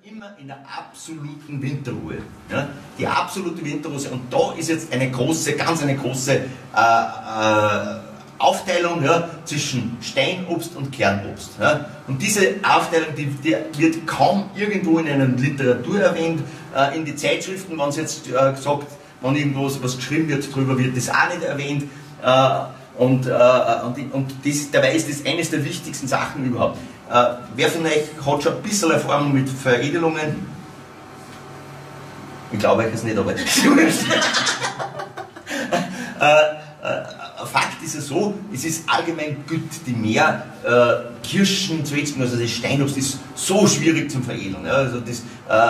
immer in der absoluten Winterruhe. Ja? Die absolute Winterruhe. Und da ist jetzt eine große, Aufteilung, ja, zwischen Steinobst und Kernobst. Ja? Und diese Aufteilung, die wird kaum irgendwo in einer Literatur erwähnt. In die Zeitschriften, wenn es jetzt gesagt, wenn irgendwo was geschrieben wird darüber, wird das auch nicht erwähnt. Dabei ist das eines der wichtigsten Sachen überhaupt. Wer von euch hat schon ein bisschen Erfahrung mit Veredelungen? Ich glaube euch es nicht, aber Fakt ist es so, es ist allgemein gut, die mehr Kirschen, Zwetschgen, also das Steinobst ist so schwierig zum Veredeln. Ja, also das,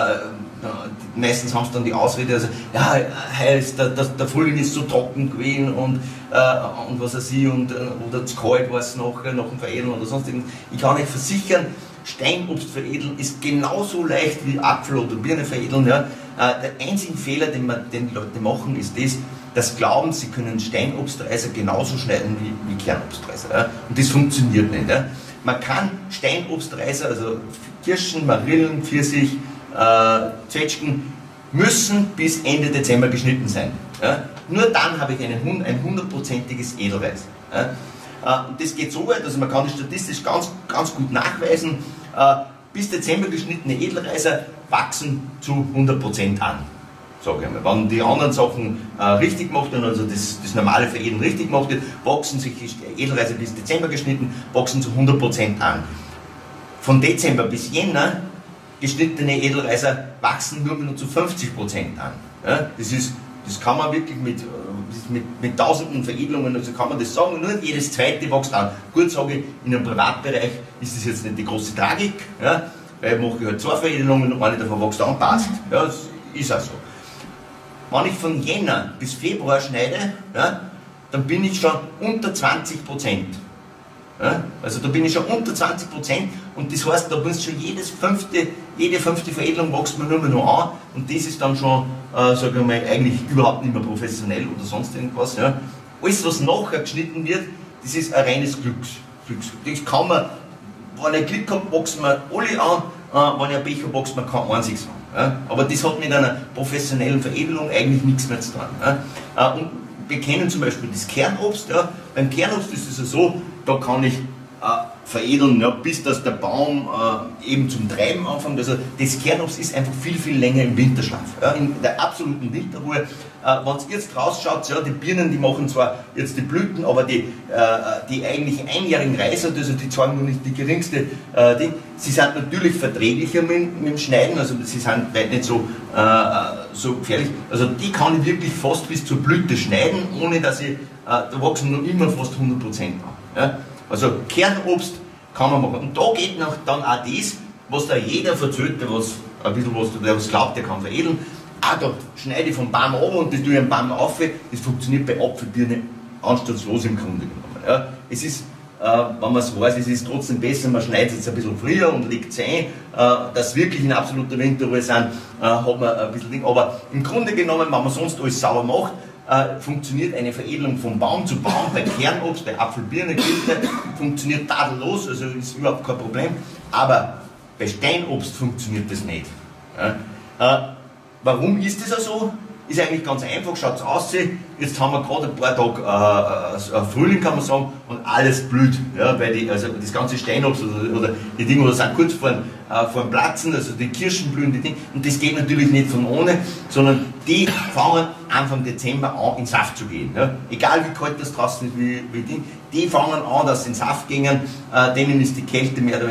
meistens haben sie dann die Ausrede, also, ja, der Frühling ist so trocken gewesen und was weiß ich, oder zu kalt war es nach dem Veredeln oder sonst irgendwas. Ich kann euch versichern, Steinobst veredeln ist genauso leicht wie Apfel oder Birne veredeln. Ja. Der einzige Fehler, den die Leute machen, ist das, dass glauben, sie können Steinobstreiser genauso schneiden wie Kernobstreiser. Ja. Und das funktioniert nicht. Ja. Man kann Steinobstreiser, also Kirschen, Marillen, Pfirsich, Zwetschgen, müssen bis Ende Dezember geschnitten sein. Ja. Nur dann habe ich ein 100%iges Edelreis. Ja. Und das geht so weit, also man kann das statistisch ganz gut nachweisen, bis Dezember geschnittene Edelreiser wachsen zu 100% an. Sag ich mal. Wenn die anderen Sachen richtig gemacht werden, also das normale Veredeln richtig gemacht wird, wachsen sich die Edelreiser bis Dezember geschnitten, wachsen zu 100% an. Von Dezember bis Jänner geschnittene Edelreiser wachsen nur noch zu 50% an. Ja, das kann man wirklich mit tausenden Veredelungen, also kann man das sagen, nur jedes zweite wächst an. Gut, sage ich, in einem Privatbereich ist das jetzt nicht die große Tragik, ja, weil ich mache halt 2 Veredelungen und eine davon wächst an, passt. Ja, das ist auch so. Wenn ich von Jänner bis Februar schneide, ja, dann bin ich schon unter 20%. Ja, also da bin ich schon unter 20% und das heißt, da muss schon jede fünfte Veredelung wächst man nur noch an und das ist dann schon, sagen wir mal, eigentlich überhaupt nicht mehr professionell oder sonst irgendwas. Ja. Alles, was nachher geschnitten wird, das ist ein reines Glücks. Das kann man, wenn ich Glück habe, wächst man alle an, wenn ich ein Pech habe, wächst man kein einziges an. Ja. Aber das hat mit einer professionellen Veredelung eigentlich nichts mehr zu tun. Ja. Und wir kennen zum Beispiel das Kernobst. Ja. Beim Kernobst ist es ja so, da kann ich veredeln, ja, bis dass der Baum eben zum Treiben anfängt. Also das Kernobst ist einfach viel länger im Winterschlaf. Ja, in der absoluten Winterruhe. Wenn ihr jetzt rausschaut, ja, die Birnen, die machen zwar jetzt die Blüten, aber die eigentlich einjährigen Reiser, also die zeigen noch nicht die geringste Ding, sie sind natürlich verträglicher mit dem Schneiden, also sie sind weit nicht so gefährlich. Also die kann ich wirklich fast bis zur Blüte schneiden, ohne dass ich, da wachsen noch immer fast 100% an. Ja? Also Kernobst kann man machen. Und da geht noch dann auch das, was da jeder verzählt, der was glaubt, der kann veredeln. Da schneide ich vom Baum ab und das tue ich am Baum auf. Das funktioniert bei Apfelbirne anstandslos im Grunde genommen. Ja? Es ist, wenn man es weiß, es ist trotzdem besser, man schneidet es jetzt ein bisschen früher und legt es ein, dass wirklich in absoluter Winterruhe sind, hat man ein bisschen Ding. Aber im Grunde genommen, wenn man sonst alles sauber macht, funktioniert eine Veredelung von Baum zu Baum, bei Kernobst, bei Apfelbirne, funktioniert tadellos, also ist überhaupt kein Problem, aber bei Steinobst funktioniert das nicht. Ja. Warum ist das so? Ist eigentlich ganz einfach, schaut es aus, jetzt haben wir gerade ein paar Tage Frühling, kann man sagen, und alles blüht, ja, weil also das ganze Steinobst oder die Dinge sind kurz vor dem Platzen, also die Kirschen blühen, die Dinge, und das geht natürlich nicht von ohne, sondern die fangen Anfang Dezember an, in Saft zu gehen. Ja. Egal wie kalt das draußen ist, die fangen an, dass sie in Saft gehen, denen ist die Kälte mehr oder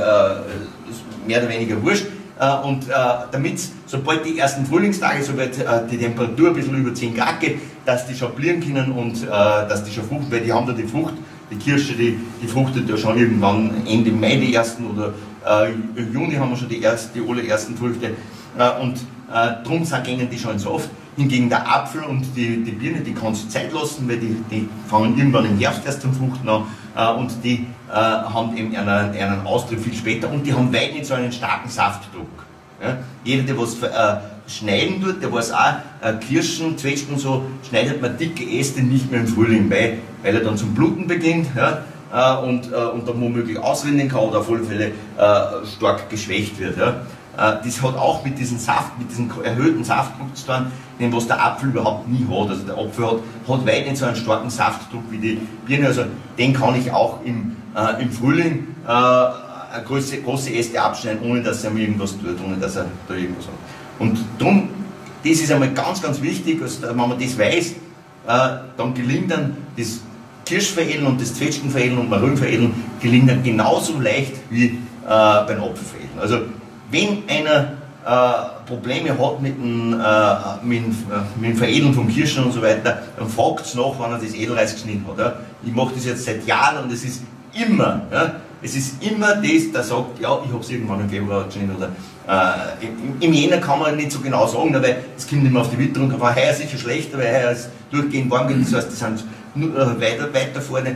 weniger wurscht. Und damit, sobald die ersten Frühlingstage, sobald die Temperatur ein bisschen über 10 Grad geht, dass die schon blühen können und dass die schon fruchten, weil die haben da die Frucht, die Kirsche, die fruchtet ja schon irgendwann Ende Mai die ersten oder im Juni haben wir schon die allerersten Früchte und darum gehen die schon in Saft. Hingegen der Apfel und die Birne, die kannst du Zeit lassen, weil die fangen irgendwann im Herbst erst zum Fruchten an und die haben eben einen Austrieb viel später und die haben weit nicht so einen starken Saftdruck. Ja? Jeder, der was schneiden tut, der weiß auch, Kirschen, Zwetschgen und so, schneidet man dicke Äste nicht mehr im Frühling, weil er dann zum Bluten beginnt, ja? Und dann womöglich ausrinnen kann oder auf alle Fälle stark geschwächt wird. Ja? das hat auch mit diesem Saft, mit diesem erhöhten Saftdruck zu tun, den was der Apfel überhaupt nie hat. Also der Apfel hat weit nicht so einen starken Saftdruck wie die Birne, also den kann ich auch im Frühling eine große Äste abschneiden, ohne dass er mir irgendwas tut, ohne dass er da irgendwas hat. Und darum, das ist einmal ganz, ganz wichtig, also wenn man das weiß, dann gelingt dann das Kirschveredeln und das Zwetschgenveredeln und Marillenveredeln gelingt dann genauso leicht wie beim Apfelveredeln. Also wenn einer Probleme hat mit dem Veredeln von Kirschen und so weiter, dann fragt es nach, wann er das Edelreis geschnitten hat. Ja. Ich mache das jetzt seit Jahren und es ist immer, ja, es ist immer das, der sagt, ja, ich habe es irgendwann im Februar geschnitten oder im Jänner kann man nicht so genau sagen, weil es kommt immer auf die Witterung, aber heuer sicher schlechter, weil heuer ist durchgehend warm gewesen, das heißt, die sind weiter vorne.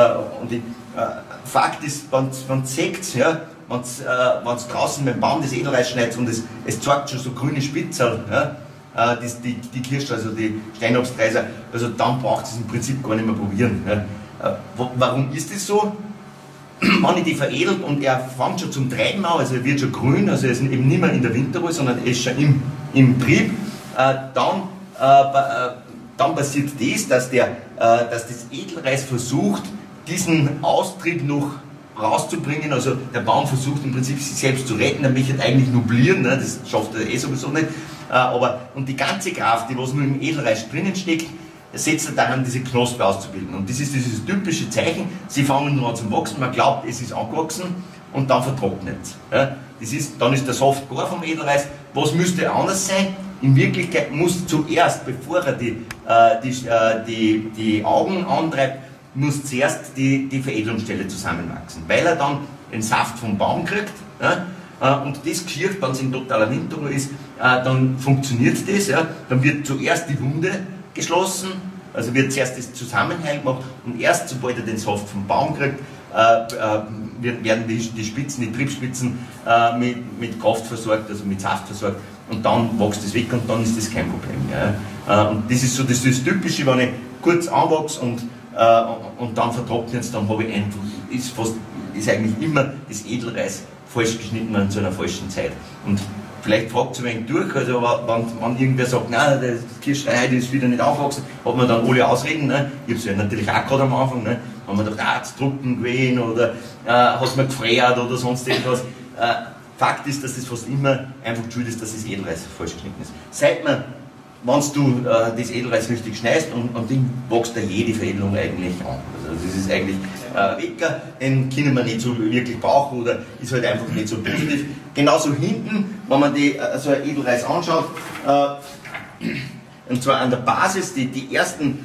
Fakt ist, wenn du seht, ja, wenn es draußen mit dem Baum das Edelreis schneidet und es zeigt schon so grüne Spitzel, ja, die Kirsche, also die Steinobstreiser, also dann braucht es im Prinzip gar nicht mehr probieren. Ja. Warum ist das so? Wenn ich die veredelt und er fängt schon zum Treiben an, also er wird schon grün, also er ist eben nicht mehr in der Winterruhe, sondern er ist schon im Trieb, dann passiert das, dass das Edelreis versucht, diesen Austrieb noch rauszubringen, also der Baum versucht im Prinzip sich selbst zu retten, er möchte eigentlich nublieren, ne? Das schafft er sowieso nicht, und die ganze Kraft, die was nur im Edelreis drinnen steckt, setzt er daran, diese Knospe auszubilden. Und das ist dieses typische Zeichen, sie fangen nur an zu wachsen, man glaubt, es ist angewachsen und dann vertrocknet es. Ja? Dann ist der Saft gar vom Edelreis. Was müsste anders sein? In Wirklichkeit muss zuerst, bevor er die Augen antreibt, muss zuerst die Veredelungsstelle zusammenwachsen, weil er dann den Saft vom Baum kriegt. Ja? Und das geschieht, wenn es in totaler Winterruhe ist, dann funktioniert das. Ja? Dann wird zuerst die Wunde geschlossen, also wird zuerst das Zusammenhang gemacht und erst sobald er den Saft vom Baum kriegt, werden die Spitzen, die Triebspitzen mit Kraft versorgt, also mit Saft versorgt und dann wächst es weg und dann ist das kein Problem. Ja. Und das ist so das Typische, wenn ich kurz anwachse und dann vertrocknet es, dann habe ich einfach, ist eigentlich immer das Edelreis falsch geschnitten zu einer falschen Zeit. Und vielleicht fragt es ein wenig durch, also wenn irgendwer sagt, nein, das Kirschreis ist wieder nicht aufgewachsen, hat man dann alle Ausreden. Ne? Ich habe es ja natürlich auch gerade am Anfang, ne? Wenn man dachte, es drucken gewesen oder hat man gefriert oder sonst irgendwas. Fakt ist, dass das fast immer einfach schuld ist, dass das Edelreis falsch geschnitten ist. Seit man, wenn du das Edelreis richtig schneidest und dann wächst da jede Veredelung eigentlich an. Also das ist eigentlich Wecker, den können wir nicht so wirklich brauchen oder ist halt einfach nicht so positiv. Genauso hinten, wenn man so ein Edelreis anschaut, und zwar an der Basis, die ersten,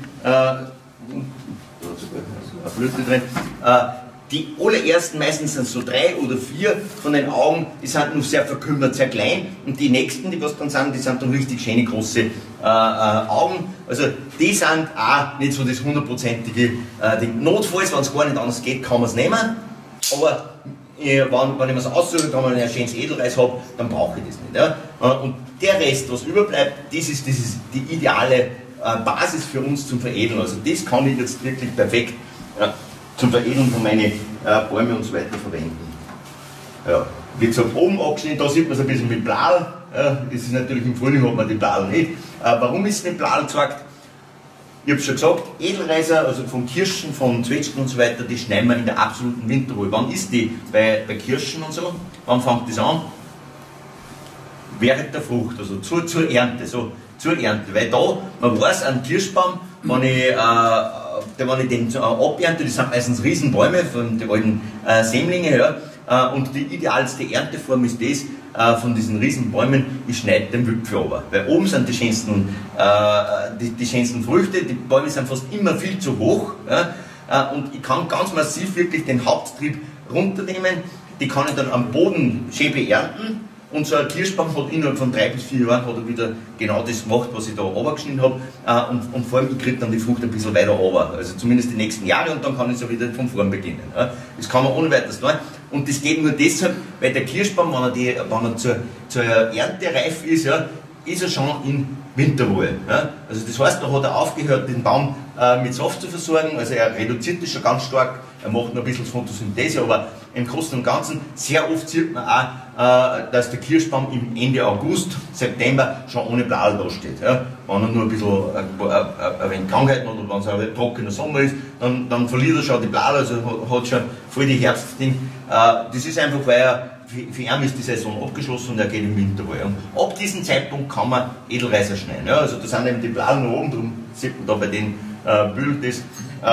Blüte drin, die allerersten, meistens sind es so 3 oder 4 von den Augen, die sind noch sehr verkümmert, sehr klein und die nächsten, die was dann sind, die sind dann richtig schöne große Augen. Also die sind auch nicht so das hundertprozentige Ding. Notfalls, wenn es gar nicht anders geht, kann man es nehmen, aber wenn ich mir es aussuche, wenn ich ein schönes Edelreis habe, dann brauche ich das nicht. Ja? Und der Rest, was überbleibt, das ist die ideale Basis für uns zum Veredeln. Also das kann ich jetzt wirklich perfekt zum Veredeln von meinen Bäumen und so weiter verwenden. Ja. Wie gesagt, oben abgeschnitten, da sieht man es ein bisschen mit Bladel. Ja, das ist natürlich im Frühling hat man die Bladel nicht. Warum ist es mit Bladel gesagt? Ich habe es schon gesagt, Edelreiser, also von Kirschen, von Zwetschgen und so weiter, die schneiden wir in der absoluten Winterruhe. Wann ist die bei Kirschen und so? Wann fängt das an? Während der Frucht, also zur Ernte. So, zur Ernte. Weil da, man weiß, ein Kirschbaum, wenn ich den abernte, das sind meistens Riesenbäume von den alten Sämlinge, ja, und die idealste Ernteform ist das, von diesen Riesenbäumen, ich schneide den Wipfel runter. Weil oben sind die schönsten Früchte, die Bäume sind fast immer viel zu hoch, ja, und ich kann ganz massiv wirklich den Haupttrieb runternehmen, die kann ich dann am Boden schön beernten. Und so ein Kirschbaum hat innerhalb von 3 bis 4 Jahren hat er wieder genau das gemacht, was ich da runtergeschnitten habe. Und vor allem, ich kriege dann die Frucht ein bisschen weiter runter. Also zumindest die nächsten Jahre und dann kann ich so wieder von vorn beginnen. Das kann man ohne weiteres tun. Und das geht nur deshalb, weil der Kirschbaum, wenn er zur Ernte reif ist, ja, ist er schon in Winterruhe. Ja? Also das heißt, da hat er aufgehört, den Baum mit Saft zu versorgen, also er reduziert das schon ganz stark, er macht noch ein bisschen Photosynthese, aber im Großen und Ganzen, sehr oft sieht man auch, dass der Kirschbaum im Ende August, September schon ohne Blattl da steht. Ja? Wenn er nur ein bisschen ein wenig Krankheiten hat oder wenn es ein trockener Sommer ist, dann verliert er schon die Blattl, also hat schon voll die Herbstding. Das ist einfach, weil er für ihn ist die Saison abgeschlossen und er geht im Winterruhe. Und ab diesem Zeitpunkt kann man Edelreiser schneiden. Ja, also da sind eben die Blauen noch oben, darum sieht man da bei den Bild das.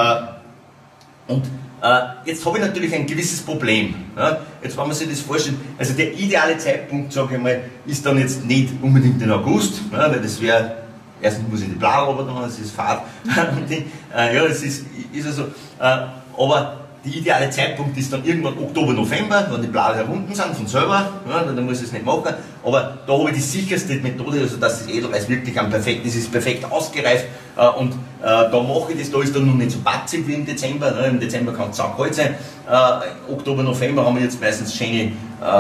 Jetzt habe ich natürlich ein gewisses Problem. Ja. Jetzt, wenn man sich das vorstellt, also der ideale Zeitpunkt, sage ich mal, ist dann jetzt nicht unbedingt in August, ja, weil das wäre, erstens muss ich die Blauen runter machen, das ist Fahrt. Ja, das ist also, aber der ideale Zeitpunkt ist dann irgendwann Oktober, November, wenn die Blauen herunten sind von selber, ja, dann muss ich es nicht machen. Aber da habe ich die sicherste Methode, also dass das Edelreis wirklich das ist perfekt ausgereift und da mache ich das, da ist dann noch nicht so batzig wie im Dezember, ne? Im Dezember kann es saukalt sein. Oktober, November haben wir jetzt meistens schöne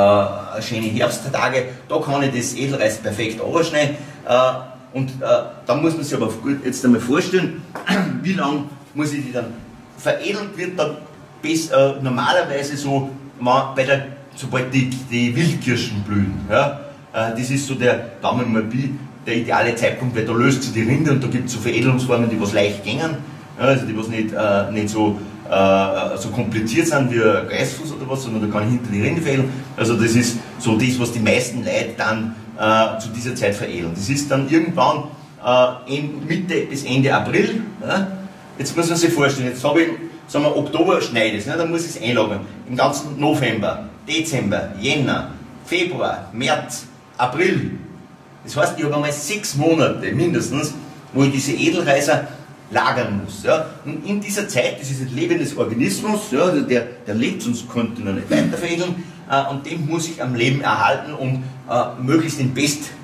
Herbsttage, da kann ich das Edelreis perfekt anschneiden und dann muss man sich aber jetzt einmal vorstellen, wie lange muss ich die dann, veredelt wird dann bis normalerweise so, sobald die Wildkirschen blühen. Ja? Das ist so der Daumen mal Pi, der ideale Zeitpunkt, weil da löst sich die Rinde und da gibt es so Veredelungsformen, die was leicht gängen, ja, also die was nicht so kompliziert sind wie ein Geißfuß oder was, sondern da kann ich hinter die Rinde veredeln. Also das ist so das, was die meisten Leute dann zu dieser Zeit veredeln. Das ist dann irgendwann Mitte bis Ende April. Ja? Jetzt muss man sich vorstellen, jetzt habe ich, sagen wir, Oktober schneide ich es, ne, dann muss ich es einlagern. Im ganzen November, Dezember, Jänner, Februar, März, April. Das heißt, ich habe einmal 6 Monate mindestens, wo ich diese Edelreiser lagern muss. Ja. Und in dieser Zeit, das ist ein lebendes Organismus, ja, also der lebt, sonst könnte er nicht weiter veredeln, und den muss ich am Leben erhalten und möglichst in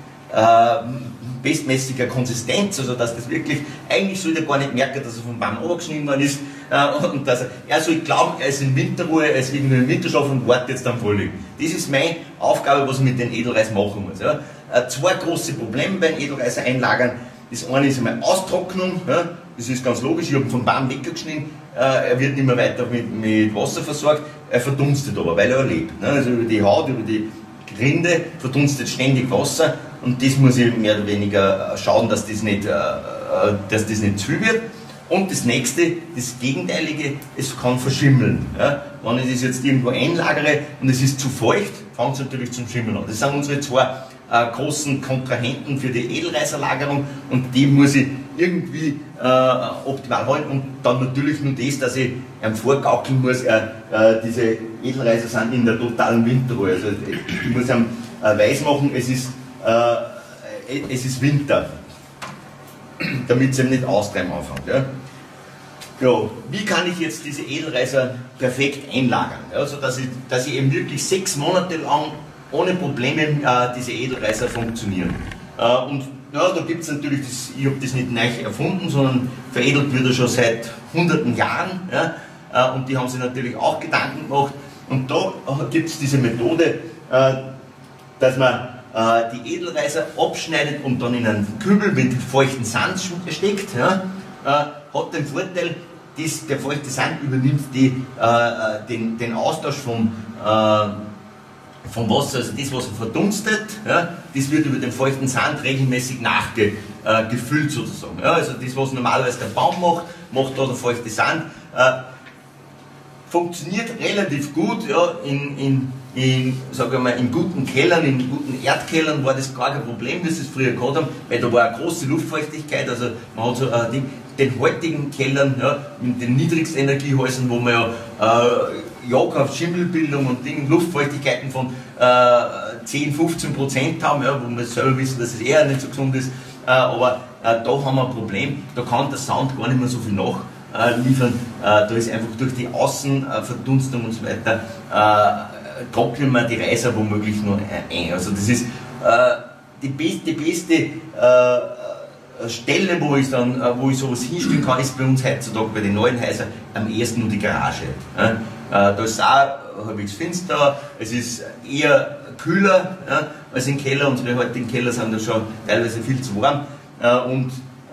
bestmäßiger Konsistenz, also dass das wirklich, eigentlich soll er gar nicht merken, dass er vom Baum abgeschnitten worden ist und dass er soll glauben, er ist in Winterruhe, er ist irgendwie im Winterschlaf und wartet jetzt am Frühling. Das ist meine Aufgabe, was ich mit den Edelreis machen muss. Ja. 2 große Probleme beim Edelreis einlagern. Das eine ist einmal Austrocknung, ja. Das ist ganz logisch, ich habe ihn vom Baum weggeschnitten, er wird nicht mehr weiter mit Wasser versorgt, er verdunstet aber, weil er lebt. Ne. Also über die Haut, über die Rinde verdunstet ständig Wasser und das muss ich mehr oder weniger schauen, dass das nicht zu viel wird. Und das nächste, das Gegenteilige, es kann verschimmeln. Ja? Wenn ich das jetzt irgendwo einlagere und es ist zu feucht, fängt es natürlich zum Schimmeln an. Das sind unsere 2 großen Kontrahenten für die Edelreiserlagerung und die muss ich irgendwie optimal halten und dann natürlich nur das, dass ich einem vorgaukeln muss, diese Edelreiser sind in der totalen Winterruhe. Also ich muss ihm weismachen, es ist Winter, damit es ihm nicht austreiben anfängt. Ja. Ja, wie kann ich jetzt diese Edelreiser perfekt einlagern? Ja, also dass ich eben wirklich 6 Monate lang ohne Probleme diese Edelreiser funktionieren. Und ja, da gibt es natürlich, ich habe das nicht neu erfunden, sondern veredelt wird er schon seit hunderten Jahren. Ja, und die haben sich natürlich auch Gedanken gemacht. Und da gibt es diese Methode, dass man die Edelreiser abschneidet und dann in einen Kübel mit feuchten Sand steckt. Ja, hat den Vorteil, der feuchte Sand übernimmt den Austausch vom Wasser, also das, was verdunstet, ja, das wird über den feuchten Sand regelmäßig nachgefüllt sozusagen. Ja, also das, was normalerweise der Baum macht da der feuchte Sand. Funktioniert relativ gut, ja, sagen wir mal, in guten Kellern, in guten Erdkellern war das gar kein Problem, wie sie es früher gehabt haben, weil da war eine große Luftfeuchtigkeit, also man hat so den heutigen Kellern, ja, mit den niedrigsten Energiehäusern, wo man ja keine Schimmelbildung und Luftfeuchtigkeiten von 10–15% haben, ja, wo wir selber wissen, dass es eher nicht so gesund ist, aber da haben wir ein Problem, da kann der Sound gar nicht mehr so viel nachliefern, da ist einfach durch die Außenverdunstung und so weiter, trocknen wir die Reiser womöglich nur ein. Also das ist die beste Stelle, wo ich sowas hinstellen kann, ist bei uns heutzutage bei den neuen Häusern am ehesten nur die Garage. Da ist auch halbwegs finster, es ist eher kühler, ja, als im Keller. Unsere heutigen Keller sind ja schon teilweise viel zu warm. Und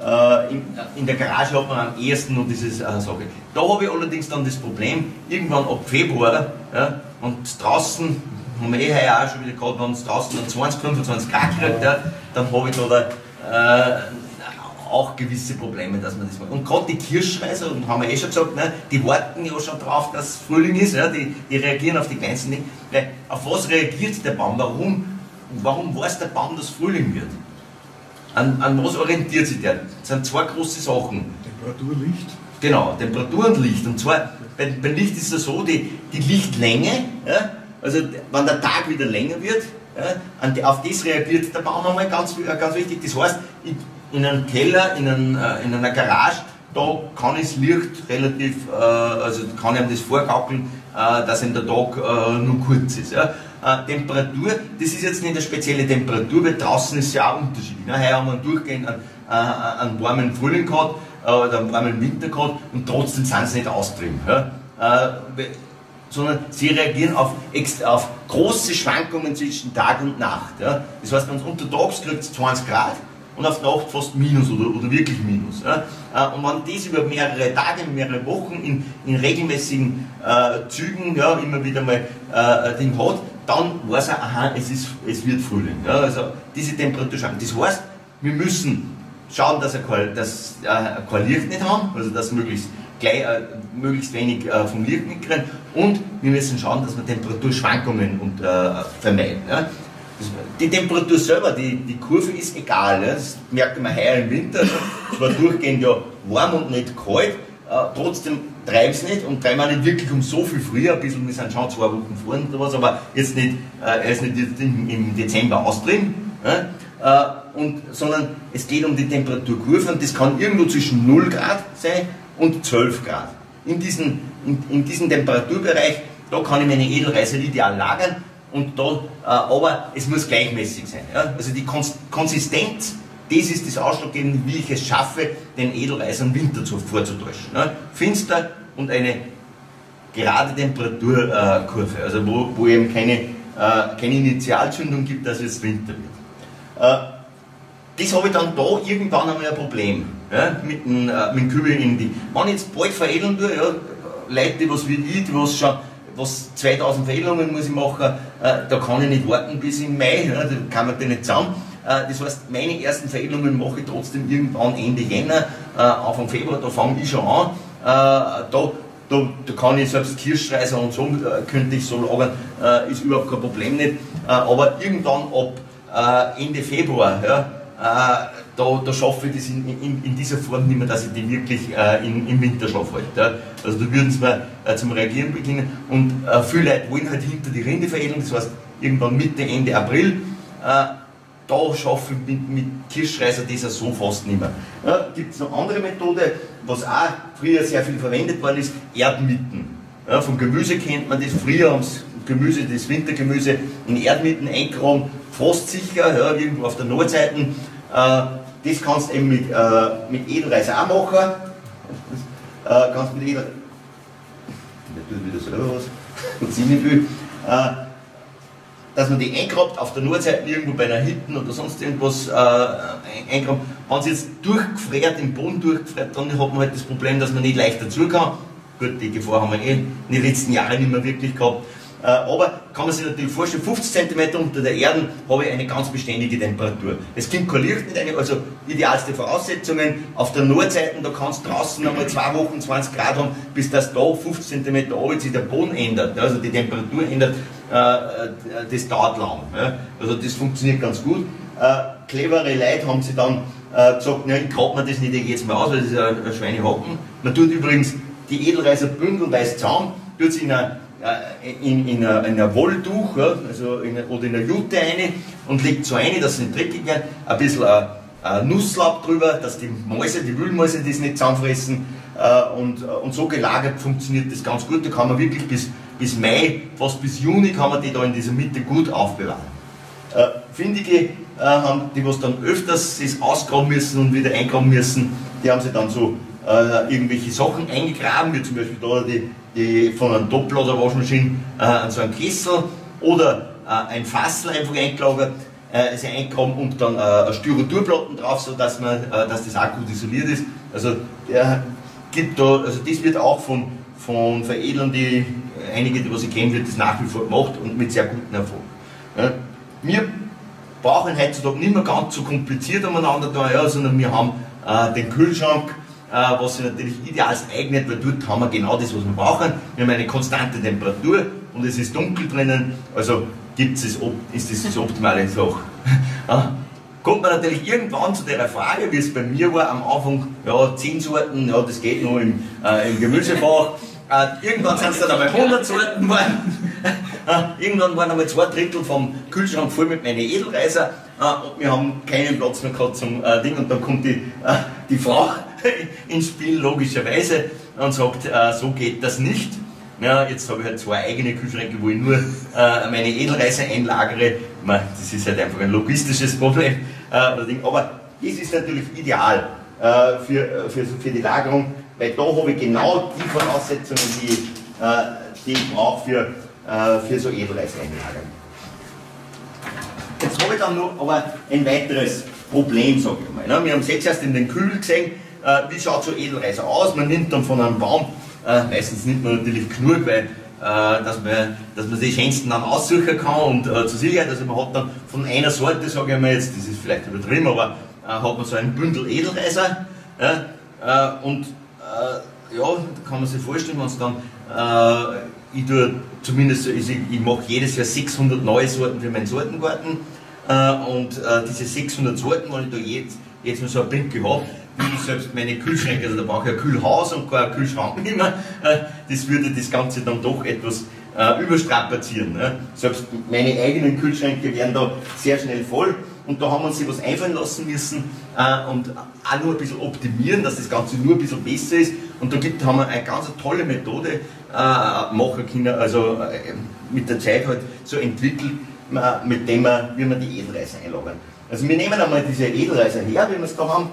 in der Garage hat man am ehesten noch diese Sache. Da habe ich allerdings dann das Problem, irgendwann ab Februar, ja, und draußen, haben wir heuer auch schon wieder gehabt, wenn es draußen dann 20, 25 Grad kriegt, ja, dann habe ich da auch gewisse Probleme, dass man das macht. Und gerade die Kirschreiser, und haben wir eh schon gesagt, ne, die warten ja schon drauf, dass Frühling ist, ja, die reagieren auf die kleinsten Dinge. Weil auf was reagiert der Baum? Warum weiß der Baum, dass Frühling wird? An was orientiert sich der? Das sind zwei große Sachen. Temperatur, Licht. Genau, Temperatur und Licht. Und zwar, bei Licht ist es so, die Lichtlänge, ja, also wenn der Tag wieder länger wird, ja, auf das reagiert der Baum einmal ganz wichtig. Das heißt, in einem Keller, in einer Garage, da kann das Licht relativ, also kann ihm das vorgaukeln, dass ihm der Tag nur kurz ist. Ja. Temperatur, das ist jetzt nicht eine spezielle Temperatur, weil draußen ist es ja auch unterschiedlich. Ne? Heute haben wir durchgehend einen warmen Frühling gehabt, oder einen warmen Winter gehabt und trotzdem sind sie nicht austrieben. Ja? Sondern sie reagieren auf große Schwankungen zwischen Tag und Nacht. Ja? Das heißt, wenn es untertags kriegt es 20 Grad und auf Nacht fast Minus oder wirklich Minus. Ja? Und wenn das über mehrere Tage, mehrere Wochen in regelmäßigen Zügen, ja, immer wieder mal Ding hat, dann weiß er, aha, es wird Frühling. Ja? Also diese Temperaturschwankungen. Das heißt, wir müssen schauen, dass wir kein Licht nicht haben, also dass möglichst wenig vom Licht mitkriegen, und wir müssen schauen, dass wir Temperaturschwankungen vermeiden. Ja? Die Temperatur selber, die Kurve ist egal, ja? Das merkt man heuer im Winter, es war durchgehend ja warm und nicht kalt, trotzdem treibt es nicht, und treiben auch nicht wirklich um so viel früher, ein bisschen, wir sind schon 2 Wochen vor oder was, aber jetzt nicht, er ist nicht jetzt im Dezember austrieben, ja? Sondern es geht um die Temperaturkurve, und das kann irgendwo zwischen 0 Grad sein und 12 Grad. In diesem Temperaturbereich, da kann ich meine Edelreise ideal lagern, und da, aber es muss gleichmäßig sein. Ja? Also die Konsistenz, das ist das Ausschlaggebende, wie ich es schaffe, den Edelreis am Winter vorzutäuschen. Ja? Finster und eine gerade Temperaturkurve, also wo eben keine Initialzündung gibt, dass es Winter wird. Das habe ich dann da irgendwann einmal ein Problem, ja, mit dem Kübel in die. Wenn ich jetzt bald veredeln tue, ja, Leute, die was wie ich, die was 2000 Veredelungen muss ich machen, da kann ich nicht warten bis im Mai, ja, da kann man die nicht zusammen. Das heißt, meine ersten Veredelungen mache ich trotzdem irgendwann Ende Jänner, Anfang Februar, da fange ich schon an. Da kann ich selbst Kirschreiser und so, könnte ich so lagern, ist überhaupt kein Problem nicht. Aber irgendwann ab Ende Februar, ja, da schaffe ich das in dieser Form nicht mehr, dass ich die wirklich im Winterschlaf halte. Ja. Also da würden sie mir zum Reagieren beginnen, und viele Leute wollen halt hinter die Rinde veredeln, das heißt irgendwann Mitte, Ende April. Da schaffe ich mit Kirschreiser das auch so fast nicht mehr. Ja, gibt es noch andere Methode, was auch früher sehr viel verwendet worden ist, Erdmitten. Ja, vom Gemüse kennt man das, früher haben sie das Wintergemüse in Erdmitten eingegraben, fast sicher, ja, irgendwo auf der Nordseite. Das kannst du eben mit Edelreis auch machen. Kannst mit Edelreis. Der tut wieder selber was, und sie nicht will. Dass man die eingrabt auf der Nordseite irgendwo bei einer Hütte oder sonst irgendwas eingrabt. Wenn es jetzt durchgefriert, im Boden durchgefriert, dann hat man halt das Problem, dass man nicht leicht dazu kann. Gut, die Gefahr haben wir in den letzten Jahren nicht mehr wirklich gehabt. Aber kann man sich natürlich vorstellen, 50 cm unter der Erde habe ich eine ganz beständige Temperatur. Es kommt kein Licht nicht rein, also idealste Voraussetzungen. Auf der Nordseite, da kannst du draußen einmal 2 Wochen 20 Grad haben, bis das da 50 cm runter sich der Boden ändert, also die Temperatur ändert, das dauert lang. Also das funktioniert ganz gut. Clevere Leute haben sich dann gesagt, ja, ich grabe mir das nicht jetzt mal aus, weil das ist ein Schweinehaken. Man tut übrigens die Edelreiser bündelweise zusammen, tut sie in ein Wolltuch, ja, also oder in eine Jute rein, und legt so rein, dass sie nicht dreckig werden, ein bisschen Nusslaub drüber, dass die Wühlmäuse das nicht zusammenfressen, und so gelagert funktioniert das ganz gut. Da kann man wirklich bis Mai, fast bis Juni, kann man die da in dieser Mitte gut aufbewahren. Findige haben, die was dann öfters das ausgraben müssen und wieder eingraben müssen, die haben sie dann so irgendwelche Sachen eingegraben, wie zum Beispiel da die von einem Toploader-Waschmaschine so einen Kessel oder ein Fassel einfach eingelagert, ist eingegraben und dann Styroturplatten drauf, sodass dass das auch gut isoliert ist. Also gibt da, also das wird auch von Veredlern, einige, die was ich kenne, wird das nach wie vor gemacht und mit sehr gutem Erfolg. Ja. Wir brauchen heutzutage nicht mehr ganz so kompliziert umeinander da, ja, sondern wir haben den Kühlschrank, was sich natürlich ideal eignet, weil dort haben wir genau das, was wir brauchen. Wir haben eine konstante Temperatur und es ist dunkel drinnen, also ist das das optimale Sache. Ja. Kommt man natürlich irgendwann zu der Frage, wie es bei mir war, am Anfang, ja, 10 Sorten, ja, das geht noch im Gemüsefach. Irgendwann sind es dann einmal 100 Sorten geworden. Irgendwann waren einmal 2/3 vom Kühlschrank voll mit meinen Edelreiser und wir haben keinen Platz mehr gehabt zum Ding. Und dann kommt die Frau ins Spiel, logischerweise, und sagt, so geht das nicht. Ja, jetzt habe ich halt 2 eigene Kühlschränke, wo ich nur meine Edelreiser einlagere. Das ist halt einfach ein logistisches Problem. Aber das ist natürlich ideal für die Lagerung, weil da habe ich genau die Voraussetzungen, die ich brauche für so Edelreis einlagern. Jetzt habe ich dann noch aber ein weiteres Problem, sage ich mal. Wir haben es jetzt erst in den Kühl gesehen, wie schaut so Edelreis aus. Man nimmt dann von einem Baum, meistens nimmt man natürlich genug, weil dass man die schönsten dann aussuchen kann und zur Sicherheit, also man hat dann von einer Sorte, sage ich mal jetzt, das ist vielleicht übertrieben, aber hat man so ein Bündel Edelreiser, und ja, da kann man sich vorstellen, wenn es dann, ich tue zumindest, ich mache jedes Jahr 600 neue Sorten für meinen Sortengarten, und diese 600 Sorten, wenn ich da jetzt mal so ein Pinkel habe, wie ich selbst meine Kühlschränke, also da brauche ich ein Kühlhaus und kein Kühlschrank nicht mehr, das würde das Ganze dann doch etwas überstrapazieren. Selbst meine eigenen Kühlschränke werden da sehr schnell voll und da haben wir uns was einfallen lassen müssen und auch nur ein bisschen optimieren, dass das Ganze nur ein bisschen besser ist. Und da haben wir eine ganz tolle Methode machen können, also mit der Zeit halt so entwickelt, mit dem wie wir die Edelreiser einlagern. Also wir nehmen einmal diese Edelreiser her, wie wir es da haben,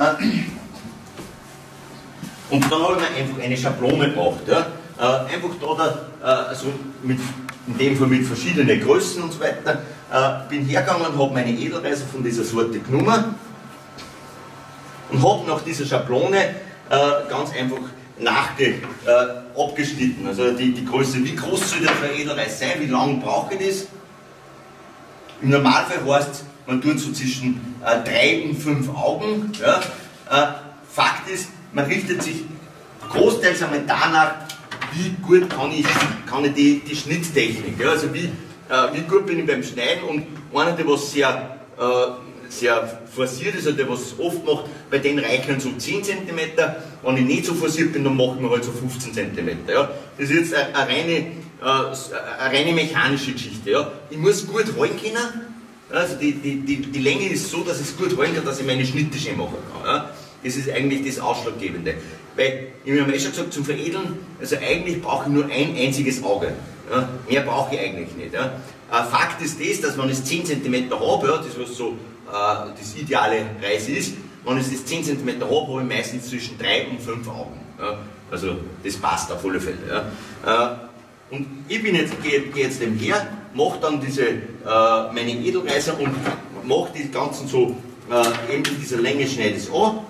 und dann habe ich mir einfach eine Schablone gebracht. Ja. Einfach da so in dem Fall mit verschiedenen Größen und so weiter. Bin hergegangen und habe meine Edelreiser von dieser Sorte genommen und habe nach dieser Schablone ganz einfach abgeschnitten. Also die Größe, wie groß soll der Edelreis sein, wie lang brauche ich das. Im Normalfall heißt es, man tut so zwischen 3 und 5 Augen. Ja. Fakt ist, man richtet sich großteils einmal danach, wie gut kann ich die Schnitttechnik. Ja. Also wie gut bin ich beim Schneiden, und einer, der was sehr forciert ist, oder der was oft macht, bei denen reichen so 10 cm. Wenn ich nicht so forciert bin, dann machen wir halt so 15 cm. Ja. Das ist jetzt eine reine mechanische Geschichte. Ja. Ich muss gut rollen können. Also die Länge ist so, dass ich es gut rollen kann, dass ich meine Schnitte schön machen kann. Ja. Das ist eigentlich das Ausschlaggebende. Weil, ich habe ja schon gesagt, zum Veredeln, also eigentlich brauche ich nur ein einziges Auge. Ja. Mehr brauche ich eigentlich nicht. Ja. Fakt ist das, dass wenn ich 10 cm habe, ja, das was so das ideale Reis ist, wenn ich das 10 cm habe, habe ich meistens zwischen 3 und 5 Augen. Ja. Also das passt auf alle Fälle. Ja. Und ich gehe jetzt dem her, mache dann meine Edelreiser und mache die ganzen so, eben in dieser Länge schneide ich es an.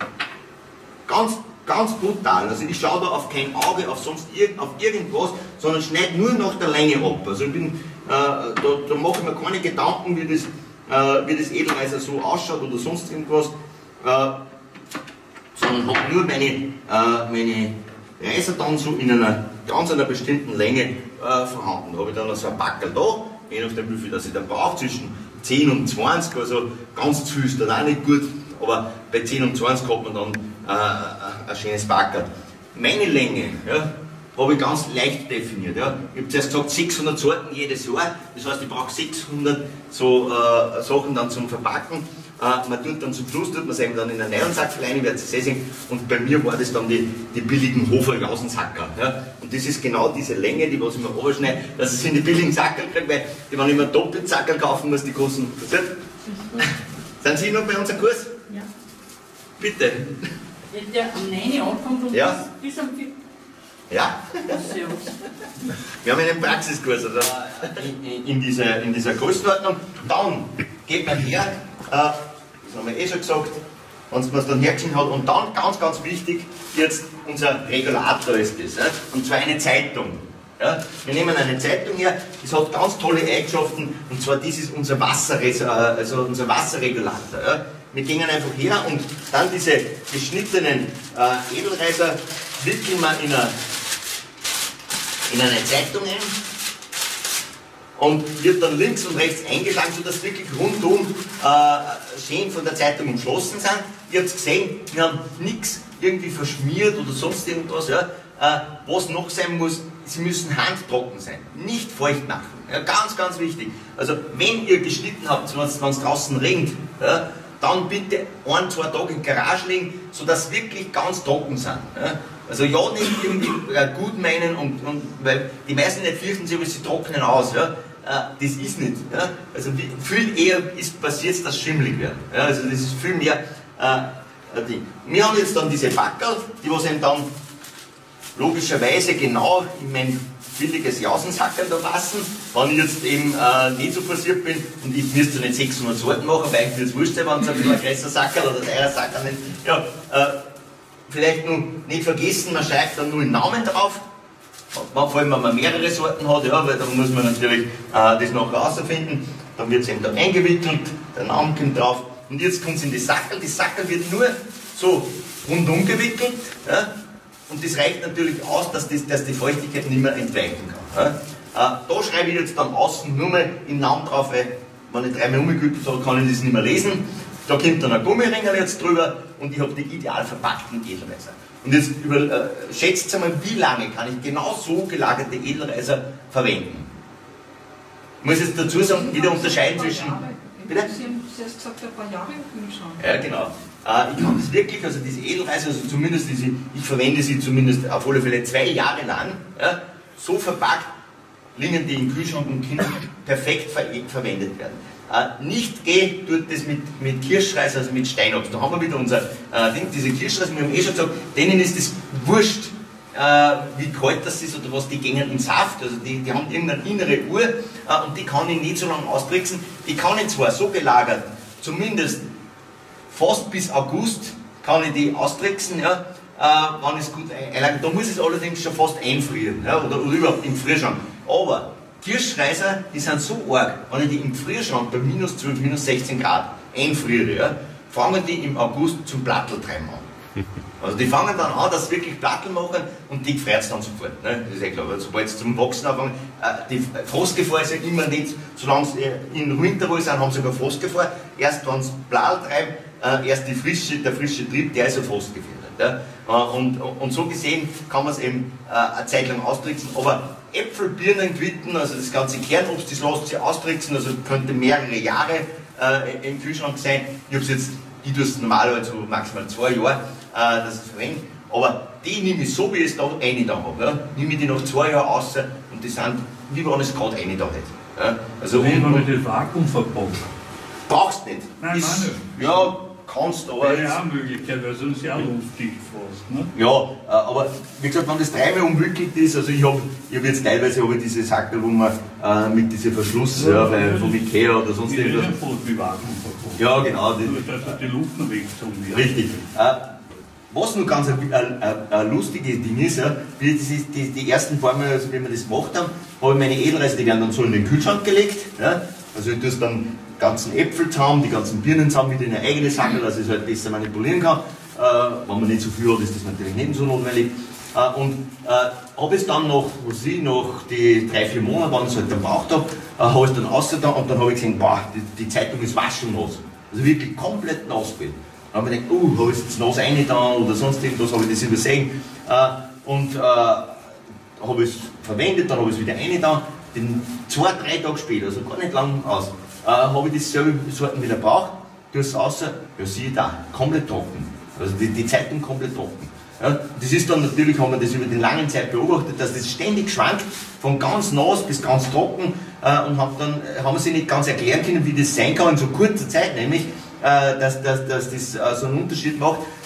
Ganz brutal. Also ich schaue da auf kein Auge, auf irgendwas, sondern schneide nur nach der Länge ab. Also da mache ich mir keine Gedanken, wie das Edelreiser so ausschaut oder sonst irgendwas, sondern habe nur meine Reiser dann so in einer bestimmten Länge vorhanden. Da habe ich dann so ein Backel da, je nachdem wie viel das ich dann brauche, zwischen 10 und 20, also ganz zu viel ist dann auch nicht gut, aber bei 10 und 20 hat man dann ein schönes Backel. Meine Länge, ja, habe ich ganz leicht definiert. Ja. Ich habe zuerst gesagt 600 Sorten jedes Jahr, das heißt ich brauche 600 so Sachen dann zum Verpacken. Man tut dann zum Schluss man es eben dann in einen Nylonsack rein, ich werde es sehen, und bei mir war das dann die billigen Hofer-Jausensacker. Ja. Und das ist genau diese Länge, die was ich mir runterschneide, dass ich es in die billigen Sackerl kriege, weil wenn ich mir doppelt Sackerl kaufen muss, die kosten. Sind Sie noch bei unserem Kurs? Ja. Bitte. Wenn der am 9 anfängt und Ja. bis am 4. Ja? Servus. Wir haben einen Praxiskurs also in dieser Größenordnung. Dann geht man her, das haben wir eh schon gesagt, wenn man es dann hergesehen hat. Und dann, ganz, ganz wichtig, jetzt unser Regulator ist das. Ja? Und zwar eine Zeitung. Ja? Wir nehmen eine Zeitung her, das hat ganz tolle Eigenschaften, und zwar das ist unser unser Wasserregulator. Ja? Wir gehen einfach her und dann diese geschnittenen Edelreiser wickeln wir in eine Zeitung ein und wird dann links und rechts eingeschlagen, sodass wirklich rundum schön von der Zeitung umschlossen sind. Ihr habt gesehen, wir haben nichts irgendwie verschmiert oder sonst irgendwas. Ja. Was noch sein muss, sie müssen handtrocken sein, nicht feucht machen. Ja, ganz, ganz wichtig. Also wenn ihr geschnitten habt, wenn es draußen regnet, ja, dann bitte 1, 2 Tage in der Garage legen, sodass sie wirklich ganz trocken sind. Ja. Also ja, nicht irgendwie gut meinen, weil die meisten nicht fürchten sich, aber sie trocknen aus. Ja. Das ist nicht. Ja. Also viel eher passiert, dass sie schimmelig werden. Ja. Also das ist viel mehr Ding. Wir haben jetzt dann diese Backerl, die was eben dann logischerweise genau in mein billiges Jausensackerl da passen. Wenn ich jetzt eben nicht so forciert bin und ich müsste nicht 600 Sorten machen, weil ich mir das wurscht sein, wenn es ein bisschen ein größer Sackerl oder teurer Sackerl nicht. Ja, vielleicht nur nicht vergessen, man schreibt dann nur den Namen drauf. Vor allem, wenn man mehrere Sorten hat, ja, weil dann muss man natürlich das nachher herausfinden. Dann wird es eben da eingewickelt, der Name kommt drauf. Und jetzt kommt es in das Sackerl. Das Sackerl wird nur so rundum gewickelt. Ja. Und das reicht natürlich aus, dass die Feuchtigkeit nicht mehr entweichen kann. Ja. Da schreibe ich jetzt dann außen nur mal den Namen drauf, weil wenn ich 3 Mal umgewickelt habe, kann ich das nicht mehr lesen. Da kommt dann ein Gummiringel jetzt drüber und ich habe die ideal verpackten Edelreiser. Und jetzt schätzt einmal, wie lange kann ich genau so gelagerte Edelreiser verwenden. Ich muss jetzt dazu sagen, wieder unterscheiden zwischen... Bitte? Sie haben zuerst gesagt, ein paar Jahre im Kühlschrank. Ja, genau. Ich kann das wirklich, also diese Edelreiser, also zumindest ich verwende sie zumindest auf alle Fälle 2 Jahre lang, ja, so verpackt, liegen die im Kühlschrank und können perfekt verwendet werden. Nicht geht tut das mit Kirschreis, also mit Steinobst. Da haben wir wieder unser Ding, diese Kirschreis, wir haben eh schon gesagt, denen ist das wurscht, wie kalt das ist oder was, die gehen im Saft, also die haben irgendeine innere Uhr und die kann ich nicht so lange austricksen. Die kann ich zwar so gelagert, zumindest fast bis August kann ich die austricksen, ja, wenn es gut einlagert. Da muss es allerdings schon fast einfrieren, ja, oder überhaupt im Gefrierschrank. Aber Kirschreiser, die sind so arg, wenn ich die im Gefrierschrank bei minus 12, minus 16 Grad einfriere, ja, fangen die im August zum Platteltreiben an. Also die fangen dann an, dass sie wirklich Plattel machen und die gefriert es dann sofort. Ne? Das ist ja klar, weil sobald sie zum Wachsen anfangen, die Frostgefahr ist ja immer nicht, solange sie in Winterruhe sind, haben sie sogar Frostgefahr. Erst wenn sie Plattel treiben, erst der frische Trieb, der ist ja frostgefährdet. Ja? Und so gesehen kann man es eben eine Zeit lang austricksen, aber Äpfel, Birnen, Quitten, also das ganze Kernobst, das lässt sich austricksen, also könnte mehrere Jahre im Kühlschrank sein. Ich tue es normalerweise so maximal 2 Jahre, dass ich verwende, aber die nehme ich so, wie ich es da rein da habe. Ja? Nehme ich die nach 2 Jahren raus und die sind, wie wenn ich es gerade rein da hätte. Ja? Also wenn man das Vakuum verpackt. Brauchst nicht. Nein, Ist, nicht. ja, kannst, aber. Das wäre ja auch eine Möglichkeit, weil sonst ja luftdicht fast. Ne? Ja, aber wie gesagt, wenn das 3-mal umwickelt ist, also ich hab jetzt teilweise diese Sackel, wo man mit diesem Verschluss vom Ikea oder sonst Das ist irgendwas. ja fast wie Vakuum verpackt. Ja, genau. Nur, dass die Luft noch weggezogen wird. Richtig. Was noch ganz ein lustiges Ding ist, ja, die ersten paar Mal, also wenn wir das gemacht haben, habe ich meine Edelreiser, die werden dann so in den Kühlschrank gelegt. Ja. Also ich tue es dann die ganzen Äpfel zusammen, die ganzen Birnen zusammen, wieder in eine eigene Sackel, dass ich es halt besser manipulieren kann. Wenn man nicht so viel hat, ist das natürlich nicht so notwendig. Habe es dann noch die 3-4 Monate, wann ich es halt dann braucht habe, habe ich es dann rausgetan und dann habe ich gesehen, boah, die Zeitung ist waschennass. Also wirklich komplett nass gewesen. Dann habe ich gedacht, habe ich es jetzt nass reingetan oder sonst irgendwas, habe ich das übersehen. Habe ich es verwendet, dann habe ich es wieder reingetan. 2-3 Tage später, also gar nicht lang aus, habe ich dieselbe Sorten wieder gebraucht, tue es raus, ja siehe da, komplett trocken. Also die Zeitung komplett trocken. Ja, das ist dann natürlich, haben wir das über die lange Zeit beobachtet, dass das ständig schwankt, von ganz nass bis ganz trocken, und haben wir sich nicht ganz erklären können, wie das sein kann in so kurzer Zeit, nämlich, dass das so einen Unterschied macht.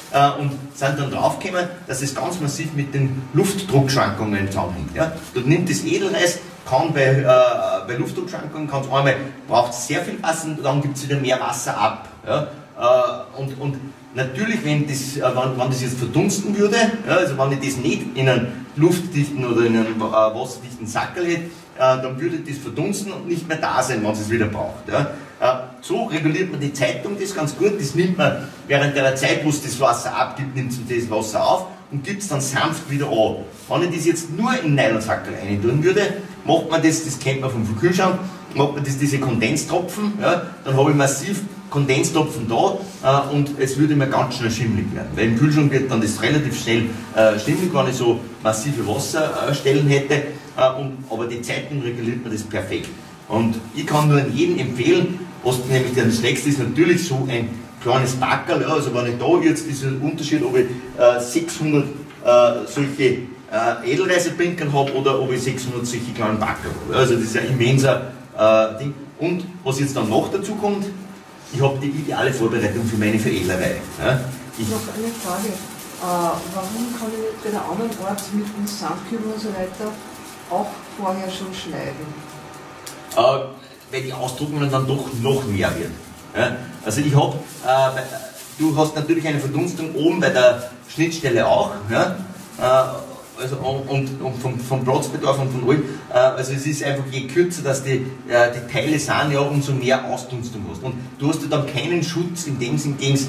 und sind dann draufgekommen, dass es ganz massiv mit den Luftdruckschwankungen zusammenhängt. Ja? Dort nimmt das Edelreis, kann bei Luftdruckschwankungen, braucht es sehr viel Wasser und dann gibt es wieder mehr Wasser ab. Ja? Und natürlich, wenn das jetzt verdunsten würde, ja, also wenn ich das nicht in einen luftdichten oder in einen wasserdichten Sackerl hätte, dann würde das verdunsten und nicht mehr da sein, wenn es es wieder braucht. Ja. So reguliert man die Zeitung das ganz gut, das nimmt man während der Zeit, wo es das Wasser abgibt, nimmt es das Wasser auf und gibt es dann sanft wieder an. Wenn ich das jetzt nur in Nylonsackerl rein tun würde, macht man das kennt man vom Kühlschrank, macht man diese Kondensstropfen, ja, dann habe ich massiv Kondensstropfen da und es würde mir ganz schnell schimmelig werden. Weil im Kühlschrank wird dann das relativ schnell schimmelig, wenn ich so massive Wasserstellen hätte, aber die Zeitung reguliert man das perfekt. Und ich kann nur an jeden empfehlen, was nämlich das nächste ist, natürlich so ein kleines Backerl, ja, also wenn ich da jetzt diesen Unterschied, ob ich 600 solche Edelreisebrinkern habe oder ob ich 600 solche kleinen Backerl habe. Also das ist ein immenser Ding. Und was jetzt dann noch dazu kommt, ich habe die ideale Vorbereitung für meine Veredlerei. Ja. Noch eine Frage. Warum kann ich nicht bei der anderen Art mit dem Sandkübel und so weiter auch vorher schon schneiden? Weil die Austrocknung dann doch noch mehr wird. Ja. Also ich habe, du hast natürlich eine Verdunstung oben bei der Schnittstelle auch. Ja. Also und vom Platzbedarf und von allem. Also es ist einfach, je kürzer dass die Teile sind, ja, umso mehr Ausdunstung hast. Und du hast ja dann keinen Schutz in dem Sinn gegen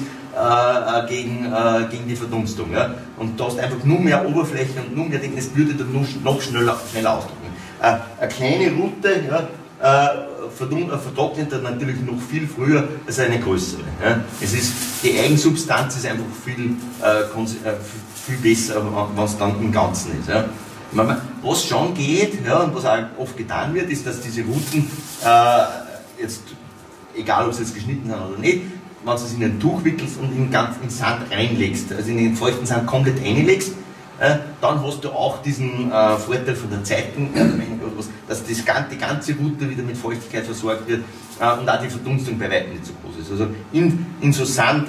die Verdunstung. Ja? Und du hast einfach nur mehr Oberfläche und nur mehr Dinge, es würde dann noch schneller austrocknen. Eine kleine Rute, ja, vertrocknet dann natürlich noch viel früher als eine größere. Ja? Die Eigensubstanz ist einfach viel besser, wenn es dann im Ganzen ist. Ja? Was schon geht, ja, und was auch oft getan wird, ist, dass diese Ruten, jetzt, egal ob sie jetzt geschnitten sind oder nicht, wenn du es in ein Tuch wickelst und in Sand reinlegst, also in den feuchten Sand komplett reinlegst, dann hast du auch diesen Vorteil von der Zeitung, dass die ganze Rute wieder mit Feuchtigkeit versorgt wird und auch die Verdunstung bei weitem nicht so groß ist. Also in so Sand,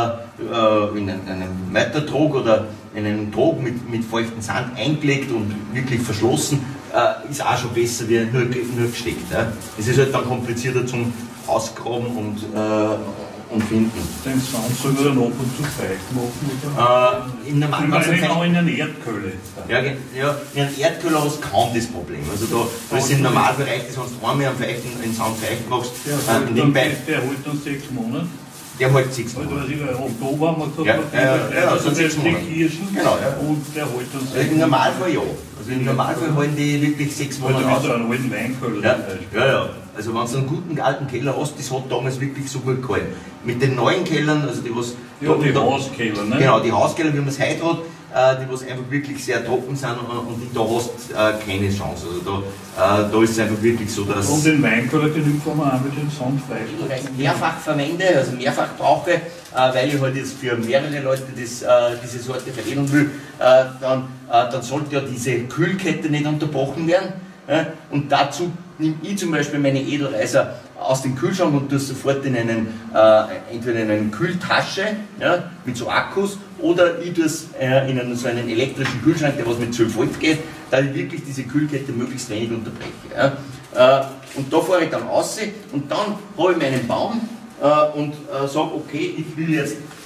in einem Mörtertrog oder in einen Trog mit feuchtem Sand eingelegt und wirklich verschlossen, ist auch schon besser wie nur gesteckt. Es ist halt dann komplizierter zum Ausgraben und finden. Den Sand soll man dann ab und zu feucht machen? In Normalfall auch in einer Erdköhle. Ja, in einer Erdköhle hast du kaum das Problem. Also da ist im Normalbereich, das wenn du einmal einen Sand feucht machst, der hält dann 6 Monate. Der hält 6 Monate. Also, im Oktober haben wir gesagt, also 6 Monate. Genau, ja. Und der hält dann 6 Monate. Im Normalfall ja. Also im Normalfall halten die wirklich 6 Monate aus. Also mit einer alten Weinkeller zum Beispiel. Ja. Also wenn du einen guten alten Keller hast, das hat damals wirklich so gut gehalten. Mit den neuen Kellern, also die was... Ja, die Hauskeller, ne? Genau, die Hauskeller, wie man es heute hat, die was einfach wirklich sehr trocken sind und da hast du keine Chance. Also da ist es einfach wirklich so, dass... Und den Weinkeller genügt, wenn man auch mit dem Sand feucht. Wenn ich mehrfach verwende, also mehrfach brauche, weil ich halt jetzt für mehrere Leute diese Sorte veredeln will, dann sollte ja diese Kühlkette nicht unterbrochen werden. Und dazu nehme ich zum Beispiel meine Edelreiser aus dem Kühlschrank und tue es sofort in entweder in eine Kühltasche, ja, mit so Akkus, oder ich tue es in so einen elektrischen Kühlschrank, der was mit 12 Volt geht, da ich wirklich diese Kühlkette möglichst wenig unterbreche. Ja. Und da fahre ich dann raus und dann habe ich meinen Baum und sage, okay, ich will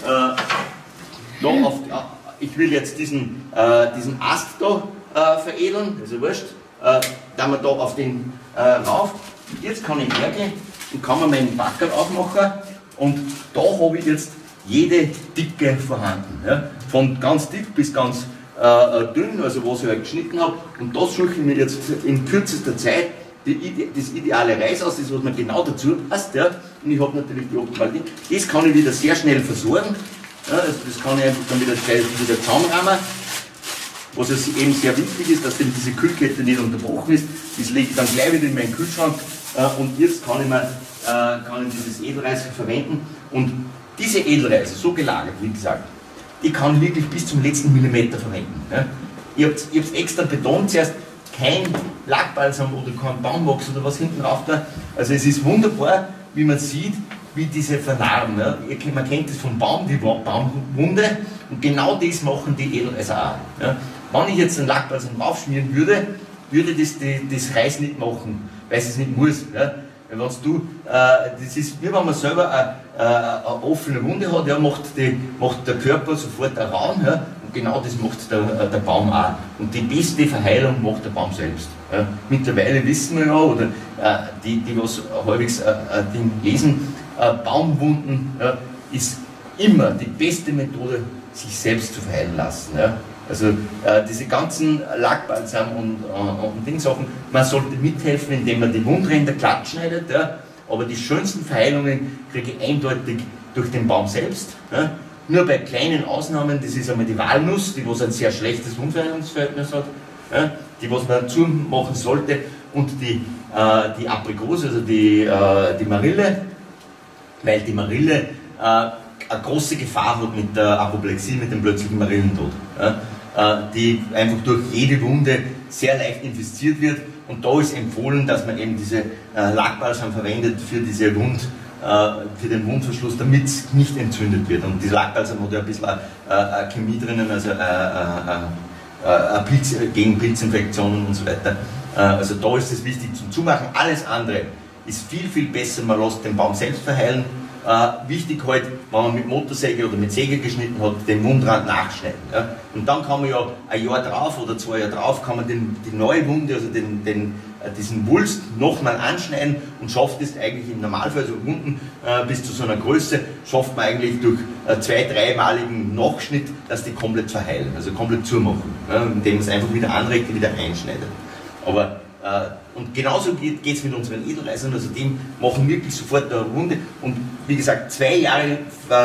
jetzt diesen Ast da veredeln, also wurscht. Da wir da auf den rauf. Jetzt kann ich hergehen und kann mir meinen Backerl aufmachen und da habe ich jetzt jede Dicke vorhanden. Ja? Von ganz dick bis ganz dünn, also was ich halt geschnitten habe. Und das suche ich mir jetzt in kürzester Zeit das ideale Reis aus, das was mir genau dazu passt. Ja? Und ich habe natürlich die optimale Dinge. Das kann ich wieder sehr schnell versorgen. Ja? Also das kann ich einfach dann wieder zusammenrahmen. Was es eben sehr wichtig ist, dass eben diese Kühlkette nicht unterbrochen ist. Das lege ich dann gleich wieder in meinen Kühlschrank und jetzt kann ich dieses Edelreis verwenden. Und diese Edelreise, so gelagert, wie gesagt, die kann ich wirklich bis zum letzten Millimeter verwenden. Ja. Ich habe extra betont, zuerst kein Lackbalsam oder kein Baumwachs oder was hinten drauf da. Also es ist wunderbar, wie man sieht, wie diese Vernarben. Ja. Man kennt das vom Baum, die Baumwunde, und genau das machen die Edelreiser auch. Ja. Wenn ich jetzt einen Lackbalsam draufschmieren würde, würde das Reis nicht machen, weil es nicht muss. Ja. Das ist wie wenn man selber eine offene Wunde hat, ja, macht der Körper sofort einen Raum, ja, und genau das macht der Baum auch. Und die beste Verheilung macht der Baum selbst. Ja. Mittlerweile wissen wir ja, oder die was halbwegs Ding lesen, Baumwunden ist immer die beste Methode, sich selbst zu verheilen lassen. Ja. Also diese ganzen Lackbalsam und Dingsachen, man sollte mithelfen, indem man die Wundränder glatt schneidet, ja, aber die schönsten Verheilungen kriege ich eindeutig durch den Baum selbst. Ja. Nur bei kleinen Ausnahmen, das ist einmal die Walnuss, die was ein sehr schlechtes Wundverheilungsverhältnis hat, ja, die was man zumachen sollte, und die Aprikose, also die Marille, weil die Marille eine große Gefahr hat mit der Apoplexie, mit dem plötzlichen Marillentod. Ja, die einfach durch jede Wunde sehr leicht infiziert wird, und da ist empfohlen, dass man eben diese Lackbalsam verwendet für diese für den Wundverschluss, damit es nicht entzündet wird. Und dieser Lackbalsam hat ja ein bisschen eine Chemie drinnen, also gegen Pilzinfektionen und so weiter. Also da ist es wichtig zum Zumachen. Alles andere ist viel, viel besser, man lässt den Baum selbst verheilen. Wichtig halt, wenn man mit Motorsäge oder mit Säge geschnitten hat, den Mundrand nachschneiden. Ja? Und dann kann man ja ein Jahr drauf oder 2 Jahre drauf, kann man die neue Wunde, also diesen Wulst nochmal anschneiden, und schafft es eigentlich im Normalfall, so Wunden bis zu so einer Größe, schafft man eigentlich durch 2-, 3-maligen Nachschnitt, dass die komplett verheilen, also komplett zumachen, ja? Indem man es einfach wieder anregt und wieder einschneidet. Aber und genauso geht es mit unseren Edelreisern, also dem machen wirklich sofort eine Wunde, und wie gesagt, 2 Jahre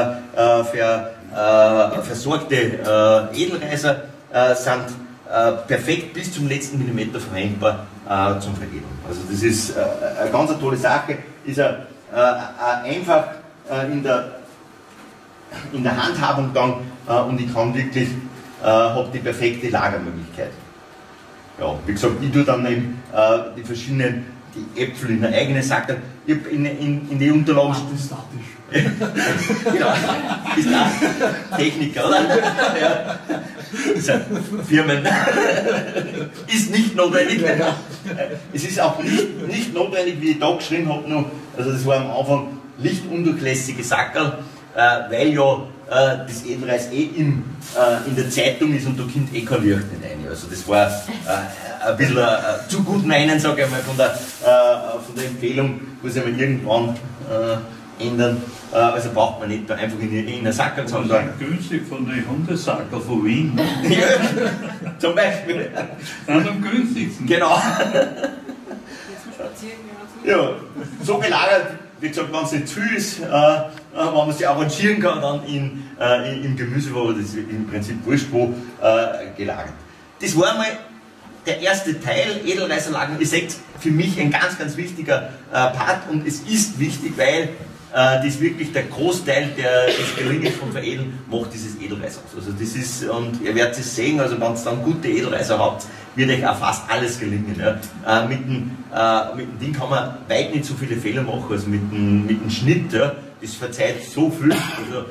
versorgte Edelreiser sind perfekt bis zum letzten Millimeter verwendbar zum Veredeln. Also das ist eine ganz tolle Sache, ist einfach in der Handhabung dann, und ich kann wirklich, habe die perfekte Lagermöglichkeit. Ja, wie gesagt, ich tue dann eben die verschiedenen Äpfel in eine eigene Sackerl. Ich habe in die Unterlagen. Genau, ist auch Techniker, oder? Ja. Das sind Firmen. Ist nicht notwendig. Es ist auch nicht notwendig, wie ich da geschrieben habe, noch, also das war am Anfang lichtundurchlässige Sackerl, weil ja das Edelreis in der Zeitung ist, und da kommt kein Licht nicht rein. Also das war ein bisschen zu gut meinen, sage ich mal, von der Empfehlung, muss ich mal irgendwann ändern. Also braucht man nicht einfach in einer Sackerl zu haben. Das ist günstig von den Hundesackerl von Wien. Ja, zum Beispiel. Dann am günstigsten. Genau. Jetzt mal spazieren gehen. Ja, so gelagert, wie gesagt, wenn es nicht zu viel ist, wenn man sich arrangieren kann, dann im Gemüse, das ist im Prinzip wurscht wo, gelagert. Das war einmal der erste Teil, Edelreiserlagen. Ihr seht, für mich ein ganz, ganz wichtiger Part, und es ist wichtig, weil das wirklich der Großteil des Gelingens von Veredeln macht dieses Edelreis aus. Also das ist, und ihr werdet es sehen, also wenn ihr dann gute Edelreiser habt, wird euch auch fast alles gelingen. Ja. Mit dem Ding kann man weit nicht so viele Fehler machen, also mit dem Schnitt, ja, das verzeiht so viel. Also,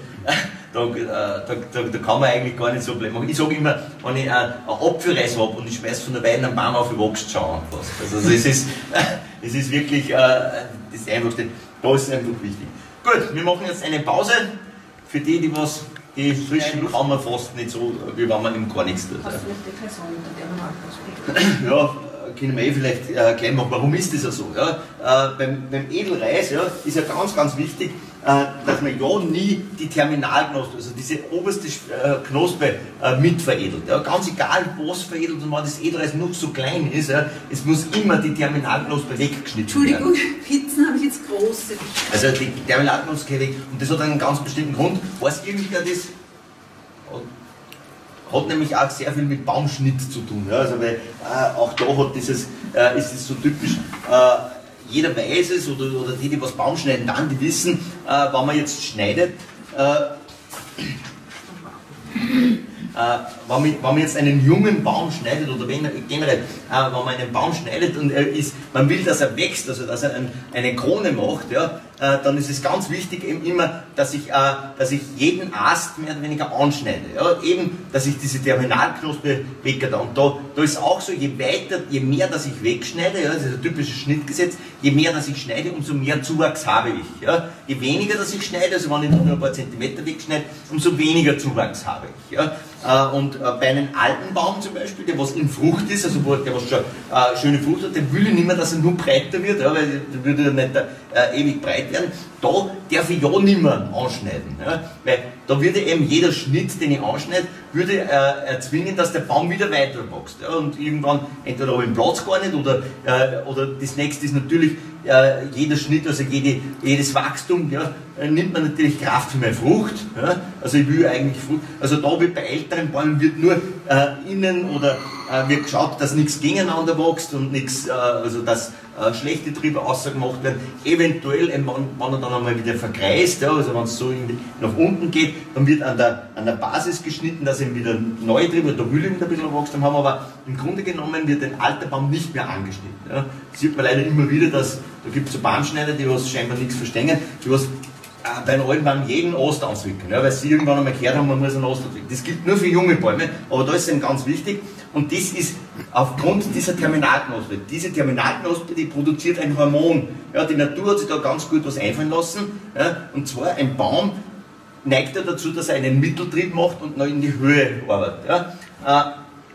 da kann man eigentlich gar nicht so bleiben. Ich sage immer, wenn ich einen Apfelreis habe und ich schmeiße von der Weide einen Baum auf, ich wächst schon fast. Also es ist wirklich das Einfachste. Da ist es einfach wichtig. Gut, wir machen jetzt eine Pause. Für die frischen kann man fast nicht so, wie wenn man im gar nichts tut. Hast du vielleicht die Person, unter der man Ja, können wir vielleicht gleich machen. Warum ist das ja so? Ja? Beim Edelreis, ja, ist ja ganz, ganz wichtig, dass man ja nie die Terminalknospe, also diese oberste Knospe mitveredelt. Ja? Ganz egal, was veredelt, und wenn das Edelreis noch so klein ist, ja, es muss immer die Terminalknospe weggeschnitten werden. Entschuldigung, Pizzen habe ich jetzt große. Also die Terminalknospe geht weg, und das hat einen ganz bestimmten Grund. Weiß irgendwer das? Hat nämlich auch sehr viel mit Baumschnitt zu tun. Ja? Also weil auch da hat ist es so typisch. Jeder weiß es, oder die was Baum schneiden, dann die wissen, wenn man jetzt schneidet, wenn man jetzt einen jungen Baum schneidet, oder generell, wenn man einen Baum schneidet und man will, dass er wächst, also dass er eine Krone macht, ja, dann ist es ganz wichtig eben immer, dass ich jeden Ast mehr oder weniger anschneide. Ja? Eben, dass ich diese Terminalknospe weggehe. Und da ist auch so, je mehr dass ich wegschneide, ja, das ist ein typisches Schnittgesetz, je mehr dass ich schneide, umso mehr Zuwachs habe ich. Ja? Je weniger dass ich schneide, also wenn ich nur ein paar Zentimeter wegschneide, umso weniger Zuwachs habe ich. Ja? Und bei einem alten Baum zum Beispiel, der was in Frucht ist, also der was schon schöne Frucht hat, der will ich nicht mehr, dass er nur breiter wird, ja, weil der würde ja nicht ewig breit werden. Da darf ich ja nicht mehr anschneiden. Ja, weil da würde eben jeder Schnitt, den ich anschneide, würde erzwingen, dass der Baum wieder weiter wächst. Ja, und irgendwann, entweder habe ich den Platz gar nicht, oder das nächste ist natürlich, jeder Schnitt, also jedes Wachstum, ja, nimmt man natürlich Kraft für meine Frucht. Ja, also ich will eigentlich Frucht. Also da wird bei älteren Bäumen wird nur innen oder wird geschaut, dass nichts gegeneinander wächst und nichts, also dass schlechte Triebe außergemacht werden. Eventuell, wenn er dann einmal wieder verkreist, ja, also wenn es so nach unten geht, dann wird an der Basis geschnitten, dass eben wieder neue Triebe, da will ich wieder ein bisschen Wachstum haben, aber im Grunde genommen wird ein alter Baum nicht mehr angeschnitten. Ja. Das sieht man leider immer wieder, dass da gibt es so Baumschneider, die was scheinbar nichts verstehen, die was bei einem alten Baum jeden Ast auswickeln, ja, weil sie irgendwann einmal gehört haben, man muss einen Ast auswickeln. Das gilt nur für junge Bäume, aber da ist es eben ganz wichtig und das ist aufgrund dieser Terminalknospe. Diese Terminalknospe, die produziert ein Hormon. Ja, die Natur hat sich da ganz gut was einfallen lassen, ja, und zwar ein Baum neigt ja dazu, dass er einen Mitteltrieb macht und noch in die Höhe arbeitet. Ja.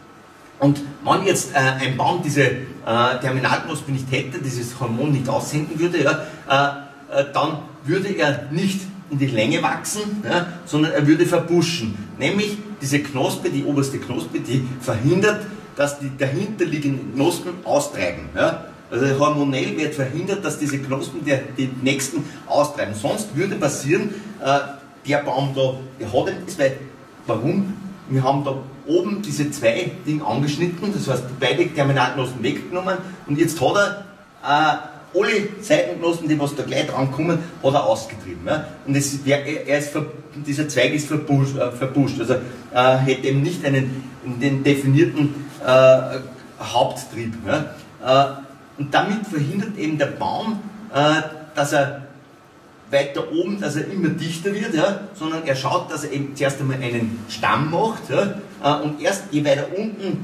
Und wenn jetzt ein Baum diese Terminalknospe nicht hätte, dieses Hormon nicht aussenden würde, ja, dann würde er nicht in die Länge wachsen, ja, sondern er würde verbuschen. Nämlich diese Knospe, die oberste Knospe, die verhindert, dass die dahinterliegenden Knospen austreiben. Ja. Also hormonell wird verhindert, dass diese Knospen die nächsten austreiben. Sonst würde passieren, der Baum da, der hat etwas, weil, warum? Wir haben da oben diese zwei Dinge angeschnitten, das heißt beide Terminalknospen weggenommen und jetzt hat er alle Seitenknospen, die was da gleich dran kommen, hat er ausgetrieben. Ja? Und dieser Zweig ist verbuscht, also hätte eben nicht den definierten Haupttrieb. Ja? Und damit verhindert eben der Baum, dass er weiter oben, dass er immer dichter wird, ja? Sondern er schaut, dass er eben zuerst einmal einen Stamm macht, ja? Und erst je weiter unten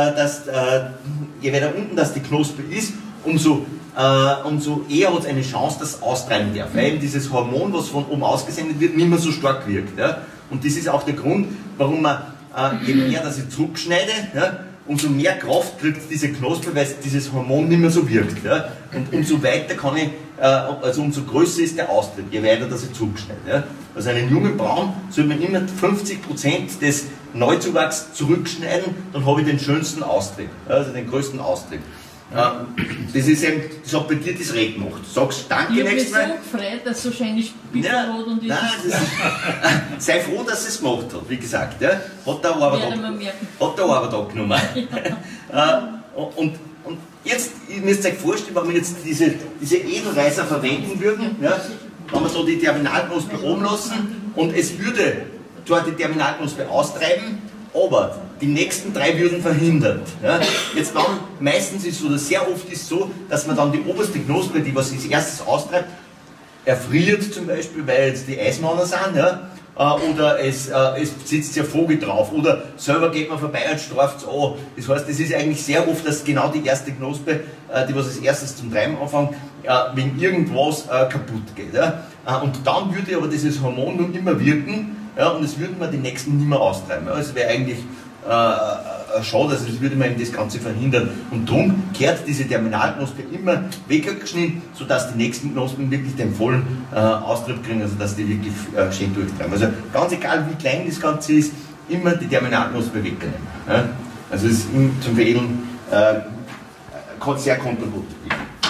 das die Knospe ist, umso eher hat es eine Chance, dass es austreiben darf, weil eben dieses Hormon, was von oben ausgesendet wird, nicht mehr so stark wirkt. Ja? Und das ist auch der Grund, warum man, je mehr dass ich zurückschneide, ja, umso mehr Kraft kriegt diese Knospe, weil dieses Hormon nicht mehr so wirkt. Ja? Und umso weiter kann ich, also umso größer ist der Austritt, je weiter dass ich zurückschneide. Ja? Also einen jungen Baum soll man immer 50% des Neuzuwachs zurückschneiden, dann habe ich den schönsten Austritt, ja? Also den größten Austritt. Das ist eben, das hat bei dir das Red gemacht. Du sagst danke nächstes Mal. Ich bin so gefreut, dass es so schöne Spitze hat und ich. Sei froh, dass es gemacht hat, wie gesagt. Ja. Hat der Arbeit abgenommen. Und jetzt, ihr müsst euch vorstellen, wenn wir jetzt diese Edelreiser verwenden würden, ja, wenn wir so die Terminalknospe oben lassen und es würde dort die Terminalknospe austreiben, aber die nächsten drei würden verhindert. Ja. Jetzt dann, meistens ist es so, oder sehr oft ist es so, dass man dann die oberste Knospe, die was als erstes austreibt, erfriert zum Beispiel, weil jetzt die Eismänner sind, ja, oder es sitzt ja Vogel drauf, oder selber geht man vorbei und straft es an. Das heißt, es ist eigentlich sehr oft, dass genau die erste Knospe, die was als erstes zum Treiben anfängt, wegen irgendwas kaputt geht. Ja. Und dann würde aber dieses Hormon nun immer wirken, ja, und es würden wir die nächsten nicht mehr austreiben. Ja. Es wäre eigentlich schade, also das würde man eben das Ganze verhindern. Und darum kehrt diese Terminalknospe immer weggeschnitten, sodass die nächsten Knospen wirklich den vollen Austrieb kriegen, also dass die wirklich schön durchtreiben. Also ganz egal wie klein das Ganze ist, immer die Terminalknospe wegnehmen. Ja? Also es ist zum Veredeln sehr kontraproduktiv.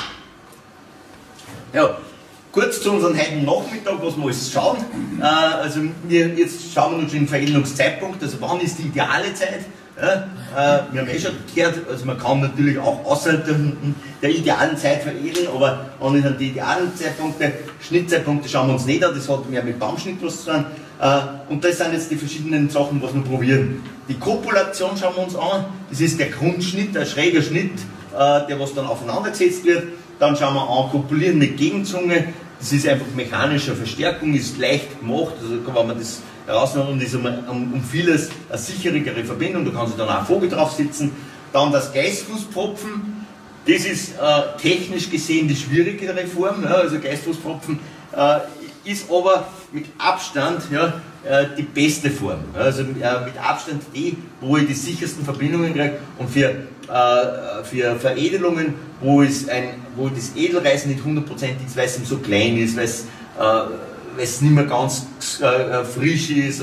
Ja. Kurz zu unserem heutigen Nachmittag, was wir alles schauen. Also jetzt schauen wir uns den Veredelungszeitpunkt, also wann ist die ideale Zeit. Ja, wir haben schon gehört, also man kann natürlich auch außerhalb der idealen Zeit veredeln, aber wann sind die idealen Zeitpunkte? Schnittzeitpunkte schauen wir uns nicht an, das hat mehr mit Baumschnitt was zu tun. Und das sind jetzt die verschiedenen Sachen, was wir probieren. Die Kopulation schauen wir uns an, das ist der Grundschnitt, der schräger Schnitt, der was dann aufeinander gesetzt wird. Dann schauen wir an, kopulieren mit Gegenzunge, das ist einfach mechanische Verstärkung, ist leicht gemacht, also wenn man das rausnimmt und ist um vieles eine sicherere Verbindung, da kann sich dann auch ein Vogel drauf sitzen. Dann das Geißfußpfropfen, das ist technisch gesehen die schwierigere Form, ja, also Geißfußpfropfen ist aber mit Abstand die beste Form. Also mit Abstand die, wo ich die sichersten Verbindungen kriege und für Veredelungen, wo das Edelreis nicht hundertprozentig ist, weil es so klein ist, weil es nicht mehr ganz frisch ist,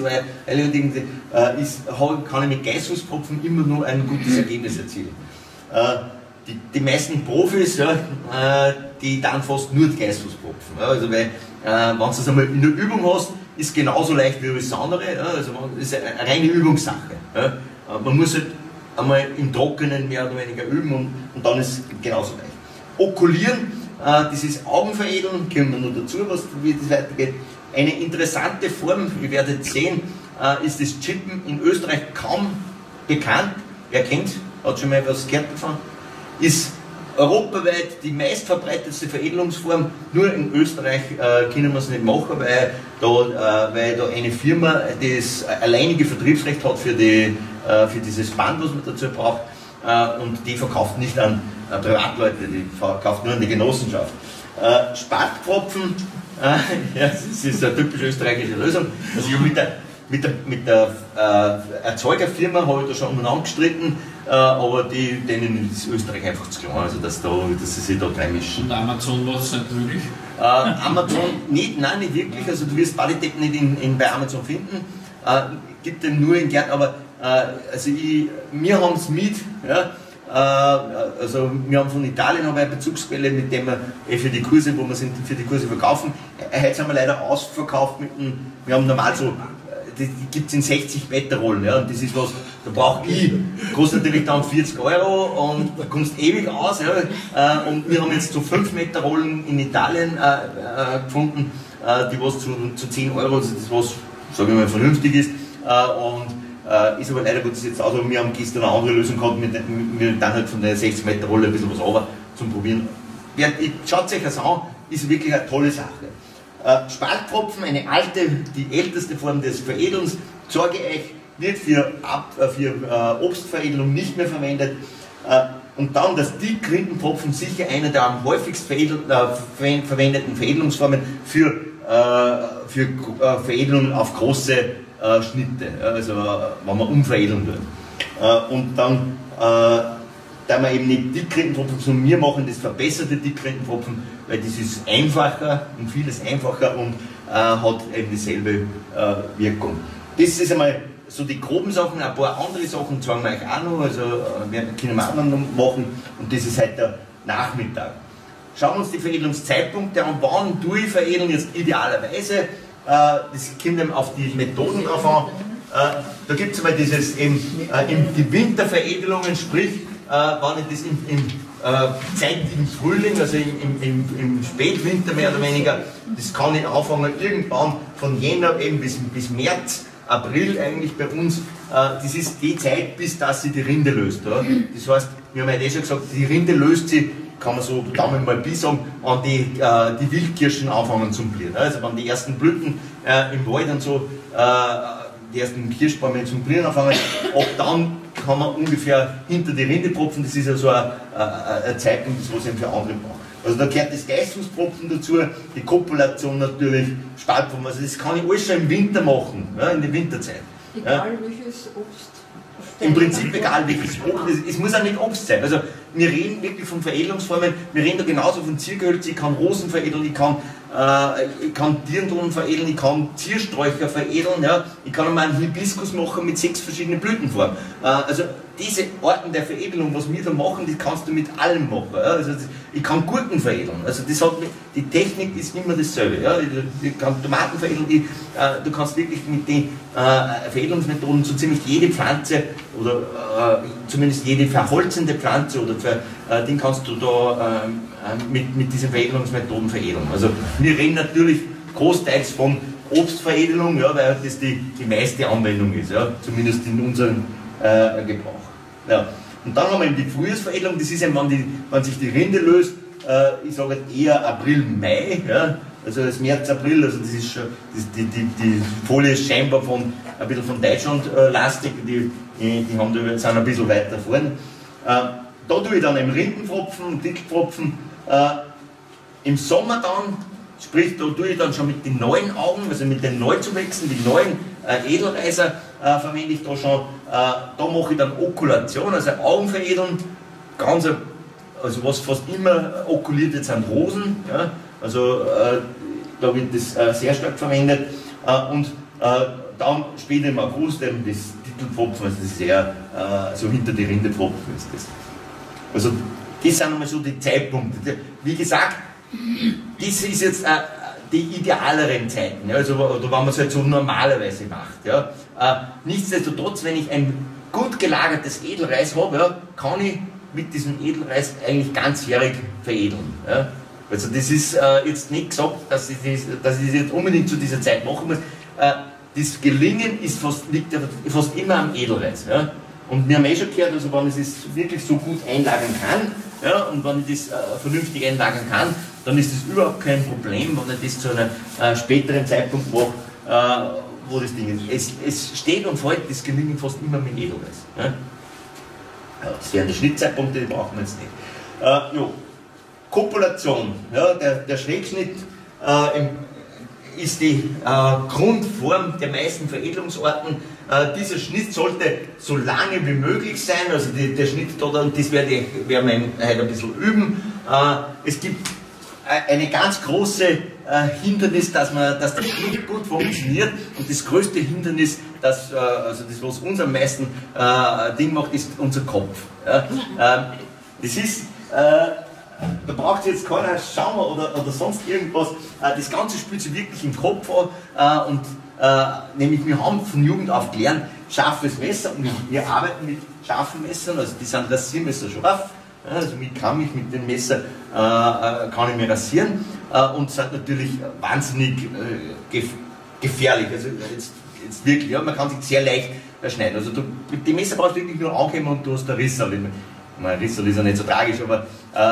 kann ich mit Geißfußpfropfen immer nur ein gutes Ergebnis erzielen. Die meisten Profis, die dann fast nur Geißfußpfropfen. Also weil, wenn du das einmal in der Übung hast, ist es genauso leicht wie alles andere. Also das ist eine reine Übungssache. Man muss halt einmal im Trockenen mehr oder weniger üben und dann ist es genauso leicht. Okulieren, das ist Augenveredeln, kommen wir noch dazu, wie das weitergeht. Eine interessante Form, ihr werdet sehen, ist das Chippen in Österreich kaum bekannt. Wer kennt, hat schon mal was gehört davon? Ist europaweit die meistverbreitetste Veredelungsform, nur in Österreich können wir es nicht machen, weil da eine Firma das alleinige Vertriebsrecht hat für dieses Band, was man dazu braucht, und die verkauft nicht an Privatleute, die verkauft nur an die Genossenschaft. Spathpfropfen, das ist eine typisch österreichische Lösung. Also ich mit der Erzeugerfirma habe ich da schon umeinander gestritten, aber denen ist Österreich einfach zu klein, also dass sie sich da reinmischen. Und Amazon war es nicht möglich? Amazon nein, nicht wirklich, also du wirst Qualität nicht bei Amazon finden, gibt dem nur in Gärten, aber wir haben es mit, ja, also wir haben von Italien eine Bezugsquelle, mit dem wir für die Kurse, wo wir sind, für die Kurse verkaufen. Heute sind wir leider ausverkauft wir haben normal so, die gibt es in 60 Meter Rollen, ja, und das ist was, da brauche ich, kostet natürlich dann 40 € und da kommst ewig aus, ja, und wir haben jetzt so 5 Meter Rollen in Italien gefunden, die was zu 10 €, also das was, sage ich mal, vernünftig ist, ist aber leider Gottes jetzt auch so, wir haben gestern eine andere Lösung gehabt, wir dann halt von der 60 Meter Rolle ein bisschen was runter zum Probieren. Schaut euch das an, ist wirklich eine tolle Sache. Spathpfropfen, die älteste Form des Veredelns, sage ich euch, wird für Obstveredelung nicht mehr verwendet. Und dann das Dickrindenpfropfen, sicher einer der am häufigst verwendeten Veredelungsformen für Veredelung auf große Schnitte, also wenn man umveredeln will. Und dann, da wir eben nicht Dickrindenpfropfen, sondern wir machen das verbesserte Dickrindenpfropfen, weil das ist einfacher und vieles einfacher und hat eben dieselbe Wirkung. Das ist einmal so die groben Sachen, ein paar andere Sachen zeigen wir euch auch noch, also wir können wir auch noch machen und das ist heute der Nachmittag. Schauen wir uns die Veredelungszeitpunkte an, wann tue ich veredeln, jetzt idealerweise, das kommt eben auf die Methoden drauf an. Da gibt es einmal dieses die Winterveredelungen, sprich, wenn ich das im zeitigen Frühling, also im Spätwinter mehr oder weniger, das kann ich anfangen irgendwann von Jänner eben bis März, April eigentlich bei uns, das ist die Zeit, bis dass sie die Rinde löst. Ja. Das heißt, wir haben ja schon gesagt, die Rinde löst sie, kann man so Daumen mal bis sagen, an die Wildkirschen anfangen zu blühen. Also wenn die ersten Blüten im Wald und so, die ersten Kirschbäume zum Blühen anfangen, ab dann kann man ungefähr hinter die Rinde propfen, das ist ja so ein Zeitpunkt, was eben für andere braucht. Also da gehört das Geißfußpfropfen dazu, die Kopulation natürlich, Spathpfropfen, also das kann ich alles schon im Winter machen, ja, in der Winterzeit. Egal welches Obst. Im Prinzip egal welches Obst, es muss auch nicht Obst sein. Also wir reden wirklich von Veredelungsformen, wir reden da genauso von Ziergehölz, ich kann Rosen veredeln, ich kann Dirndln veredeln, ich kann Ziersträucher veredeln, ja. Ich kann einmal einen Hibiskus machen mit 6 verschiedenen Blütenformen. Also diese Arten der Veredelung, was wir da machen, die kannst du mit allem machen. Ja. Also ich kann Gurken veredeln, also die Technik ist immer dasselbe. Ja. Ich kann Tomaten veredeln, du kannst wirklich mit den Veredelungsmethoden so ziemlich jede Pflanze oder zumindest jede verholzende Pflanze oder den kannst du da mit diesen Veredelungsmethoden veredeln. Also wir reden natürlich großteils von Obstveredelung, ja, weil das die meiste Anwendung ist, ja, zumindest in unserem Gebrauch. Ja. Und dann haben wir eben die Frühjahrsveredelung, das ist eben, wenn sich die Rinde löst, ich sage eher April, Mai, ja, also das März, April, also das ist schon, die Folie ist scheinbar ein bisschen von Deutschland lastig, die sind ein bisschen weiter vorne. Da tue ich dann im Rindenpfropfen, Dickelpfropfen, im Sommer dann, sprich da tue ich dann schon mit den neuen Augen, also mit den Neuzuwächsen, die neuen Edelreiser verwende ich da schon, da mache ich dann Okulation, also Augenveredeln, ganz, also was fast immer okuliert wird, sind Rosen, ja, also da wird das sehr stark verwendet und dann später im August eben das Titelpfropfen, also das ist eher so hinter die Rindepfropfen ist das. Also das sind einmal so die Zeitpunkte. Wie gesagt, das ist jetzt die idealeren Zeiten, ja, also oder wenn man es halt so normalerweise macht. Ja. Nichtsdestotrotz, wenn ich ein gut gelagertes Edelreis habe, ja, kann ich mit diesem Edelreis eigentlich ganzjährig veredeln. Ja. Also das ist jetzt nicht gesagt, dass ich das jetzt unbedingt zu dieser Zeit machen muss. Das Gelingen ist liegt fast immer am Edelreis. Ja. Und wir haben eh schon gehört, also wenn ich das wirklich so gut einlagern kann, ja, und wenn ich das vernünftig einlagern kann, dann ist das überhaupt kein Problem, wenn ich das zu einem späteren Zeitpunkt mache, wo das Ding ist. Es steht und fällt das Gelingen fast immer mit Edelreis. Ja. Ja, das wären die Schnittzeitpunkte, die brauchen wir jetzt nicht. Ja. Kopulation, ja, der Schrägschnitt ist die Grundform der meisten Veredelungsarten. Dieser Schnitt sollte so lange wie möglich sein, also der Schnitt da, und das werden wir heute ein bisschen üben. Es gibt eine ganz große Hindernis, dass der Schnitt gut funktioniert, und das größte Hindernis, also das, was uns am meisten Ding macht, ist unser Kopf. Ja? Das ist da braucht jetzt keiner Schaumer oder sonst irgendwas. Das Ganze spielt sich wirklich im Kopf an. Und nämlich wir haben von Jugend auf gelernt, scharfes Messer, und wir arbeiten mit scharfen Messern, also die sind Rasiermesser scharf. Also mit dem Messer kann ich mir rasieren, und sind natürlich wahnsinnig gefährlich. Also jetzt wirklich, ja, man kann sich sehr leicht schneiden. Also mit dem Messer brauchst du wirklich nur angeben und du hast ein Risserl. Mein Risserl ist ja nicht so tragisch, aber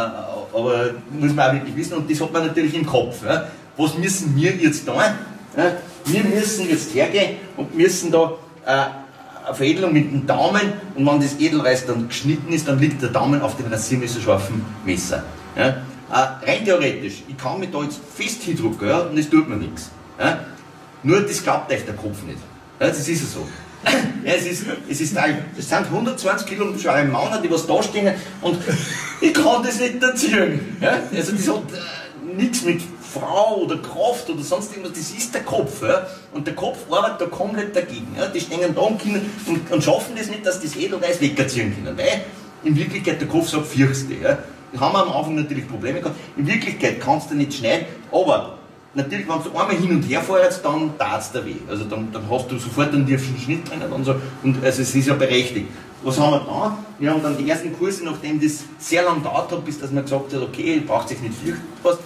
muss man auch wirklich wissen, und das hat man natürlich im Kopf. Ja. Was müssen wir jetzt da? Ja, wir müssen jetzt hergehen und müssen da eine Veredelung mit dem Daumen, und wenn das Edelreis dann geschnitten ist, dann liegt der Daumen auf dem rasiermesserscharfen Messer. Ja. Rein theoretisch, ich kann mich da jetzt fest hindrücken, ja, und es tut mir nichts. Ja. Nur das glaubt euch der Kopf nicht. Ja, das ist ja so. Ja, es sind 120 Kilo schwere Männer, die was da stehen, und ich kann das nicht erziehen. Ja? Also das hat nichts mit Frau oder Kraft oder sonst irgendwas, das ist der Kopf. Ja? Und der Kopf arbeitet da komplett dagegen. Ja? Die stehen da und schaffen das nicht, dass das Edelreis wegerziehen können, weil in Wirklichkeit der Kopf sagt, fürchst dich. Ja? Da haben wir am Anfang natürlich Probleme gehabt. In Wirklichkeit kannst du nicht schneiden, aber natürlich, wenn du einmal hin und her fährst, dann tat es dir weh. Also dann hast du sofort einen tiefen Schnitt drinnen und so. Und also es ist ja berechtigt. Was haben wir da? Wir haben dann die ersten Kurse, nachdem das sehr lange gedauert hat, bis dass man gesagt hat, okay, ihr braucht sich nicht fürchten.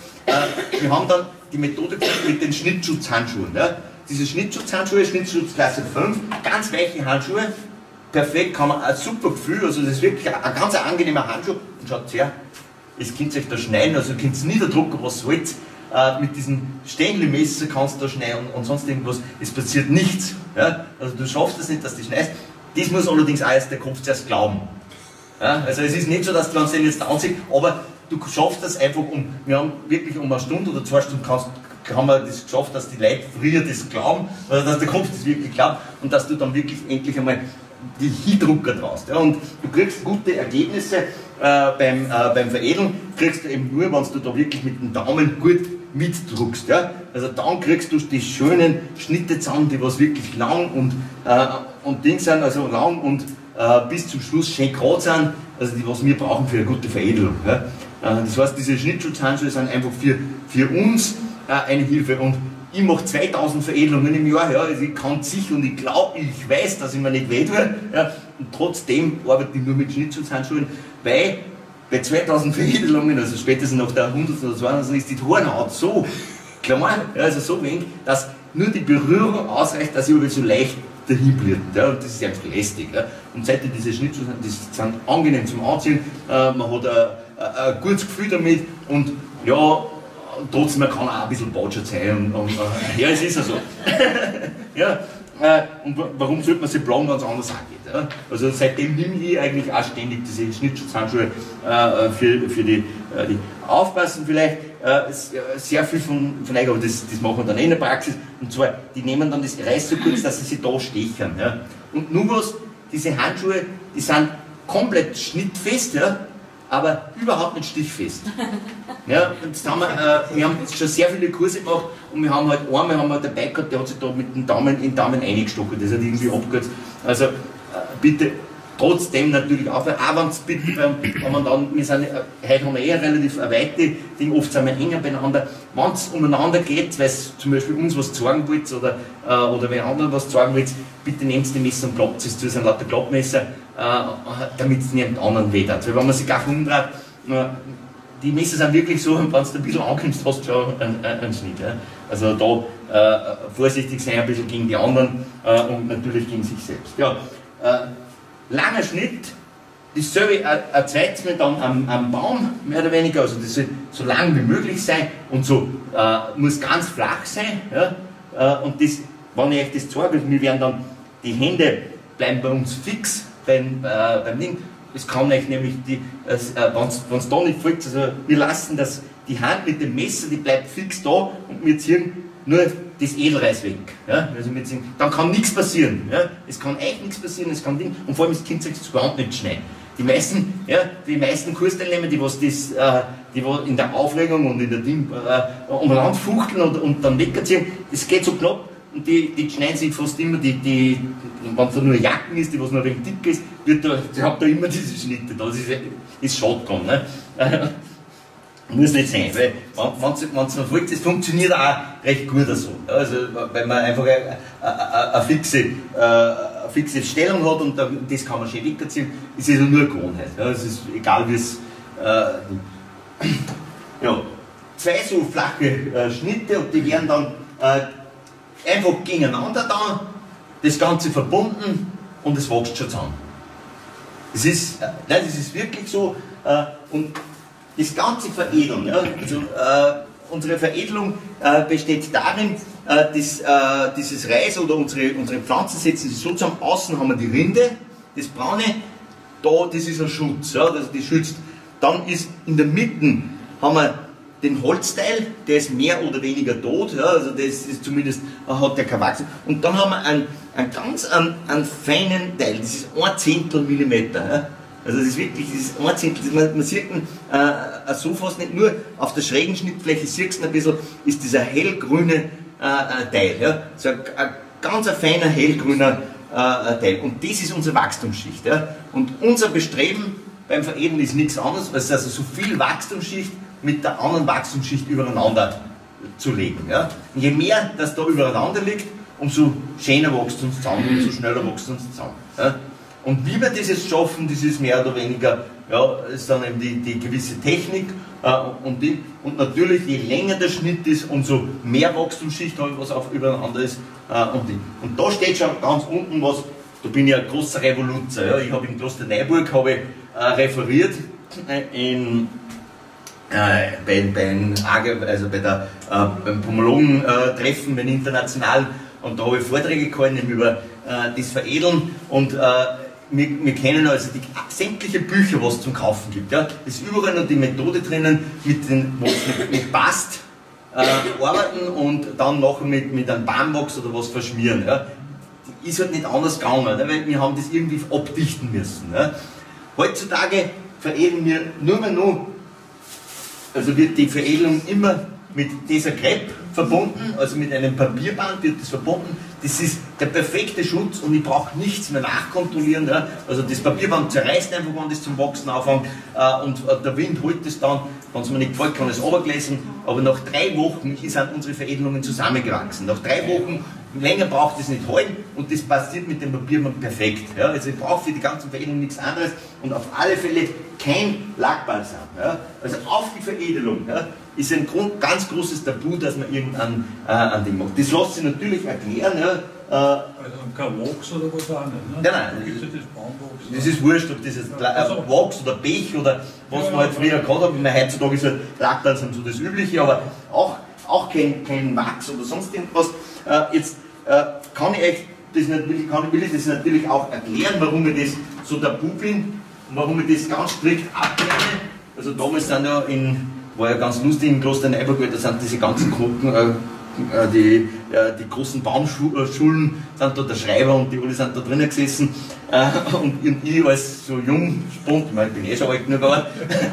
Wir haben dann die Methode mit den Schnittschutzhandschuhen. Ja. Diese Schnittschutzhandschuhe, Schnittschutzklasse 5, ganz weiche Handschuhe, perfekt, kann man ein super Gefühl, also das ist wirklich ein ganz angenehmer Handschuh. Und schaut her, es könnt euch da schneiden, also ihr könnt es niederdrucken, was soll's. Mit diesem Stängli-Messer kannst du da schneiden und sonst irgendwas, es passiert nichts. Ja? Also du schaffst es nicht, dass du schneidest. Das muss allerdings auch erst der Kopf zuerst glauben. Ja? Also es ist nicht so, dass du den jetzt anziehst, aber du schaffst das einfach, wir haben wirklich um eine Stunde oder 2 Stunden haben wir das geschafft, dass die Leute früher das glauben, oder dass der Kopf das wirklich glaubt, und dass du dann wirklich endlich einmal die Hindrucker traust. Ja? Und du kriegst gute Ergebnisse beim Veredeln, kriegst du eben nur, wenn du da wirklich mit dem Daumen gut mitdruckst. Ja? Also dann kriegst du die schönen Schnitte zusammen, die was wirklich lang und Ding sind, also lang und bis zum Schluss schön gerade sind, also die was wir brauchen für eine gute Veredelung. Ja? Das heißt, diese Schnittschutzhandschuhe sind einfach für uns eine Hilfe, und ich mache 2000 Veredelungen im Jahr, ja, also ich kann sicher, und ich weiß, dass ich mir nicht weh tue, ja, und trotzdem arbeite ich nur mit Schnittschutzhandschuhen, weil bei 2000 Veredelungen, also spätestens nach der 100. oder 200. ist die Hornhaut so klein, also so wenig, dass nur die Berührung ausreicht, dass ich so leicht dahin blieb. Ja, und das ist einfach lästig. Ja. Und seit diese Schnittschuhe sind angenehm zum Anziehen, man hat ein gutes Gefühl damit, und ja, trotzdem, man kann auch ein bisschen Botschert sein. Ja, es ist ja so. Ja, und warum sollte man sich planen, wenn es anders auch geht? Ja? Also seitdem nehme ich eigentlich auch ständig diese Schnittschutzhandschuhe für die aufpassen vielleicht. Sehr viel von euch, aber das machen wir dann in der Praxis. Und zwar, die nehmen dann das Reiß so kurz, dass sie sich da stechen. Ja? Und nur was, diese Handschuhe, die sind komplett schnittfest, ja? Aber überhaupt nicht stichfest. Ja, und jetzt haben wir haben jetzt schon sehr viele Kurse gemacht und wir haben halt einmal dabei gehabt, der hat sich da mit dem Daumen in den Daumen eingestochen, das hat irgendwie abgekürzt. Also bitte trotzdem natürlich auch wenn es bitte, wenn man dann, wir sind, heute haben wir ein relativ weite Ding, oft sind wir enger beieinander, wenn es umeinander geht, weil es zum Beispiel uns was zeigen wollt oder wenn anderen was zeigen wollt, bitte nehmt die Messer und klappt es zu, das sind lauter Klappmesser, damit es nicht anderen wehtut. Weil wenn man sich gar umdreht, die Messer sind wirklich so, wenn du ein bisschen ankommst, hast du schon einen Schnitt. Ja? Also da vorsichtig sein ein bisschen gegen die anderen und natürlich gegen sich selbst. Ja, langer Schnitt, dasselbe ein zweites Mal dann am Baum, mehr oder weniger, also das soll so lang wie möglich sein und so muss ganz flach sein. Ja? Und das, wenn ich euch das zeige, wir werden dann, die Hände bleiben bei uns fix beim Ding. Es kann euch nämlich, wenn es da nicht folgt, also wir lassen die Hand mit dem Messer, die bleibt fix da und wir ziehen nur das Edelreis weg. Ja? Also wir ziehen, dann kann nichts passieren. Ja? Es kann echt nichts passieren, es kann Ding, und vor allem das Kind sagt, es überhaupt nicht schneiden. Die meisten Kursteilnehmer, die in der Aufregung und in der Ding umeinander fuchteln und dann wegziehen, das geht so knapp. Und die schneiden sich fast immer, wenn es nur Jacken ist, die was noch ein wenig dick ist, ich habe da immer diese Schnitte, das ist Shotgun. Ne? Muss nicht sein, weil wenn es verfolgt, das funktioniert auch recht gut so. Also, weil man einfach eine fixe Stellung hat und das kann man schön wegziehen, ist also nur eine Gewohnheit. Ja? Es ist egal wie es. Ja, zwei so flache Schnitte und die werden dann einfach gegeneinander da, das Ganze verbunden und es wächst schon zusammen. Das ist wirklich so. Und das ganze Veredeln, ja, also, unsere Veredelung besteht darin, dieses Reis oder unsere Pflanzen setzen sich so zusammen, außen haben wir die Rinde, das Braune, da, das ist ein Schutz, ja, das schützt. Dann ist in der Mitte, haben wir den Holzteil, der ist mehr oder weniger tot, ja, also das ist zumindest, hat der kein Wachstum. Und dann haben wir einen ganz feinen Teil, das ist 1/10 Millimeter. Ja. Also das ist wirklich, das ist 1/10, man sieht ihn so fast nicht, nur auf der schrägen Schnittfläche siehst du ein bisschen, ist dieser hellgrüne Teil. Ja. So ein ganz feiner hellgrüner Teil. Und das ist unsere Wachstumsschicht. Ja. Und unser Bestreben beim Veredeln ist nichts anderes, als also so viel Wachstumsschicht mit der anderen Wachstumsschicht übereinander zu legen. Ja? Und je mehr das da übereinander liegt, umso schöner wächst es uns zusammen, umso schneller wächst es uns zusammen. Ja? Und wie wir das jetzt schaffen, das ist mehr oder weniger, ja, ist dann eben die gewisse Technik und natürlich, je länger der Schnitt ist, umso mehr Wachstumsschicht habe ich, was auf übereinander ist. Und da steht schon ganz unten was, da bin ich ein großer Revoluzer. Ja? Ich habe in Klosterneuburg referiert beim Pomologen-Treffen, beim internationalen, und da habe ich Vorträge gehalten über das Veredeln und wir kennen also sämtliche Bücher, was es zum Kaufen gibt. Ja? Es ist überall noch die Methode drinnen, mit Bast arbeiten und dann nachher mit einem Baumwachs oder was verschmieren. Ja? Ist halt nicht anders gegangen, weil wir haben das irgendwie abdichten müssen. Ja? Heutzutage veredeln wir nur mehr noch. Also wird die Veredelung immer mit dieser Crepe verbunden, also mit einem Papierband wird das verbunden. Das ist der perfekte Schutz und ich brauche nichts mehr nachkontrollieren. Ja. Also das Papierband zerreißt einfach, wenn das zum Wachsen anfängt und der Wind holt es dann. Wenn es mir nicht gefällt, kann ich es runterlesen. Aber nach 3 Wochen sind unsere Veredelungen zusammengewachsen. Nach 3 Wochen, länger braucht es nicht halten und das passiert mit dem Papierband perfekt. Ja. Also ich brauche für die ganzen Veredelungen nichts anderes und auf alle Fälle kein Lackbalsam. Ja. Also auf die Veredelung. Ja, ist ein ganz großes Tabu, dass man irgendein Ding macht. Das lässt sich natürlich erklären. Ja. Also kein Wachs oder was auch nicht, ne? Nein. Das ist wurscht, ob das jetzt Wachs oder Pech oder was man halt früher gehabt hat. Heutzutage ist halt Lackbalsam so das Übliche, aber auch kein Wachs oder sonst irgendwas. Jetzt kann ich euch das natürlich, will ich das natürlich auch erklären, warum ich das so tabu bin und warum ich das ganz strikt ablehne. Also damals sind ja war ja ganz lustig, im Kloster Neuburg, da sind diese ganzen Gruppen, die großen Baumschulen sind da der Schreiber und die alle sind da drinnen gesessen und ich als so jung Spund, ich meine, ich bin eh schon alt genug, aber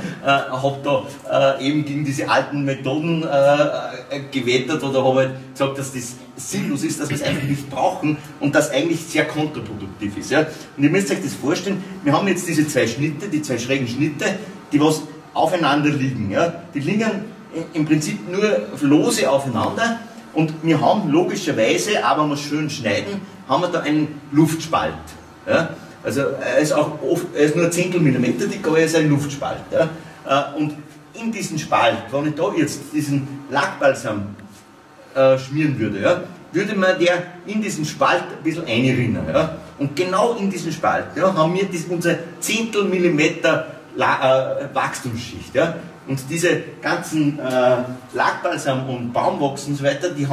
habe da eben gegen diese alten Methoden gewettert oder habe halt gesagt, dass das sinnlos ist, dass wir es einfach nicht brauchen und das eigentlich sehr kontraproduktiv ist. Ja? Und ihr müsst euch das vorstellen, wir haben jetzt diese zwei Schnitte, die zwei schrägen Schnitte, die was aufeinander liegen. Ja? Die liegen im Prinzip nur lose aufeinander. Und wir haben logischerweise, aber wenn wir schön schneiden, haben wir da einen Luftspalt. Ja? Also er ist nur 1 Zehntelmillimeter dick, aber er ist ein Luftspalt. Ja? Und in diesen Spalt, wenn ich da jetzt diesen Lackbalsam schmieren würde, ja, würde man der in diesen Spalt ein bisschen einrinnen. Ja? Und genau in diesen Spalt haben wir unsere Zehntelmillimeter Wachstumsschicht. Ja? Und diese ganzen Lackbalsam und Baumwachs und so weiter, die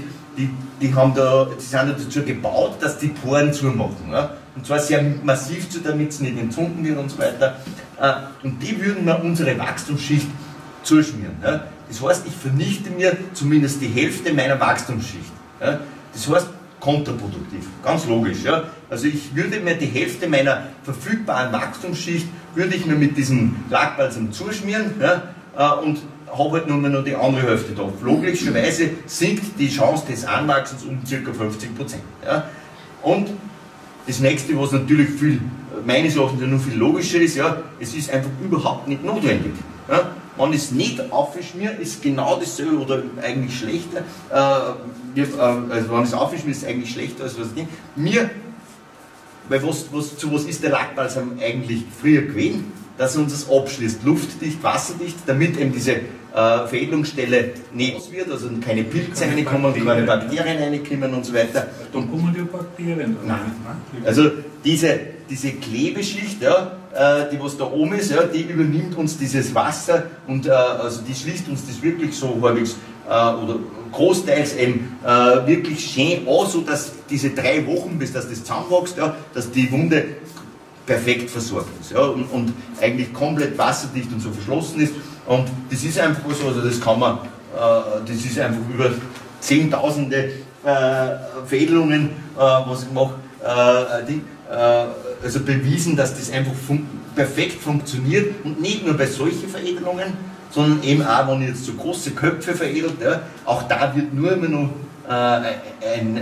sind ja dazu gebaut, dass die Poren zumachen. Ja? Und zwar sehr massiv, damit es nicht entzünden wird und so weiter. Und die würden wir unsere Wachstumsschicht zuschmieren. Ja? Das heißt, ich vernichte mir zumindest die Hälfte meiner Wachstumsschicht. Ja? Das heißt, kontraproduktiv, ganz logisch. Ja? Also ich würde mir die Hälfte meiner verfügbaren Wachstumsschicht würde ich mir mit diesem Lackbalsam zuschmieren, ja? Und habe halt nur noch die andere Hälfte da. Logischerweise sinkt die Chance des Anwachsens um ca. 50%. Ja? Und das nächste, was natürlich meines Erachtens noch viel logischer ist, ja, es ist einfach überhaupt nicht notwendig. Ja? Wenn ich es nicht aufschmiere, ist genau dasselbe oder eigentlich schlechter. Also wenn ich es aufschmiere, ist es eigentlich schlechter als was nicht. Weil zu was ist der Lackbalsam eigentlich früher gewesen? Dass er uns das abschließt, luftdicht, wasserdicht, damit eben diese Veredelungsstelle nicht aus wird, also keine Pilze reinkommen, keine Bakterien reinkommen und so weiter. Dann kommen die Bakterien da rein. Also diese Klebeschicht, ja, die was da oben ist, ja, die übernimmt uns dieses Wasser und also die schließt uns das wirklich so halbwegs oder großteils eben wirklich schön an, so dass diese 3 Wochen, bis das zusammenwächst, ja, dass die Wunde perfekt versorgt ist, ja, und eigentlich komplett wasserdicht und so verschlossen ist. Und das ist einfach so, also das kann man, das ist einfach über Zehntausende Veredelungen, was ich mache, also bewiesen, dass das einfach perfekt funktioniert und nicht nur bei solchen Veredelungen, sondern eben auch, wenn ich jetzt so große Köpfe veredelt, ja, auch da wird nur immer noch ein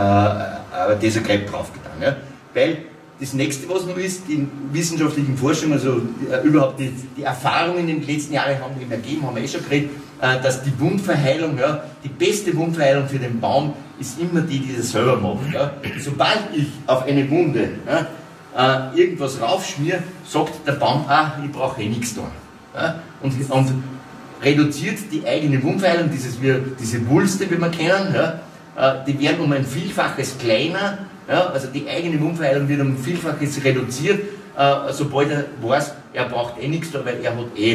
Deserkrep draufgetan. Ja, weil das nächste, was noch ist, die wissenschaftlichen Forschungen, also überhaupt die Erfahrungen in den letzten Jahren haben eben ergeben, haben wir schon geredet, dass die Wundverheilung, ja, die beste Wundverheilung für den Baum ist immer die das selber macht. Ja. Sobald ich auf eine Wunde irgendwas raufschmiere, sagt der Baum, ich brauche nichts tun. Ja. Und reduziert die eigene Wundverheilung, diese Wulste, wie wir kennen, ja, die werden um ein Vielfaches kleiner. Ja, also die eigene Wundverheilung wird um ein Vielfaches reduziert, sobald er weiß, er braucht nichts da, weil er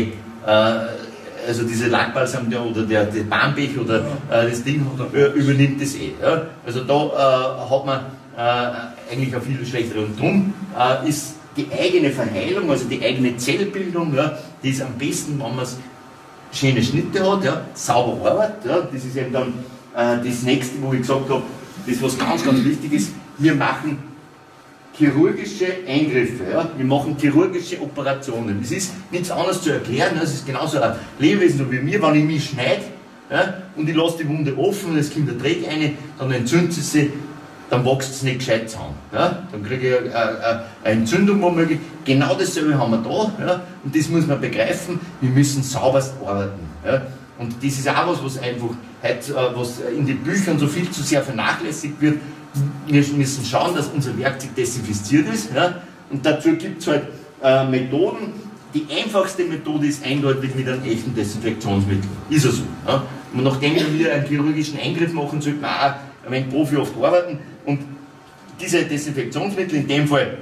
hat also diese Lackbalsam oder der Barmbech oder das Ding übernimmt das Ja. Also da hat man eigentlich eine viel schlechtere. Und darum ist die eigene Verheilung, also die eigene Zellbildung, ja, die ist am besten, wenn man schöne Schnitte hat, ja, sauber arbeitet. Ja, das ist eben dann das nächste, wo ich gesagt habe, das was ganz, ganz wichtig ist. Wir machen chirurgische Eingriffe, ja? Wir machen chirurgische Operationen. Es ist nichts anderes zu erklären, es ist genauso ein Lebewesen so wie mir, wenn ich mich schneide, ja, und ich lasse die Wunde offen und es kommt der Dreck rein, dann entzündet sie sich, dann wächst es nicht gescheit zusammen. Ja? Dann kriege ich eine Entzündung womöglich. Genau dasselbe haben wir da, ja? Und das muss man begreifen, wir müssen sauberst arbeiten. Ja? Und das ist auch was einfach heute, was in den Büchern so viel zu sehr vernachlässigt wird. Wir müssen schauen, dass unser Werkzeug desinfiziert ist, ja? Und dazu gibt es halt Methoden. Die einfachste Methode ist eindeutig mit einem echten Desinfektionsmittel. Ist ja so. Ja? Und nachdem wir einen chirurgischen Eingriff machen, sollte man auch ein wenig profi-oft arbeiten. Und diese Desinfektionsmittel, in dem Fall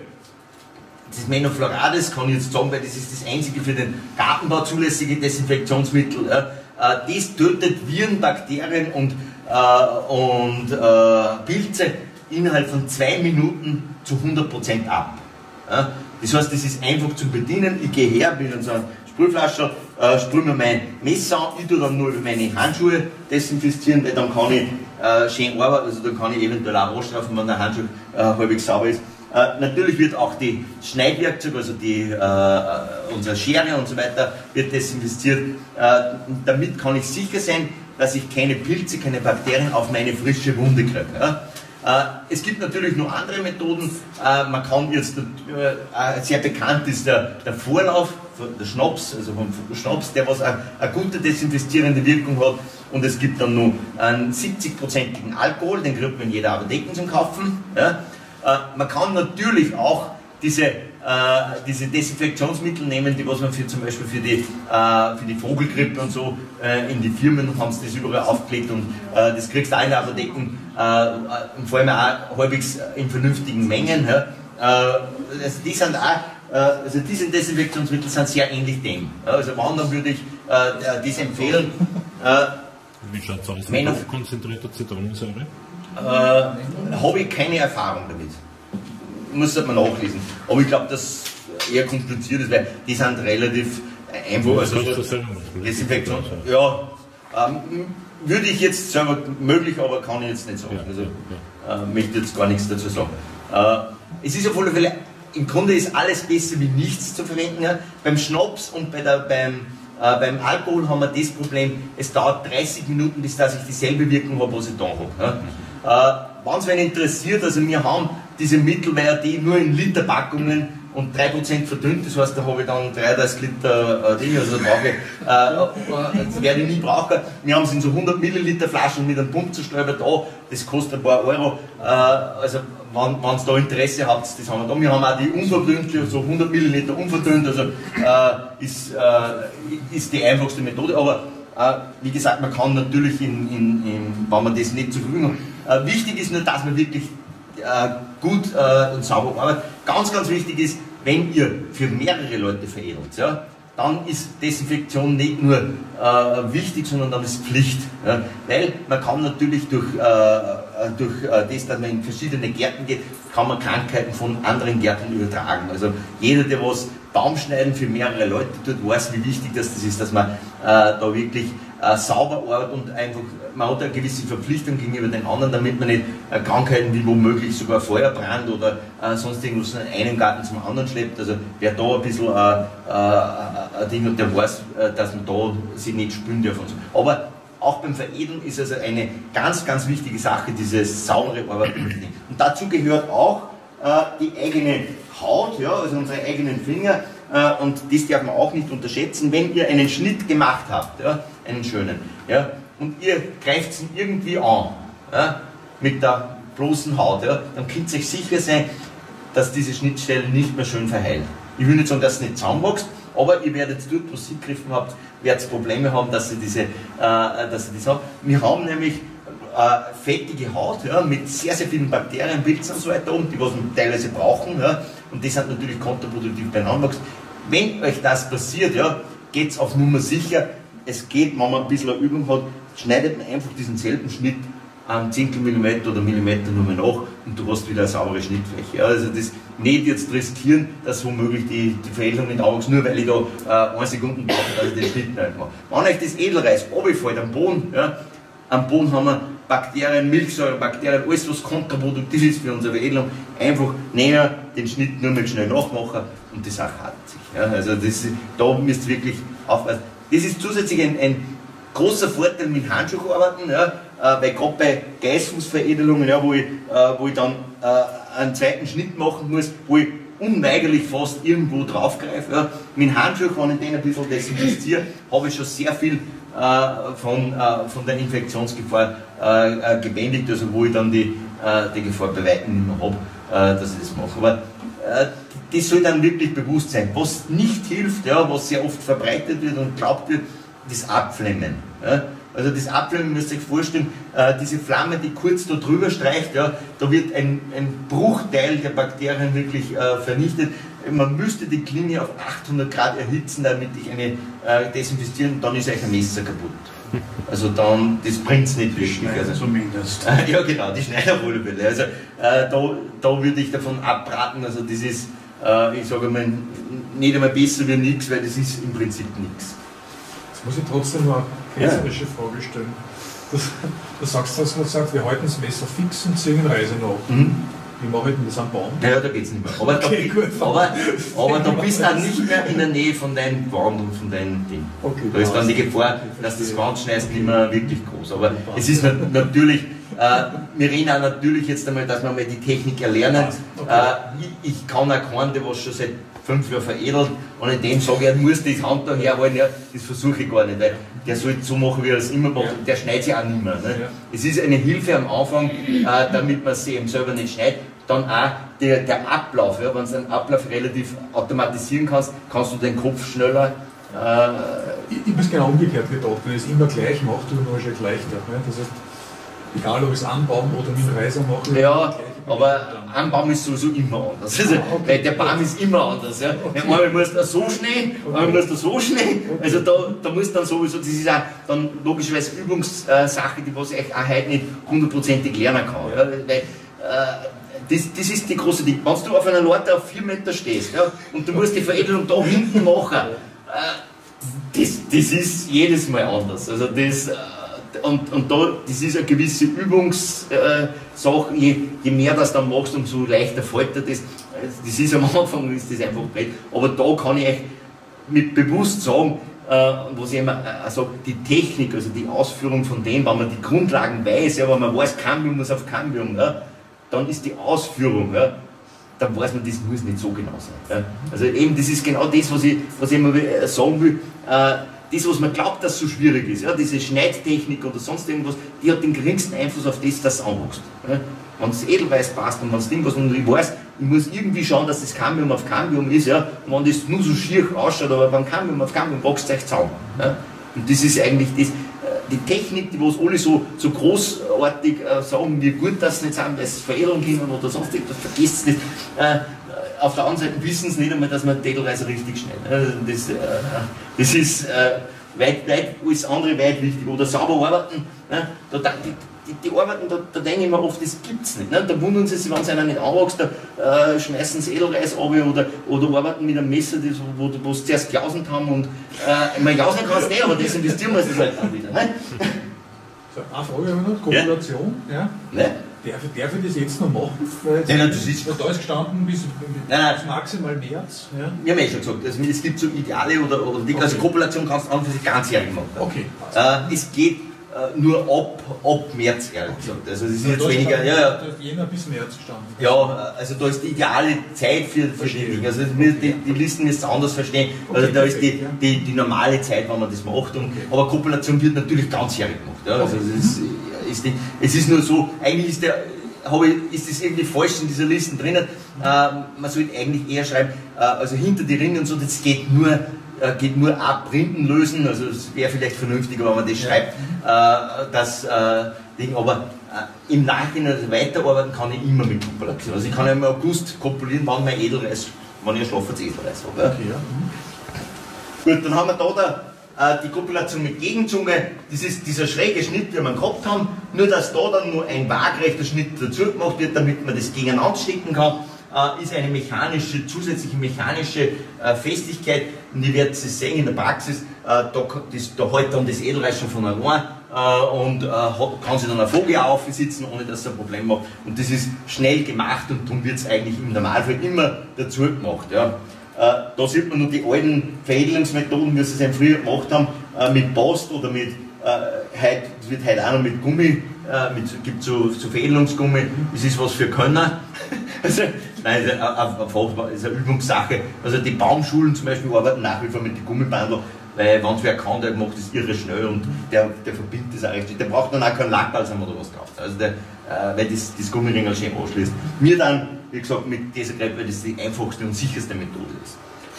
das Menoflorades, kann ich jetzt sagen, weil das ist das einzige für den Gartenbau zulässige Desinfektionsmittel. Ja? das tötet Viren, Bakterien und Pilze innerhalb von 2 Minuten zu 100% ab. Ja? Das heißt, das ist einfach zu bedienen. Ich gehe her mit unserer Sprühflasche, sprühe mir mein Messer an, ich tue dann nur meine Handschuhe desinfizieren, weil dann kann ich schön arbeiten, also dann kann ich eventuell auch anstrafen, wenn der Handschuh halbwegs sauber ist. Natürlich wird auch die Schneidwerkzeuge, also unsere Schere und so weiter, wird desinfiziert. Damit kann ich sicher sein, dass ich keine Pilze, keine Bakterien auf meine frische Wunde kriege. Ja? Es gibt natürlich noch andere Methoden. Man kann jetzt, sehr bekannt ist der Vorlauf, der Schnaps, also vom Schnaps, der was eine gute desinfizierende Wirkung hat. Und es gibt dann noch einen 70%igen Alkohol, den kriegt man in jeder Apotheke zum Kaufen. Ja. Man kann natürlich auch diese Desinfektionsmittel nehmen, die was man zum Beispiel für die Vogelgrippe und so, in die Firmen haben sie das überall aufgelegt und das kriegst du auch in der Apotheken, vor allem auch halbwegs in vernünftigen Mengen. Ja. Also diese Desinfektionsmittel sind sehr ähnlich dem. Ja. Also wann, dann würde ich das empfehlen. Wie schaut es aus mit hochkonzentrierter Zitronensäure? Habe ich keine Erfahrung damit. Muss man nachlesen. Aber ich glaube, dass eher kompliziert ist, weil die sind relativ einfach. Also Desinfektion. Ja, würde ich jetzt selber möglich, aber kann ich jetzt nicht sagen. Also möchte jetzt gar nichts dazu sagen. Es ist auf alle Fälle, im Grunde ist alles besser wie nichts zu verwenden. Ja. Beim Schnaps und beim Alkohol haben wir das Problem, es dauert 30 Minuten, bis dass ich dieselbe Wirkung habe, was ich da habe. Ja. Wenn es wen interessiert, also wir haben diese Mittel, weil die nur in Literpackungen und 3% verdünnt, das heißt, da habe ich dann 33 Liter Dinge, also das werde ich nie brauchen. Wir haben es in so 100 Milliliter Flaschen mit einem Pumpzustäuber da, das kostet ein paar Euro, also wenn ihr da Interesse habt, das haben wir da. Wir haben auch die unverdünnte, so 100 Milliliter unverdünnt, also ist die einfachste Methode, aber wie gesagt, man kann natürlich, wenn man das nicht zur Verfügung hat, wichtig ist nur, dass man wirklich gut und sauber arbeitet. Ganz, ganz wichtig ist, wenn ihr für mehrere Leute veredelt, ja, dann ist Desinfektion nicht nur wichtig, sondern dann ist Pflicht. Ja, weil man kann natürlich durch das, dass man in verschiedene Gärten geht, kann man Krankheiten von anderen Gärten übertragen. Also jeder, der was Baumschneiden für mehrere Leute tut, weiß, wie wichtig das ist, dass man da wirklich sauber arbeitet und einfach, man hat eine gewisse Verpflichtung gegenüber den anderen, damit man nicht Krankheiten wie womöglich sogar Feuerbrand oder sonst irgendwas von einem Garten zum anderen schleppt. Also wer da ein bisschen ein Ding hat, der weiß, dass man da sich nicht spüren darf und so. Aber auch beim Veredeln ist also eine ganz, ganz wichtige Sache, dieses saubere Arbeiten. Und dazu gehört auch die eigene Haut, ja, also unsere eigenen Finger, und das darf man auch nicht unterschätzen, wenn ihr einen Schnitt gemacht habt, ja, einen schönen, ja, und ihr greift es irgendwie an, ja, mit der bloßen Haut, ja, dann könnt ihr euch sicher sein, dass diese Schnittstelle nicht mehr schön verheilt. Ich will nicht sagen, dass es nicht zusammenwächst, aber ihr werdet dort, wo ihr gegriffen habt, werdet Probleme haben, dass ihr das habt. Wir haben nämlich fettige Haut, ja, mit sehr, sehr vielen Bakterien, Pilzen und so weiter die was wir teilweise brauchen, ja, und das sind natürlich kontraproduktiv beim Anwachsen. Wenn euch das passiert, ja, geht es auf Nummer sicher. Es geht, wenn man ein bisschen eine Übung hat, schneidet man einfach diesen selben Schnitt an 10 mm oder Millimeter nur mehr nach und du hast wieder eine saubere Schnittfläche. Ja, also das nicht jetzt riskieren, dass womöglich die Veredelung nicht anwächst, nur weil ich da 1 Sekunden brauche, dass ich den Schnitt nicht mache. Wenn euch das Edelreis runterfällt am Boden, ja, am Boden haben wir Bakterien, Milchsäure, Bakterien, alles was kontraproduktiv ist für unsere Veredelung, einfach näher den Schnitt nur mit schnell nachmachen und die Sache hat sich. Ja, also da müsst ihr wirklich aufpassen. Das ist zusätzlich ein großer Vorteil mit Handschuhen arbeiten, ja, weil gerade bei Geißfußveredelungen, ja, wo ich dann einen zweiten Schnitt machen muss, wo ich unweigerlich fast irgendwo draufgreife. Ja. Mit Handschuhen, wenn ich den ein bisschen desinfiziere, habe ich schon sehr viel von der Infektionsgefahr gebändigt, also wo ich dann die Gefahr bei weitem nicht mehr habe, dass ich das mache. Aber das soll dann wirklich bewusst sein. Was nicht hilft, ja, was sehr oft verbreitet wird und glaubt wird, das Abflemmen. Ja. Also das Abflemmen, müsst ihr euch vorstellen, diese Flamme, die kurz da drüber streicht, ja, da wird ein Bruchteil der Bakterien wirklich vernichtet. man müsste die Klinge auf 800 Grad erhitzen, damit ich eine desinfiziere, und dann ist euch ein Messer kaputt. Also dann, das bringt es nicht wirklich. Also, zumindest. Ja genau, die Schneiderwohlwelle. Also da würde ich davon abraten, also das ist, ich sage mal, nicht einmal besser wie nichts, weil das ist im Prinzip nichts. Jetzt muss ich trotzdem noch eine ketzerische Frage stellen. Du sagst, dass man sagt, wir halten das Messer fix und ziehen Reise nach. Wie mache ich denn das am Baum? Naja, da geht es nicht mehr. Aber, okay, aber du bist dann nicht mehr in der Nähe von deinem Gewand und von deinem Ding. Okay, da ist dann die Gefahr, dass das Gewand schneidest, nicht mehr wirklich groß. Aber es ist natürlich, wir reden auch natürlich jetzt einmal, dass wir mal die Technik erlernen. Ich kann auch keinen, der was schon seit 5 Jahren veredelt, und in dem sage ich, er muss das Handtuch herhalten, ja, das versuche ich gar nicht, weil der soll so machen, wie er es immer macht, und der schneidet sich auch nicht mehr. Ne? Ja. Es ist eine Hilfe am Anfang, damit man sich eben selber nicht schneidet. Dann auch der Ablauf, ja, wenn du den Ablauf relativ automatisieren kannst, kannst du den Kopf schneller. Ich habe es genau umgekehrt gedacht, wenn ich es immer gleich mache, tue ich wahrscheinlich leichter. Ne? Das heißt, egal ob ich es am Baum oder mit dem Reiser mache. Ja, aber am Baum ist sowieso immer anders. Also, weil der Baum ist immer anders. Ja. Einmal musst du so schnell, einmal musst du so schnell. Also da musst du dann sowieso, das ist auch dann logischerweise Übungssache, die was ich auch heute nicht hundertprozentig lernen kann. Ja. Weil, das ist die große Ding. Wenn du auf einer Leiter auf 4 Meter stehst, ja, und du musst die Veredelung da hinten machen, das ist jedes Mal anders. Also das, und da, das ist eine gewisse Übungssache. Je mehr das dann machst, umso leichter fällt dir das. Das ist am Anfang ist das einfach blöd. Aber da kann ich euch mit bewusst sagen, was ich immer sage, die Technik, also die Ausführung von dem, wenn man die Grundlagen weiß, ja, wenn man weiß, Cambium muss auf Cambium, ja, dann ist die Ausführung, ja, dann weiß man, das muss nicht so genau sein. Ja. Also eben, das ist genau das, was ich immer sagen will, das, was man glaubt, dass so schwierig ist, ja, diese Schneidtechnik oder sonst irgendwas, die hat den geringsten Einfluss auf das, dass es anwächst. Ja. Wenn das Edelweiß passt und wenn das Ding was, und ich weiß, ich muss irgendwie schauen, dass das Cambium auf Cambium ist, ja, und wenn das nur so schier ausschaut, aber beim Cambium auf Cambium wächst es euch zusammen. Ja. Und das ist eigentlich das, die Technik, die was alle so großartig sagen, wie gut das nicht sind, weil sie veredeln können oder sonst irgendwas, vergesst es nicht. Auf der anderen Seite wissen sie nicht einmal, dass man den Edelweiß richtig schneidet. Das ist weit alles andere weit wichtig. Oder sauber arbeiten. Ne? Die Arbeiten, da denke ich mir oft, das gibt es nicht. Ne? Da wundern sie sich, wenn es einer nicht anwächst, da schmeißen sie Edelreis runter oder arbeiten mit einem Messer, wo sie zuerst jausend haben. Und man jausen kannst du nicht, aber das investieren wir es halt dann wieder. Ne? So, eine Frage habe ich noch, Kopulation. Ja. Ne? Darf ich das jetzt noch machen? Nein, das ist, da ist gestanden bis maximal März. Ja. Wir haben ja schon gesagt, also es gibt so Ideale oder Dinge, also Kopulation kannst du an für sich ganzjährig machen. Okay. Es geht nur ab März, ehrlich gesagt. Also das ist jetzt weniger. Da ist Jänner bis März gestanden. Ja, also da ist die ideale Zeit für die Dinge. Also die Listen müssen anders verstehen. Also da ist die normale Zeit, wenn man das macht. Aber Kopulation wird natürlich ganzjährig gemacht. Ja. Also es ist nur so, eigentlich ist das irgendwie falsch in dieser Liste drinnen. Man sollte eigentlich eher schreiben, also hinter die Ringe und so, das geht nur abprinten lösen, also es wäre vielleicht vernünftiger, wenn man das schreibt, Ding, aber im Nachhinein weiterarbeiten kann ich immer mit Kopulation. Also ich kann ja im August kopulieren, wenn mein Edelreis, wenn ich ein schlafendes Edelreis habe. Ja. Okay, ja. Gut, dann haben wir da die Kopulation mit Gegenzunge, das ist dieser schräge Schnitt, den wir gehabt haben, nur dass da dann nur ein waagrechter Schnitt dazu gemacht wird, damit man das gegeneinander stecken kann, ist eine zusätzliche mechanische Festigkeit, und ihr werdet es sehen in der Praxis, da hält dann das Edelreis schon von allein und kann sich dann eine Folie aufsitzen, ohne dass es ein Problem macht, und das ist schnell gemacht und darum wird es eigentlich im Normalfall immer dazu gemacht. Ja. Da sieht man nur die alten Veredelungsmethoden, wie sie es eben früher gemacht haben, mit Bast oder mit, das wird heute auch noch mit Gummi, gibt so Veredelungsgummi, das ist was für Könner. Also, nein, das ist eine Übungssache. Also die Baumschulen zum Beispiel arbeiten nach wie vor mit den Gummibandel, weil wenn es wer kann, der macht das irre schnell und der verbindet das auch richtig. Der braucht dann auch keinen Lackbalsam oder was drauf. Also weil das Gummiringel schön anschließt. Mir dann, wie gesagt, mit dieser Greif, weil das die einfachste und sicherste Methode ist.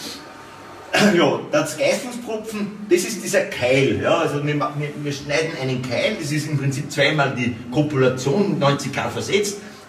Ja, das Geißlungstropfen, das ist dieser Keil. Ja, also wir schneiden einen Keil, das ist im Prinzip zweimal die Kopulation, 90 Grad versetzt,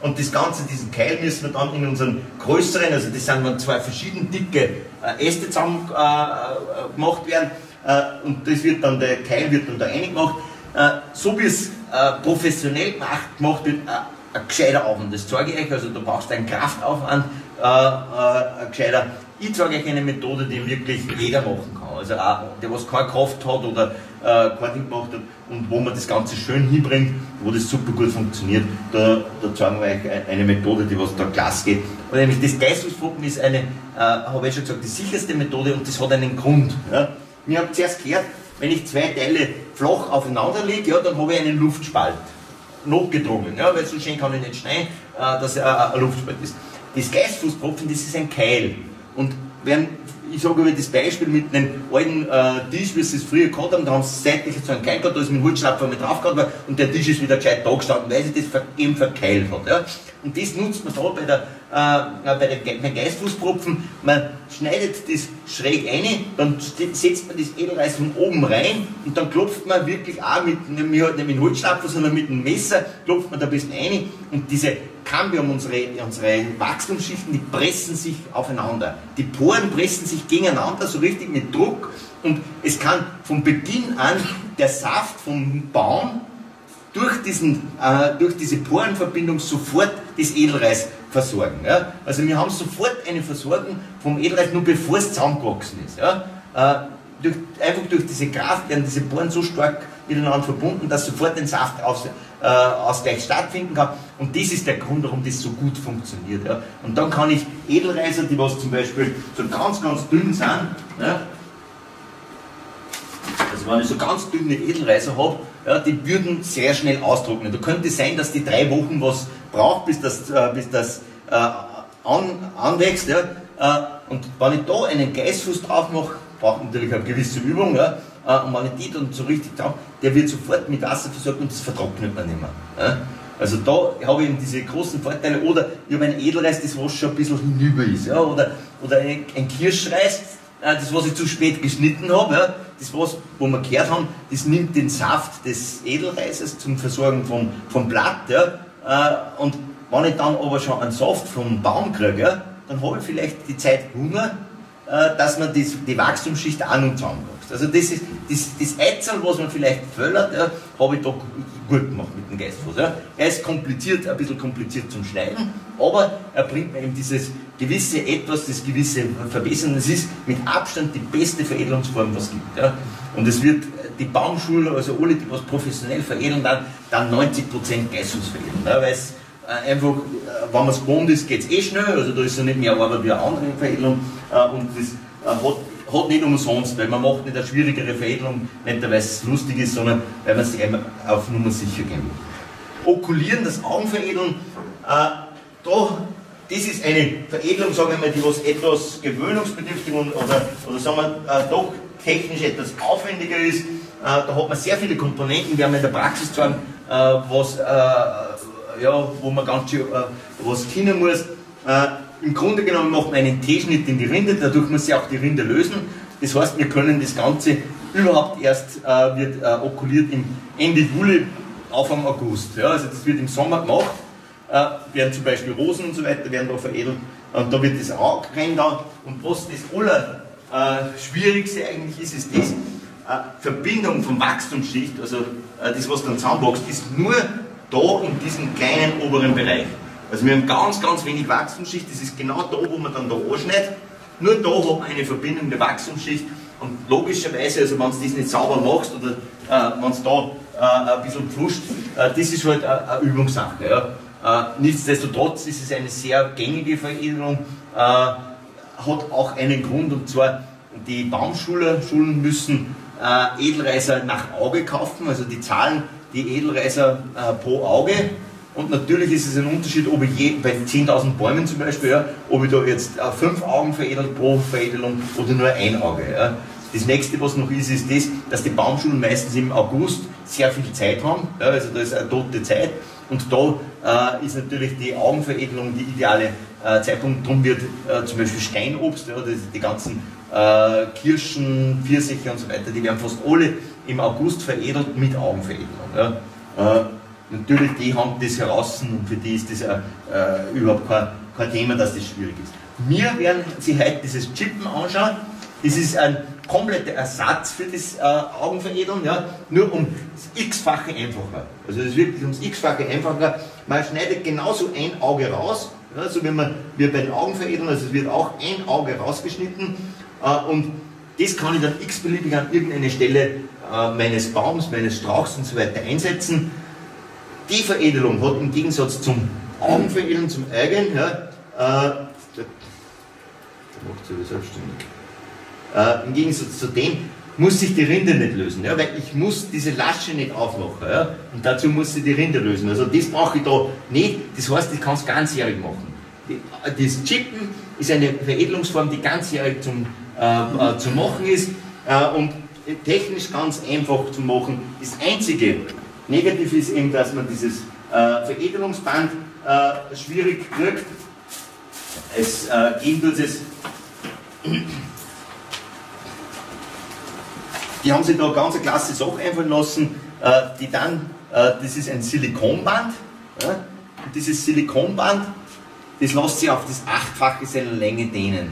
Und das Ganze, diesen Keil müssen wir dann in unseren größeren, also das sind dann zwei verschiedene dicke Äste zusammen gemacht werden, und das wird dann, der Keil wird dann da reingemacht, so wie es professionell gemacht wird, ein gescheiter Aufwand, das zeige ich euch, also da brauchst du einen Kraftaufwand, ein gescheiter. Ich zeige euch eine Methode, die wirklich jeder machen kann, also auch der, was keine Kraft hat oder kein Ding gemacht hat und wo man das Ganze schön hinbringt, wo das super gut funktioniert, da zeigen wir euch eine Methode, die was da klasse geht. Und nämlich das Geißfußpumpen ist eine, habe ich schon gesagt, die sicherste Methode und das hat einen Grund. Ja. Wir haben zuerst gehört, wenn ich zwei Teile flach aufeinander lege, ja, dann habe ich einen Luftspalt notgedrungen, ja, weil so schön kann ich nicht schneiden, dass er ein Luftspalt ist. Das Geißfußpumpen, das ist ein Keil. Und ich sage über das Beispiel mit einem alten Tisch, wie sie es früher gehabt haben, da haben sie seitlich so einen Keil gehabt, da ist mit dem Holzschlapfer mit drauf gehabt und der Tisch ist wieder gescheit da gestanden, weil sich das eben verkeilt hat. Ja. Und das nutzt man da bei den Geißfußpropfen. Man schneidet das schräg ein, dann setzt man das Edelreis von oben rein und dann klopft man wirklich auch nicht mit dem Holzschlapfer, sondern mit dem Messer, klopft man da ein bisschen rein und diese Cambium, unsere Wachstumsschichten, die pressen sich aufeinander. Die Poren pressen sich gegeneinander, so richtig mit Druck, und es kann von Beginn an der Saft vom Baum durch diese Porenverbindung sofort das Edelreis versorgen. Ja? Also wir haben sofort eine Versorgung vom Edelreis, nur bevor es zusammengewachsen ist. Ja? Einfach durch diese Kraft werden diese Poren so stark miteinander verbunden, dass sofort ein Saftausgleich stattfinden kann. Und das ist der Grund, warum das so gut funktioniert. Ja. Und dann kann ich Edelreiser, die was zum Beispiel so ganz, ganz dünn sind, ja, also wenn ich so ganz dünne Edelreiser habe, ja, die würden sehr schnell austrocknen. Da könnte es sein, dass die 3 Wochen was braucht, bis das anwächst. Ja. Und wenn ich da einen Geißfuß drauf mache, braucht natürlich eine gewisse Übung, ja, und wenn ich die dann so richtig drauf, der wird sofort mit Wasser versorgt und das vertrocknet man nicht mehr. Ja. Also da habe ich eben diese großen Vorteile. Oder ich habe ein Edelreis, das was schon ein bisschen hinüber ist. Ja. Oder ein Kirschreis, das was ich zu spät geschnitten habe, ja. Das was, wo wir gehört haben, das nimmt den Saft des Edelreises zum Versorgen vom Blatt. Ja. Und wenn ich dann aber schon einen Saft vom Baum kriege, ja, dann habe ich vielleicht die Zeit Hunger, dass man die Wachstumsschicht auch noch zusammenwächst. Also das ist das Eizeln, was man vielleicht föllert, ja, habe ich da gut gemacht mit dem Geißfuß. Ja. Er ist kompliziert, ein bisschen kompliziert zum Schneiden, aber er bringt mir eben dieses gewisse Etwas, das gewisse Verbessern. Das ist mit Abstand die beste Veredelungsform, was es gibt. Ja. Und es wird die Baumschule, also alle, die was professionell veredeln, dann 90% Geißfuß veredeln. Ja, weil es einfach, wenn man es gewohnt ist, geht es eh schnell, also da ist ja nicht mehr Arbeit wie eine andere Veredelung, und das hat nicht umsonst, weil man macht nicht eine schwierigere Veredelung, nicht weil es lustig ist, sondern weil man sich eben auf Nummer sicher gehen will. Okulieren, das Augenveredeln, das ist eine Veredelung, sagen wir mal, die was etwas gewöhnungsbedürftig oder sagen wir, doch technisch etwas aufwendiger ist. Da hat man sehr viele Komponenten, wir haben in der Praxis zeigen, wo man ganz schön was kennen muss. Im Grunde genommen macht man einen T-Schnitt in die Rinde, dadurch muss sich auch die Rinde lösen. Das heißt, wir können das Ganze überhaupt erst, wird okuliert im Ende Juli, Anfang August. Ja, also das wird im Sommer gemacht, werden zum Beispiel Rosen und so weiter werden da veredelt, und da wird das auch rein da. Und was das Schwierigste eigentlich ist das, Verbindung vom Wachstumsschicht, also das was dann zusammenwächst, ist nur da in diesem kleinen oberen Bereich. Also wir haben ganz, ganz wenig Wachstumsschicht, das ist genau da, wo man dann da anschneidet. Nur da hat man eine Verbindung der Wachstumsschicht, und logischerweise, also wenn du das nicht sauber machst oder wenn es da ein bisschen pfuscht, das ist halt eine Übungssache. Ja. Nichtsdestotrotz ist es eine sehr gängige Veredelung, hat auch einen Grund, und zwar die Baumschulen müssen Edelreiser nach Auge kaufen, also die zahlen die Edelreiser pro Auge. Und natürlich ist es ein Unterschied, ob ich bei 10.000 Bäumen zum Beispiel, ja, ob ich da jetzt 5 Augen veredelt pro Veredelung oder nur ein Auge. Ja. Das nächste, was noch ist das, dass die Baumschulen meistens im August sehr viel Zeit haben, ja, also da ist eine tote Zeit, und da ist natürlich die Augenveredelung die ideale Zeitpunkt. Darum wird zum Beispiel Steinobst, ja, die ganzen Kirschen, Pfirsiche und so weiter, die werden fast alle im August veredelt mit Augenveredelung. Ja. natürlich, die haben das heraus und für die ist das überhaupt kein Thema, dass das schwierig ist. Wir werden sich heute dieses Chippen anschauen. Das ist ein kompletter Ersatz für das Augenveredeln, ja, nur um das x-fache einfacher. Also das ist wirklich ums x-fache einfacher. Man schneidet genauso ein Auge raus, ja, so wie bei den Augenveredeln, also es wird auch ein Auge rausgeschnitten und das kann ich dann x-beliebig an irgendeine Stelle meines Baums, meines Strauchs und so weiter einsetzen. Die Veredelung hat im Gegensatz zum Augenveredeln, zum Eigen, ja, macht sich selbstständig. Im Gegensatz zu dem muss sich die Rinde nicht lösen, ja, weil ich muss diese Lasche nicht aufmachen, ja, und dazu muss sie die Rinde lösen. Also das brauche ich da nicht, das heißt, ich kann es ganzjährig machen. Das Chippen ist eine Veredelungsform, die ganzjährig zu machen ist und technisch ganz einfach zu machen. Das einzige Negative ist eben, dass man dieses Veredelungsband schwierig kriegt. Es gehen tut es. Die haben sich da eine ganz klasse Sache einfallen lassen, die dann, das ist ein Silikonband, ja, und dieses Silikonband, das lässt sich auf das 8-fache seiner Länge dehnen.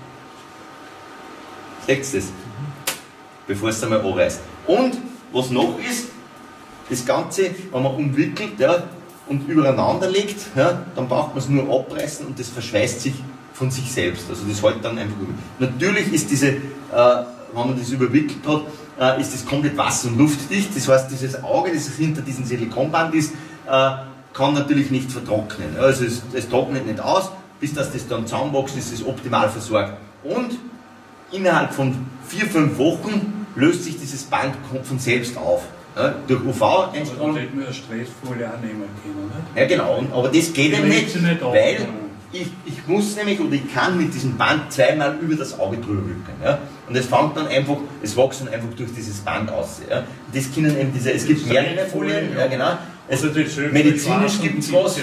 Seht ihr das? Bevor es einmal anreißt. Und, was noch ist, das Ganze, wenn man umwickelt, ja, und übereinander legt, ja, dann braucht man es nur abreißen und das verschweißt sich von sich selbst. Also das hält dann einfach über. Natürlich ist diese, wenn man das überwickelt hat, ist das komplett wasser- und luftdicht. Das heißt, dieses Auge, das hinter diesem Silikonband ist, kann natürlich nicht vertrocknen. Also es trocknet nicht aus, bis das dann zusammenwächst, ist es optimal versorgt. Und innerhalb von 4-5 Wochen löst sich dieses Band von selbst auf. Ja, durch UV-Einstrahlung. Da hätten wir eine Stressfolie auch nehmen können, nicht? Ja genau, aber das geht eben nicht, auf, weil ich muss nämlich, oder ich kann mit diesem Band zweimal über das Auge drüber wickeln. Ja? Und es fängt dann einfach, es wächst dann einfach durch dieses Band aus. Ja? Das können eben diese, es gibt mehrere Folien, ja genau. Medizinisch gibt es was.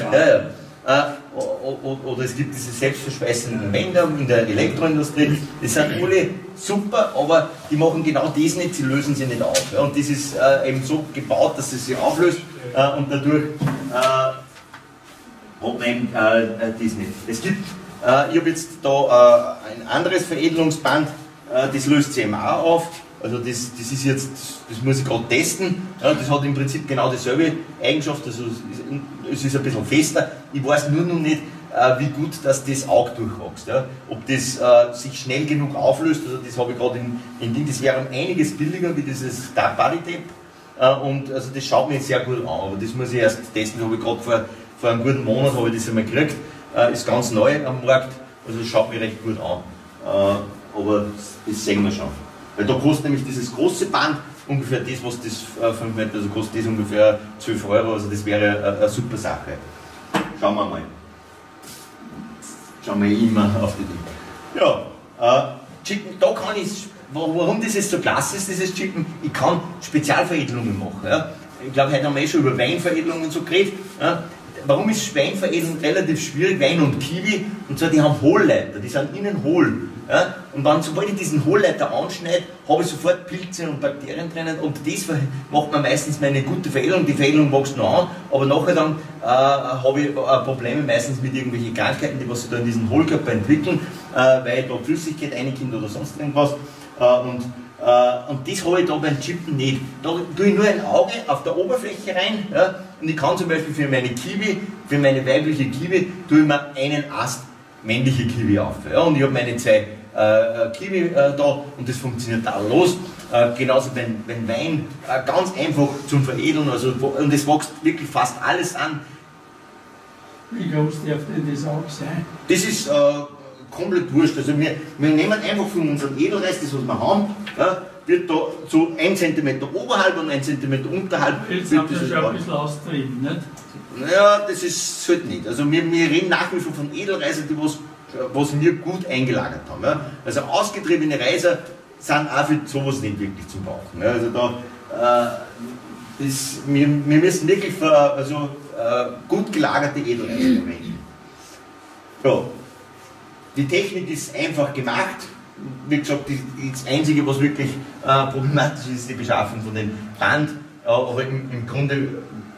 Oder es gibt diese selbstverschweißenden Bänder in der Elektroindustrie. Die sind alle super, aber die machen genau das nicht, sie lösen sie nicht auf. Ja? Und das ist eben so gebaut, dass es sie auflöst und dadurch hat man eben das nicht. Es gibt, ich habe jetzt da ein anderes Veredelungsband, das löst sich eben auch auf. Also das ist jetzt, das muss ich gerade testen. Ja, das hat im Prinzip genau dieselbe Eigenschaft, also es ist ein bisschen fester. Ich weiß nur noch nicht, wie gut dass das Auge durchwächst. Ja. Ob das sich schnell genug auflöst, also das habe ich gerade in Ding, das wäre um einiges billiger wie dieses Dark Body Tape. Und also das schaut mir jetzt sehr gut an, aber das muss ich erst testen, das habe ich gerade vor einem guten Monat habe ich das einmal gekriegt. Ist ganz neu am Markt, also das schaut mir recht gut an. Aber das sehen wir schon. Weil da kostet nämlich dieses große Band ungefähr das, was das 5 Meter, also kostet das ungefähr 12 €, also das wäre eine super Sache. Schauen wir mal. Schauen wir immer auf die Dinge. Ja, Chippen, da kann ich, warum das jetzt so klasse ist, dieses Chippen, ich kann Spezialveredelungen machen. Ja. Ich glaube, heute haben wir schon über Weinveredelungen so geredet. Ja. Warum ist Weinveredelung relativ schwierig? Wein und Kiwi, und zwar die haben Hohlleiter, die sind innen hohl. Ja? Und dann, sobald ich diesen Hohlleiter anschneide, habe ich sofort Pilze und Bakterien drinnen und das macht man meistens meine gute Veredelung. Die Veredelung wächst noch an, aber nachher dann habe ich Probleme meistens mit irgendwelchen Krankheiten, die was sich da in diesen Hohlkörper entwickeln, weil da Flüssigkeit reinkommt oder sonst irgendwas. Und das habe ich da beim Chippen nicht. Da tue ich nur ein Auge auf der Oberfläche rein, ja, und ich kann zum Beispiel für meine Kiwi, für meine weibliche Kiwi, tue ich mir einen Ast männliche Kiwi auf. Ja, und ich habe meine 2 Kiwi da und das funktioniert tadellos. Genauso wenn Wein ganz einfach zum Veredeln, also, und es wächst wirklich fast alles an. Wie groß darf denn das auch sein? Das ist komplett wurscht. Also wir nehmen einfach von unserem Edelreis, das was wir haben, ja, wird da so 1 cm oberhalb und 1 cm unterhalb. Jetzt habt ihr schon ein bisschen austrieben, nicht? Ja, das ist halt nicht. Also wir reden nach wie vor von Edelreisern, die was wir gut eingelagert haben. Ja. Also ausgetriebene Reiser sind auch für sowas nicht wirklich zum Brauchen. Ja. Also da, wir müssen wirklich für gut gelagerte Edelreiser verwenden. Ja. Die Technik ist einfach gemacht. Wie gesagt, das Einzige, was wirklich problematisch ist, die Beschaffung von dem Band. Aber im Grunde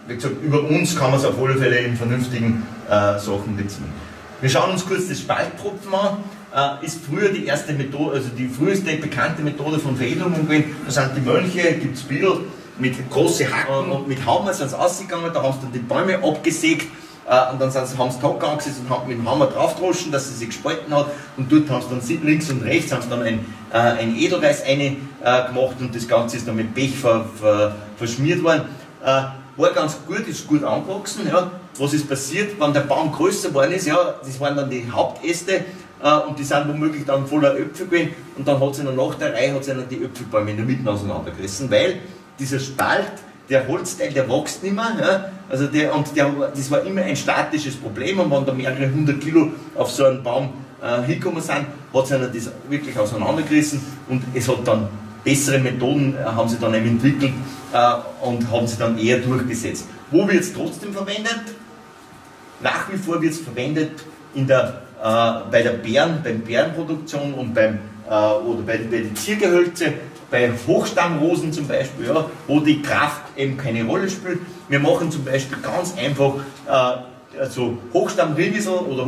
wie gesagt, über uns kann man es auf alle Fälle in vernünftigen Sachen beziehen. Wir schauen uns kurz das Spalttropfen an. Ist früher die erste Methode, also die früheste bekannte Methode von Veredelung gewesen. Da sind die Mönche, gibt es Bilder mit großen Hacken und mit Hammer sind sie ausgegangen, da haben sie dann die Bäume abgesägt und dann haben sie Tag angesetzt und haben mit dem Hammer draufgedroschen, dass sie sich gespalten hat und dort haben sie dann links und rechts haben sie dann ein Edelreis gemacht und das Ganze ist dann mit Pech verschmiert worden. War ganz gut, ist gut angewachsen. Ja. Was ist passiert, wenn der Baum größer geworden ist? Ja, das waren dann die Hauptäste und die sind womöglich dann voller Äpfel gewesen und dann hat sie nach der Reihe hat sie dann die Äpfelbäume in der Mitte auseinandergerissen, weil dieser Spalt, der Holzteil, der wächst nicht mehr. Ja. Also das war immer ein statisches Problem und wenn da mehrere 100 Kilo auf so einen Baum hingekommen sind, hat sie dann das wirklich auseinandergerissen und es hat dann bessere Methoden haben sie dann eben entwickelt und haben sie dann eher durchgesetzt. Wo wird es trotzdem verwendet? Nach wie vor wird es verwendet bei der beim Beerenproduktion und oder bei den Ziergehölze, bei Hochstammrosen zum Beispiel, ja, wo die Kraft eben keine Rolle spielt. Wir machen zum Beispiel ganz einfach also Hochstamm-Rivisel oder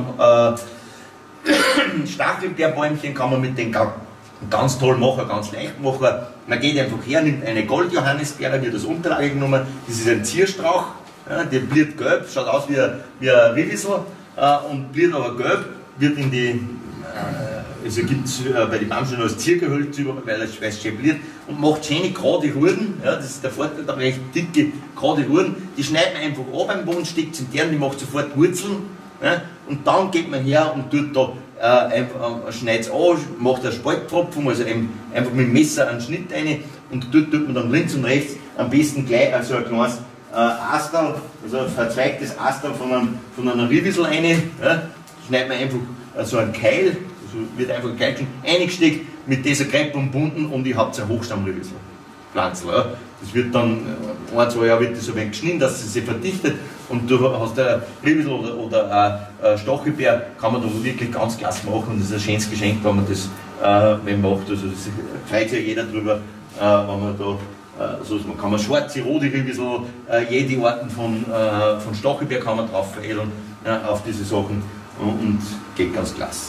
Hochstamm-Stachelbeerbäumchen kann man mit den ganz toll machen, ganz leicht machen. Man geht einfach her, nimmt eine Goldjohannisbeere, wird als Unterlage genommen, das ist ein Zierstrauch, ja, der bliert gelb, schaut aus wie ein Rivisel und bliert aber gelb, wird in die, also gibt es bei den Baumstämmen als Ziergehölz über, weil es schön bliert und macht schöne gerade Ruden, ja, das ist der Vorteil, da recht dicke gerade Ruden, die schneidet man einfach ab am Boden, steckt in die macht sofort Wurzeln, ja, und dann geht man her und tut da schneidet es an, macht eine Spalttropfen, also einfach mit dem Messer einen Schnitt rein und dort tut man dann links und rechts am besten gleich also ein kleines Astal, also ein verzweigtes Astal von einer Rivisel rein, ja, schneidet man einfach so einen Keil, also wird einfach ein Keil eingesteckt, mit dieser Kreppe umbunden und ich habe eine Hochstammrivisel-Pflanze. Ja. Das wird dann, 1-2 Jahre wird das so ein wenig geschnitten, dass sie sich verdichtet und du hast ein Rivisel oder ein Stachelbeer, kann man da wirklich ganz klasse machen und das ist ein schönes Geschenk, wenn man das macht. Also das freut sich ja jeder drüber, wenn man da so ist. Man kann schwarze, rote Rivisel, jede Arten von Stachelbeer kann man drauf veredeln auf diese Sachen und geht ganz klasse.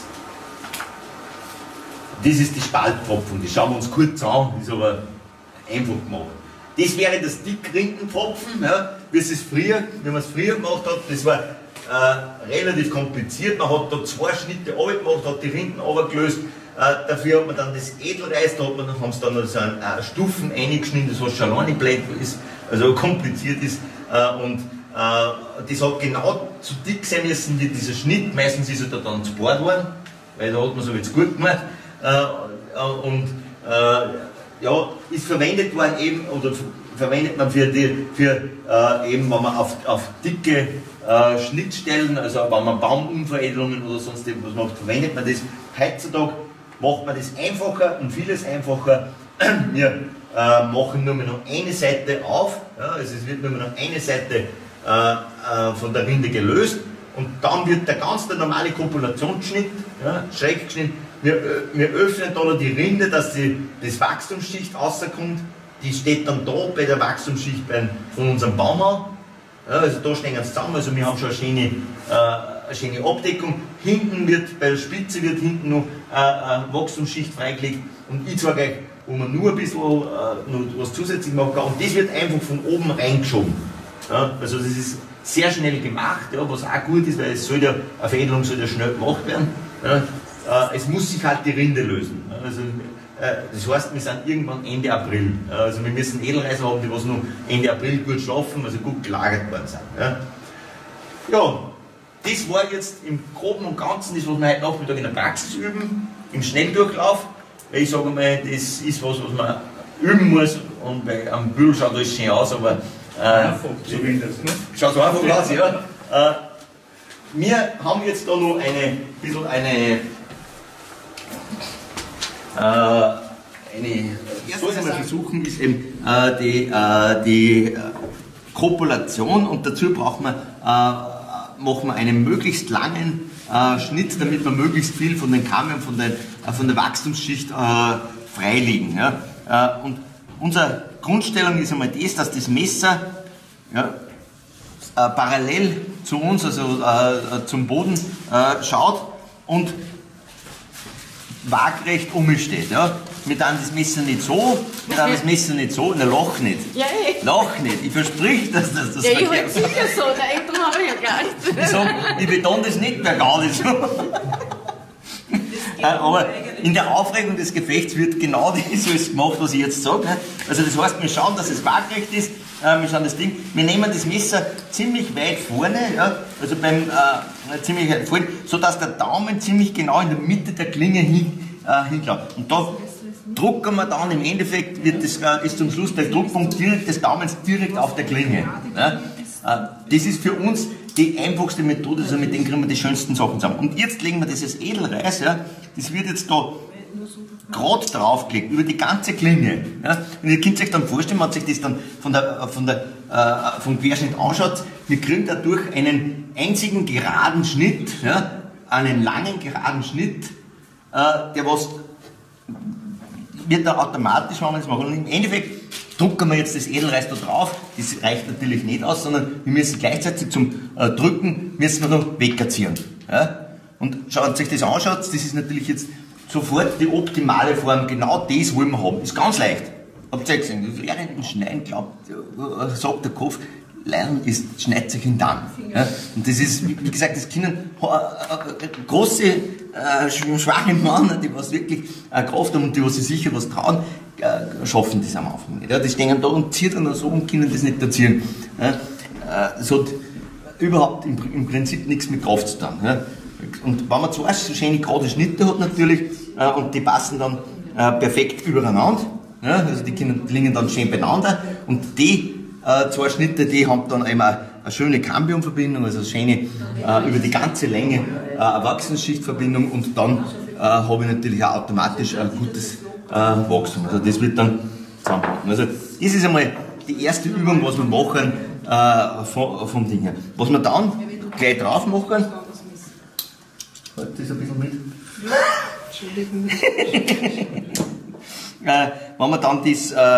Das ist die Spalttropfen, die schauen wir uns kurz an, ist aber einfach gemacht. Das wäre das Dickrindentropfen, ja, wie man es früher gemacht hat. Das war relativ kompliziert. Man hat da 2 Schnitte runtergemacht, hat die Rinden runtergelöst. Dafür hat man dann das Edelreis, da haben sie dann so einen Stufen eingeschnitten, das was schon alleine blöd ist, also kompliziert ist. Und das hat genau so dick sein müssen wie dieser Schnitt. Meistens ist er dann zu Bord worden, weil da hat man so jetzt gut gemacht. Ja, ist verwendet worden eben, oder verwendet man eben, wenn man auf dicke Schnittstellen, also wenn man Baumumveredelungen oder sonst irgendwas macht, verwendet man das. Heutzutage macht man das einfacher und vieles einfacher. Wir machen nur mehr noch eine Seite auf, ja, also es wird nur mehr noch eine Seite von der Rinde gelöst und dann wird der ganz normale Kopulationsschnitt, ja, schräg geschnitten. Wir öffnen da die Rinde, dass das Wachstumsschicht rauskommt. Die steht dann da bei der Wachstumsschicht von unserem Baum an. Ja, also da stehen sie zusammen, also wir haben schon eine schöne Abdeckung. Hinten bei der Spitze wird hinten noch eine Wachstumsschicht freigelegt. Und ich zeige euch, wo man nur ein bisschen noch was zusätzlich machen kann. Und das wird einfach von oben reingeschoben. Ja, also das ist sehr schnell gemacht, ja, was auch gut ist, weil eine Veredelung soll ja schnell gemacht werden. Ja. Es muss sich halt die Rinde lösen. Also, das heißt, wir sind irgendwann Ende April. Also wir müssen Edelreis haben, die was noch Ende April gut schlafen, also gut gelagert worden sind. Ja, das war jetzt im Groben und Ganzen das, was wir heute Nachmittag in der Praxis üben, im Schnelldurchlauf. Ich sage mal, das ist was man üben muss und am Bühl schaut alles schön aus, aber zumindest, ne? Schaut so einfach aus, ja. Wir haben jetzt da noch was wir versuchen, ist eben die Kopulation und dazu machen wir einen möglichst langen Schnitt, damit wir möglichst viel von den Kamen, von der Wachstumsschicht freilegen. Ja. Und unsere Grundstellung ist einmal das, dass das Messer, ja, parallel zu uns, also zum Boden schaut und waagrecht umsteht. Ja? Wir tun das Messer nicht so, wir tun das Messer nicht so, lach nicht. Ja, Lach nicht, ich versprich, dass das ja, ich verkehrt halt sicher so, der Eltern habe ich ja gar nicht. Ich sag, ich betone das nicht verbal so. Aber in der Aufregung des Gefechts wird genau das alles gemacht, was ich jetzt sage. Also das heißt, wir schauen, dass es waagrecht ist, wir schauen das Ding, wir nehmen das Messer ziemlich weit vorne, ja, also ziemlich weit vorne, sodass der Daumen ziemlich genau in der Mitte der Klinge hinschaut. Und da drucken wir dann, im Endeffekt ist zum Schluss der Druckpunkt des Daumens direkt auf der Klinge. Ja. Das ist für uns die einfachste Methode, also mit denen kriegen wir die schönsten Sachen zusammen. Und jetzt legen wir dieses Edelreis, ja, das wird jetzt da gerade draufgelegt, über die ganze Klinge. Ja. Und ihr könnt euch dann vorstellen, wenn man sich das dann vom Querschnitt anschaut, wir kriegen dadurch einen einzigen geraden Schnitt, ja, einen langen geraden Schnitt, der was wird dann automatisch, wenn wir das machen. Und im Endeffekt drucken wir jetzt das Edelreis da drauf, das reicht natürlich nicht aus, sondern wir müssen gleichzeitig zum Drücken, müssen wir noch wegerziehen. Ja? Und schaut sich das anschaut, das ist natürlich jetzt sofort die optimale Form, genau das wollen wir haben. Ist ganz leicht. Habt ihr gesehen, während dem Schneiden sagt der Kopf, Lernen ist, schneidet sich in den Darm. Ja? Und das ist, wie gesagt, das können große, schwache Männer, die was wirklich Kraft haben und die was sich sicher was trauen, schaffen das am Anfang nicht. Ja? Die stehen da und ziehen dann so und können das nicht erzielen. Ja? Das hat überhaupt im Prinzip nichts mit Kraft zu tun. Ja? Und wenn man zuerst so schöne gerade Schnitte hat natürlich, und die passen dann perfekt übereinander, ja? Also die liegen dann schön beieinander und die zwei Schnitte, die haben dann eben eine schöne Cambiumverbindung, also eine schöne über die ganze Länge Erwachsenenschichtverbindung und dann habe ich natürlich auch automatisch ein gutes Wachstum. Also das wird dann zusammenhalten. Also das ist einmal die erste Übung, was wir machen vom Ding her. Was wir dann gleich drauf machen, halt das ein bisschen mit. Entschuldigung. Wenn wir dann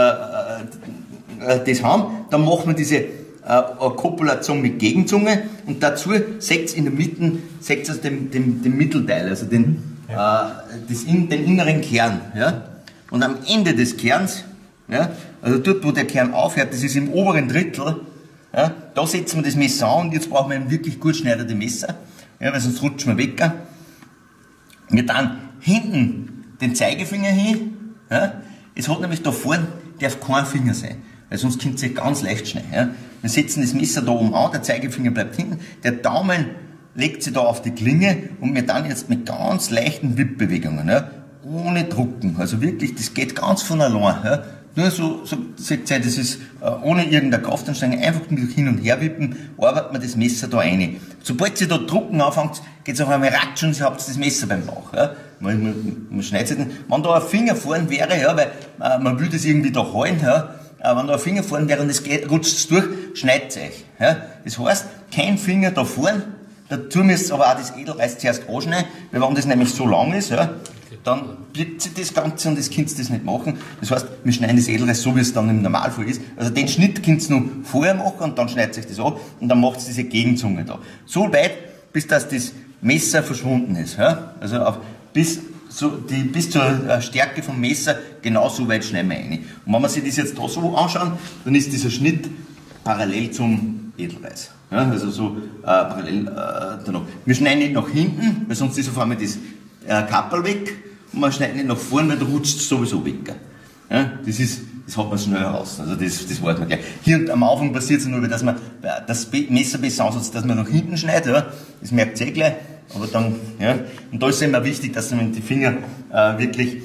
das haben, dann machen wir diese Kopulation mit Gegenzunge und dazu setzt in der Mitte den Mittelteil, also den inneren Kern. Ja? Und am Ende des Kerns, ja, also dort wo der Kern aufhört, das ist im oberen Drittel, ja, da setzen wir das Messer an und jetzt brauchen wir ein wirklich gut schneidende Messer, ja, weil sonst rutschen wir weg. Wir dann hinten den Zeigefinger hin, ja, es hat nämlich da vorne, darf kein Finger sein. Weil sonst kommt es ganz leicht schnell. Ja. Wir setzen das Messer da oben an, der Zeigefinger bleibt hinten, der Daumen legt sich da auf die Klinge und wir dann jetzt mit ganz leichten Wippbewegungen, ja, ohne Drucken, also wirklich, das geht ganz von allein. Ja. Nur so seht ihr, das ist ohne irgendeine Kraftanstrengung, einfach mit hin und her wippen, arbeitet man das Messer da rein. Sobald sie da drucken anfängt, geht es auf einmal ratschen und sie habt das Messer beim Bauch. Ja. Man schneidet sich nicht. Wenn da ein Finger vorn wäre, ja, weil man will das irgendwie da halten, ja, wenn da ein Finger vorn wäre und es rutscht es durch, schneidet es euch. Ja. Das heißt, kein Finger da vorn, dazu müsst ihr aber auch das Edelreis zuerst anschneiden, weil wenn das nämlich so lang ist, ja, dann birgt sich das Ganze und das könnt ihr das nicht machen. Das heißt, wir schneiden das Edelreis so, wie es dann im Normalfall ist. Also den Schnitt könnt ihr noch vorher machen und dann schneidet ihr euch das ab und dann macht ihr diese Gegenzunge da. So weit, bis das Messer verschwunden ist. Ja. Also bis zur Stärke vom Messer, genau so weit schneiden wir rein. Und wenn wir sich das jetzt da so anschauen, dann ist dieser Schnitt parallel zum Edelreis. Ja, also so parallel danach. Wir schneiden nicht nach hinten, weil sonst ist auf einmal das Kapperl weg und man schneidet nicht nach vorne, weil da rutscht es sowieso weg. Ja, das hat man schnell raus. Also das warten wir gleich. Hier und am Anfang passiert es nur, dass man das Messer besser ansetzt, dass man nach hinten schneidet. Ja. Das merkt ihr gleich. Aber dann, ja, und da ist es immer wichtig, dass man die Finger wirklich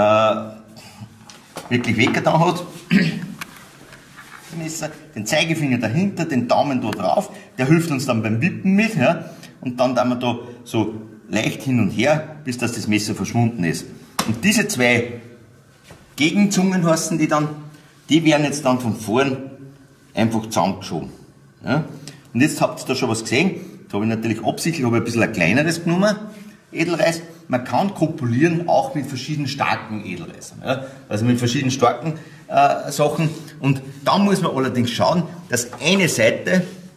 weggetan hat. Messer, den Zeigefinger dahinter, den Daumen da drauf, der hilft uns dann beim Wippen mit, ja, und dann tun wir da so leicht hin und her, bis das Messer verschwunden ist. Und diese zwei Gegenzungen heißen die dann, die werden jetzt dann von vorn einfach zusammengeschoben. Ja. Und jetzt habt ihr da schon was gesehen, da habe ich natürlich absichtlich ein bisschen ein kleineres genommen, Edelreis. Man kann kopulieren auch mit verschiedenen starken Edelreisern, ja? Also mit verschiedenen starken Sachen. Und dann muss man allerdings schauen, dass eine Seite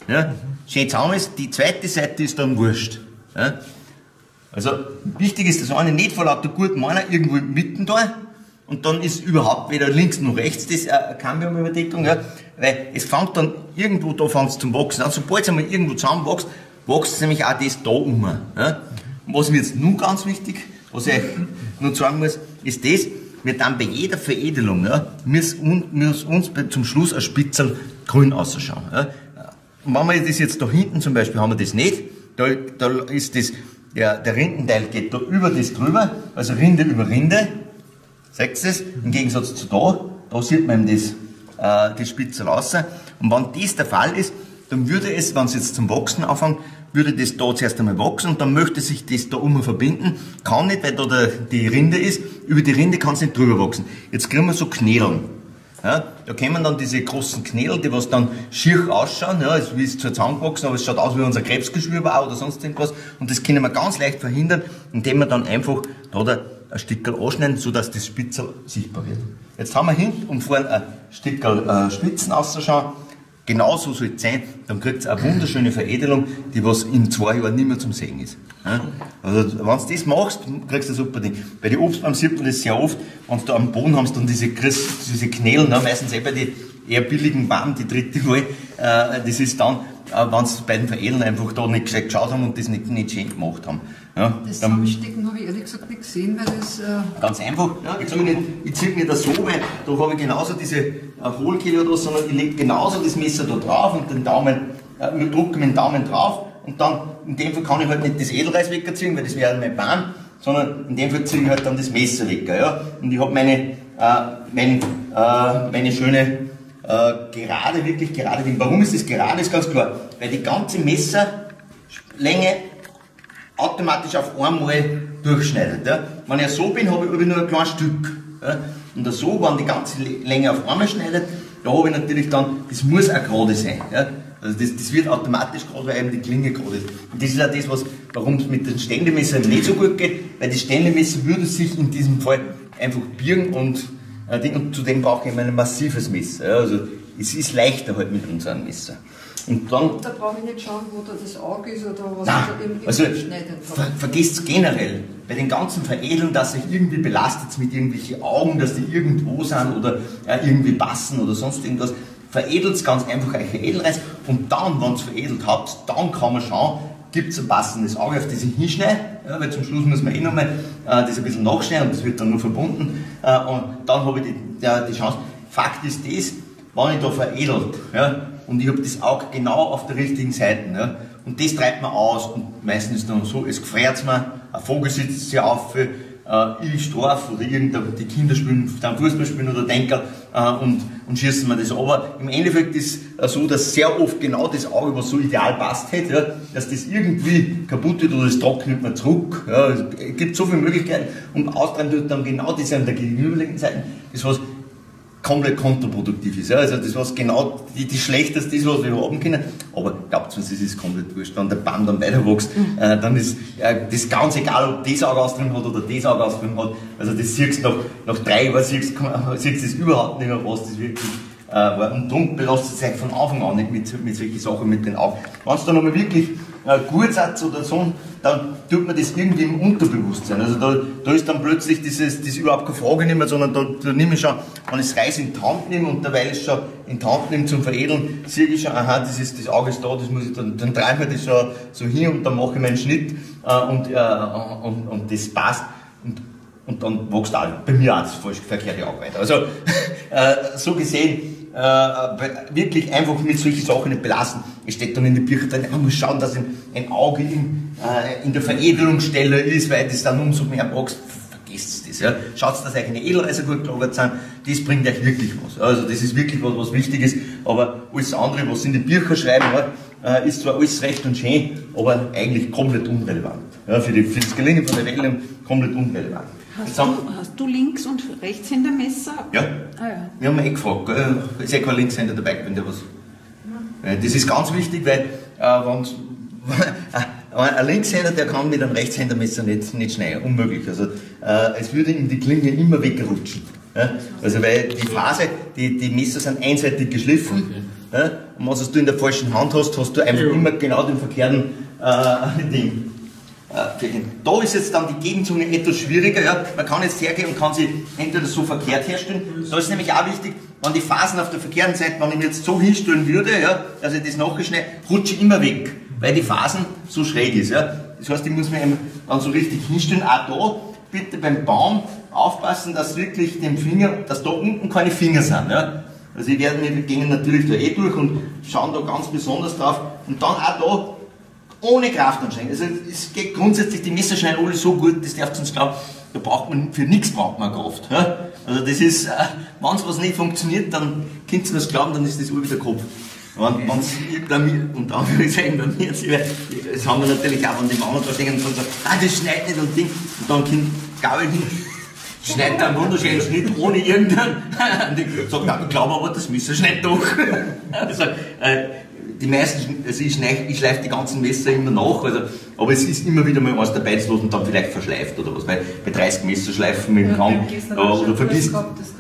ja, schön zusammen ist, die zweite Seite ist dann wurscht. Ja. Also wichtig ist, dass eine nicht vor lauter guten Meiner irgendwo mitten da und dann ist überhaupt weder links noch rechts das Cambium-Überdeckung, ja, weil es fängt dann irgendwo, da fängt es zum Wachsen an. Sobald es einmal irgendwo zusammenwächst, wächst es nämlich auch das da um. Ja. Und was mir jetzt nun ganz wichtig, was ich noch sagen muss, ist das, wir dann bei jeder Veredelung, ja, muss uns zum Schluss ein Spitzel grün ausschauen. Ja. Und wenn wir das jetzt da hinten zum Beispiel haben wir das nicht, da ist das, ja, der Rindenteil geht da über das drüber, also Rinde über Rinde, seht ihr das? Im Gegensatz zu da sieht man eben das Spitzel raus. Und wenn das der Fall ist, dann würde es, wenn es jetzt zum Wachsen anfängt, würde das da zuerst einmal wachsen und dann möchte sich das da oben verbinden. Kann nicht, weil da die Rinde ist, über die Rinde kann es nicht drüber wachsen. Jetzt kriegen wir so Knädeln. Ja, da kommen dann diese großen Knädel, die was dann schier ausschauen, ja, wie es zwar zusammengewachsen, aber es schaut aus wie unser Krebsgeschwür auch oder sonst irgendwas. Und das können wir ganz leicht verhindern, indem wir dann einfach da ein Stückchen anschneiden, sodass das Spitzel sichtbar wird. Jetzt haben wir hinten und vorne ein Stückchen Spitzen auszuschauen. Genauso soll es sein, dann kriegt ihr eine wunderschöne Veredelung, die was in 2 Jahren nicht mehr zum Sehen ist. Ja? Also, wenn du das machst, kriegst du ein super Ding. Bei den Obstbäumen sieht man das sehr oft, wenn du da am Boden hast, dann diese Knädel, meistens bei den eher billigen Bäumen, die dritte Wahl, das ist dann, wenn sie bei den Veredeln einfach da nicht gescheit geschaut haben und das nicht schön gemacht haben. Ja, das Zusammenstecken habe ich ehrlich gesagt nicht gesehen, weil das... Ganz einfach, ja, ich ziehe nicht das so, weil da habe ich genauso diese Hohlkehle oder was, sondern ich lege genauso das Messer da drauf und den Daumen, ich drücke mit dem Daumen drauf und dann, in dem Fall kann ich halt nicht das Edelreis wegziehen, weil das wäre mein Bein, sondern in dem Fall ziehe ich halt dann das Messer weg. Ja, und ich habe meine schöne gerade, wirklich gerade Ding. Warum ist das gerade? Ist ganz klar, weil die ganze Messerlänge automatisch auf einmal durchschneidet. Ja. Wenn ich so bin, habe ich nur ein kleines Stück. Ja. Und so, wenn die ganze Länge auf einmal schneidet, da habe ich natürlich dann, das muss auch gerade sein. Ja. Also das wird automatisch gerade, weil eben die Klinge gerade ist. Und das ist auch das, warum es mit den Ständemessern nicht so gut geht, weil die Ständemesser würde sich in diesem Fall einfach biegen und zudem brauche ich ein massives Messer. Ja. Also es ist leichter halt mit unserem Messer. Und dann, da brauche ich nicht schauen, wo da das Auge ist oder was nein, da im also Schneiden vergesst es generell. Bei den ganzen Veredeln, dass sich irgendwie belastet mit irgendwelchen Augen, dass die irgendwo sind oder irgendwie passen oder sonst irgendwas. Veredelt es ganz einfach euch Edelreis und dann, wenn ihr es veredelt habt, dann kann man schauen, gibt es ein passendes Auge, auf das ich hinschneide, ja, weil zum Schluss muss man nochmal das ein bisschen nachschneiden und das wird dann nur verbunden und dann habe ich die Chance. Fakt ist das, wenn ich da veredelt, ja, und ich habe das Auge genau auf der richtigen Seite, ja, und das treibt man aus und meistens ist dann so, es gefriert mir, ein Vogel sitzt sich auf, ich strafe oder die Kinder spielen, dann Fußball spielen oder Denker und schießen mir das. Aber im Endeffekt ist es so, dass sehr oft genau das Auge, was so ideal passt hätte, ja, dass das irgendwie kaputt wird oder das trocknet man zurück. Ja, es gibt so viele Möglichkeiten und austreiben tut dann genau das an der gegenüberliegenden Seite, das was komplett kontraproduktiv ist. Ja. Also das was genau die schlechteste ist, was wir haben können. Aber glaubt mir, es ist komplett wurscht. Wenn der Baum dann weiter wächst, dann ist das ganz egal, ob das Auge austreten hat oder das Auge austreten hat. Also das siehst du nach 3 Jahren, siehst du das überhaupt nicht mehr, was das wirklich war. Und darum belastet es euch von Anfang an nicht mit solchen Sachen mit den Augen. Wenn es dann aber wirklich gut ist oder so, dann tut man das irgendwie im Unterbewusstsein. Also da ist dann plötzlich das überhaupt keine Frage nicht mehr, sondern da nehme ich schon, wenn ich das Reis in die Hand nehme und derweil es schon in die Hand nehme zum Veredeln, sehe ich schon, aha, das Auge ist da, das muss ich dann drehe ich das schon so hin und dann mache ich meinen Schnitt und das passt. Und dann wächst auch bei mir auch das falsch verkehrte Auge weiter. Also so gesehen, wirklich einfach mit solchen Sachen nicht belassen. Es steht dann in den Büchern drin, man muss schauen, dass ein Auge in der Veredelungsstelle ist, weil das dann umso mehr wächst. Vergesst das. Ja. Schaut, dass euch eine Edelreise gut gelagert sind, das bringt euch wirklich was. Also das ist wirklich was Wichtiges, aber alles andere, was in den Büchern schreiben, ist zwar alles recht und schön, aber eigentlich komplett unrelevant. Ja, für das Gelingen von der Veredelung komplett unrelevant. Hast du Links- und Rechtshändermesser? Ja. Ah, ja. Wir haben gefragt, ist ja kein Linkshänder dabei, wenn der was. Das ist ganz wichtig, weil ein Linkshänder, der kann mit einem Rechtshändermesser nicht schneiden, unmöglich. Also es würde ihm die Klinge immer wegrutschen. Ja? Also weil die Phase, die Messer sind einseitig geschliffen. Ja? und wenn du in der falschen Hand hast, hast du einfach immer genau den verkehrten Ding. Da ist jetzt dann die Gegenzunge etwas schwieriger. Ja. Man kann jetzt hergehen und kann sie entweder so verkehrt herstellen. Da ist nämlich auch wichtig, wenn die Phasen auf der verkehrten Seite, wenn ich mir jetzt so hinstellen würde, ja, dass ich das nachschneide, rutsche ich immer weg, weil die Phasen so schräg ist. Ja. Das heißt, ich muss mir dann so richtig hinstellen. Auch da bitte beim Baum aufpassen, dass wirklich dass da unten keine Finger sind. Ja. Also wir gehen natürlich da durch und schauen da ganz besonders drauf. Und dann auch da ohne Kraft anstrengen. Also es geht grundsätzlich, die Messer schneiden alle so gut, das darfst du uns glauben, da braucht man, für nichts braucht man Kraft. Ja? Also das ist, wenn es was nicht funktioniert, dann könnt ihr das glauben, dann ist das all wieder Kopf. Wenn es bei mir, und dann würde ich sagen, bei mir, das haben wir natürlich auch, wenn die Mama da stehen und sagen, das schneidet nicht und Ding, und dann kommt Gaul hin, schneidet einen wunderschönen Schnitt ohne irgendeinen, und ich sage, ich glaube aber, das Messer schneidet doch. Also, die meisten, also ich schleife die ganzen Messer immer nach, also, aber es ist immer wieder mal was dabei, das und dann vielleicht verschleift oder was, weil bei 30 Messerschleifen mit dem Kamm oder vergisst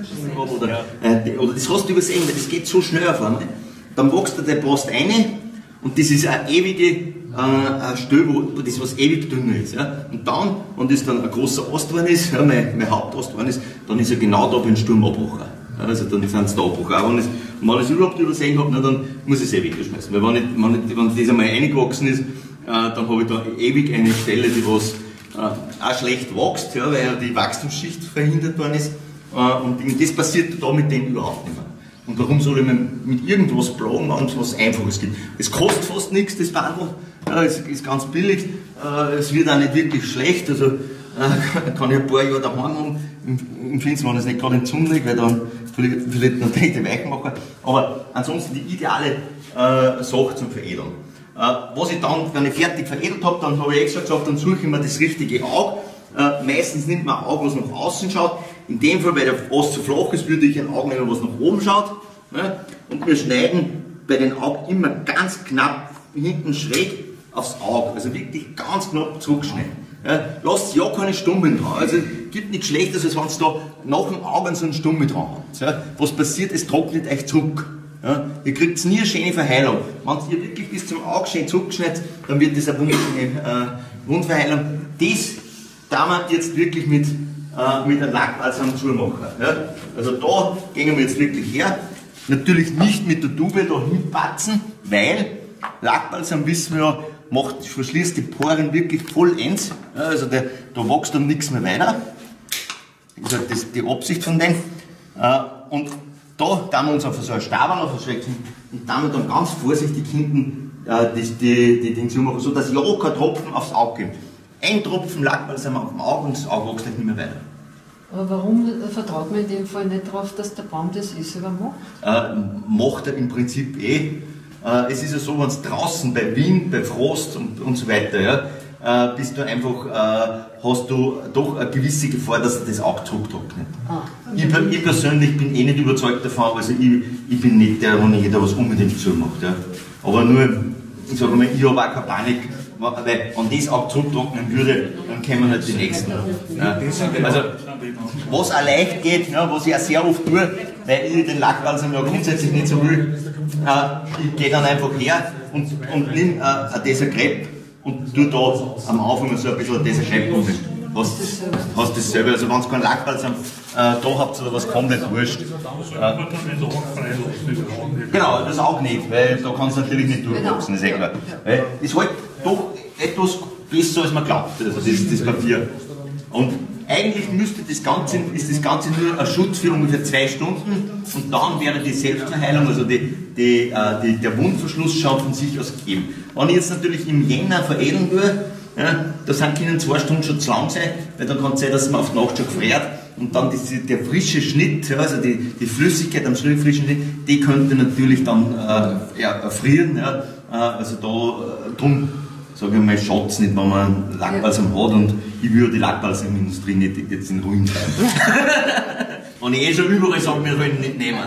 oder das hast du übersehen, weil das geht so schnell auf einmal. Dann wächst der Post rein und das ist eine ewige Stelle, wo das was ewig dünner ist. Ja. Und dann, wenn das dann ein großer Ast geworden ist, ja, mein Hauptast geworden ist, dann ist er genau da beim Sturmabwacher. Also dann sind es da Abbruch. Auch wenn ich es überhaupt übersehen habe, dann muss ich es wegschmeißen. Weil wenn das einmal reingewachsen ist, dann habe ich da ewig eine Stelle, die was auch schlecht wächst, ja, weil die Wachstumsschicht verhindert worden ist. Und das passiert da mit dem überhaupt nicht mehr. Und warum soll ich mit irgendwas plagen, wenn es was Einfaches gibt? Es kostet fast nichts, das Bandel. Ja, es ist ganz billig. Es wird auch nicht wirklich schlecht. Also kann ich ein paar Jahre daheim haben. Im Finstern, wenn es nicht gerade entzündet liegt, weil dann vielleicht natürlich die Weichen machen. Aber ansonsten die ideale Sache zum Veredeln. Was ich dann, wenn ich fertig veredelt habe, dann habe ich extra gesagt, dann suche ich mir das richtige Auge. Meistens nimmt man ein Auge, was nach außen schaut. In dem Fall, weil der Ast zu flach ist, würde ich ein Auge nehmen, was nach oben schaut. Ja, und wir schneiden bei den Augen immer ganz knapp hinten schräg aufs Auge. Also wirklich ganz knapp zurückschneiden. Ja, lasst ja keine Stumme dran. Also gibt nichts Schlechtes, als wenn es da nach dem Auge so einen Stumme dran habt. Ja, was passiert, es trocknet euch zurück. Ja, ihr kriegt nie eine schöne Verheilung. Wenn ihr wirklich bis zum Auge schön zurückschneidet, dann wird das eine wunderschöne Wundverheilung. Das da wir jetzt wirklich mit einem Lackbalsam zumachen. Ja, also da gehen wir jetzt wirklich her. Natürlich nicht mit der Tube da hinpatzen, weil Lackbalsam, wissen wir ja, verschließt die Poren wirklich vollends. Ja, also da wächst dann nichts mehr weiter. Das ist halt die Absicht von dem. Und da wir uns auf so einen Stabal aufschrecken und damit dann ganz vorsichtig hinten die Dinge machen, so dass ja kein Tropfen aufs Auge gibt. Ein Tropfen Lackbalsam auf dem Auge und das Auge wächst nicht mehr weiter. Aber warum vertraut man in dem Fall nicht darauf, dass der Baum das selber macht? Macht er im Prinzip Es ist ja so, wenn es draußen bei Wind, bei Frost und so weiter, ja, bist du einfach, hast du doch eine gewisse Gefahr, dass das Auge zurücktrocknet. Ich persönlich bin eh nicht überzeugt davon, also ich bin nicht der, wo jeder was unbedingt zumacht. Ja. Aber nur, ich sage mal, ich habe auch keine Panik, weil wenn das Auge zurücktrocknen würde, dann kämen halt die nächsten. Ja. Also, was auch leicht geht, ja, was ich auch sehr oft tue, weil ich den Lackbalsam ja grundsätzlich nicht so will, ich gehe dann einfach her und nehme ein Dessertcrepe und tue da am Anfang so ein bisschen Dessertcrepe und hast das selber. Also wenn es keinen Lackbalsam da habt oder was komplett wurscht. Genau, das auch nicht, weil da kann es natürlich nicht durchwachsen, ist klar. Weil es halt doch etwas besser als man glaubt, also das Papier. Und eigentlich ist das Ganze nur ein Schutz für ungefähr 2 Stunden und dann wäre die Selbstverheilung, also der Wundverschluss schaut von sich aus gegeben. Wenn ich jetzt natürlich im Jänner veredeln würde, ja, da können 2 Stunden schon zu lang sein, weil dann kann es sein, dass man auf die Nacht schon gefriert und dann der frische Schnitt, ja, also die Flüssigkeit am frischen Schnitt, die könnte natürlich dann erfrieren. Ja, also da drum sage ich mal, schaut es nicht, wenn man einen Lackbalsam hat und ich würde die Lackbalsamindustrie nicht jetzt in Ruin treiben. Wenn ich schon überall sage, wir wollen nicht nehmen.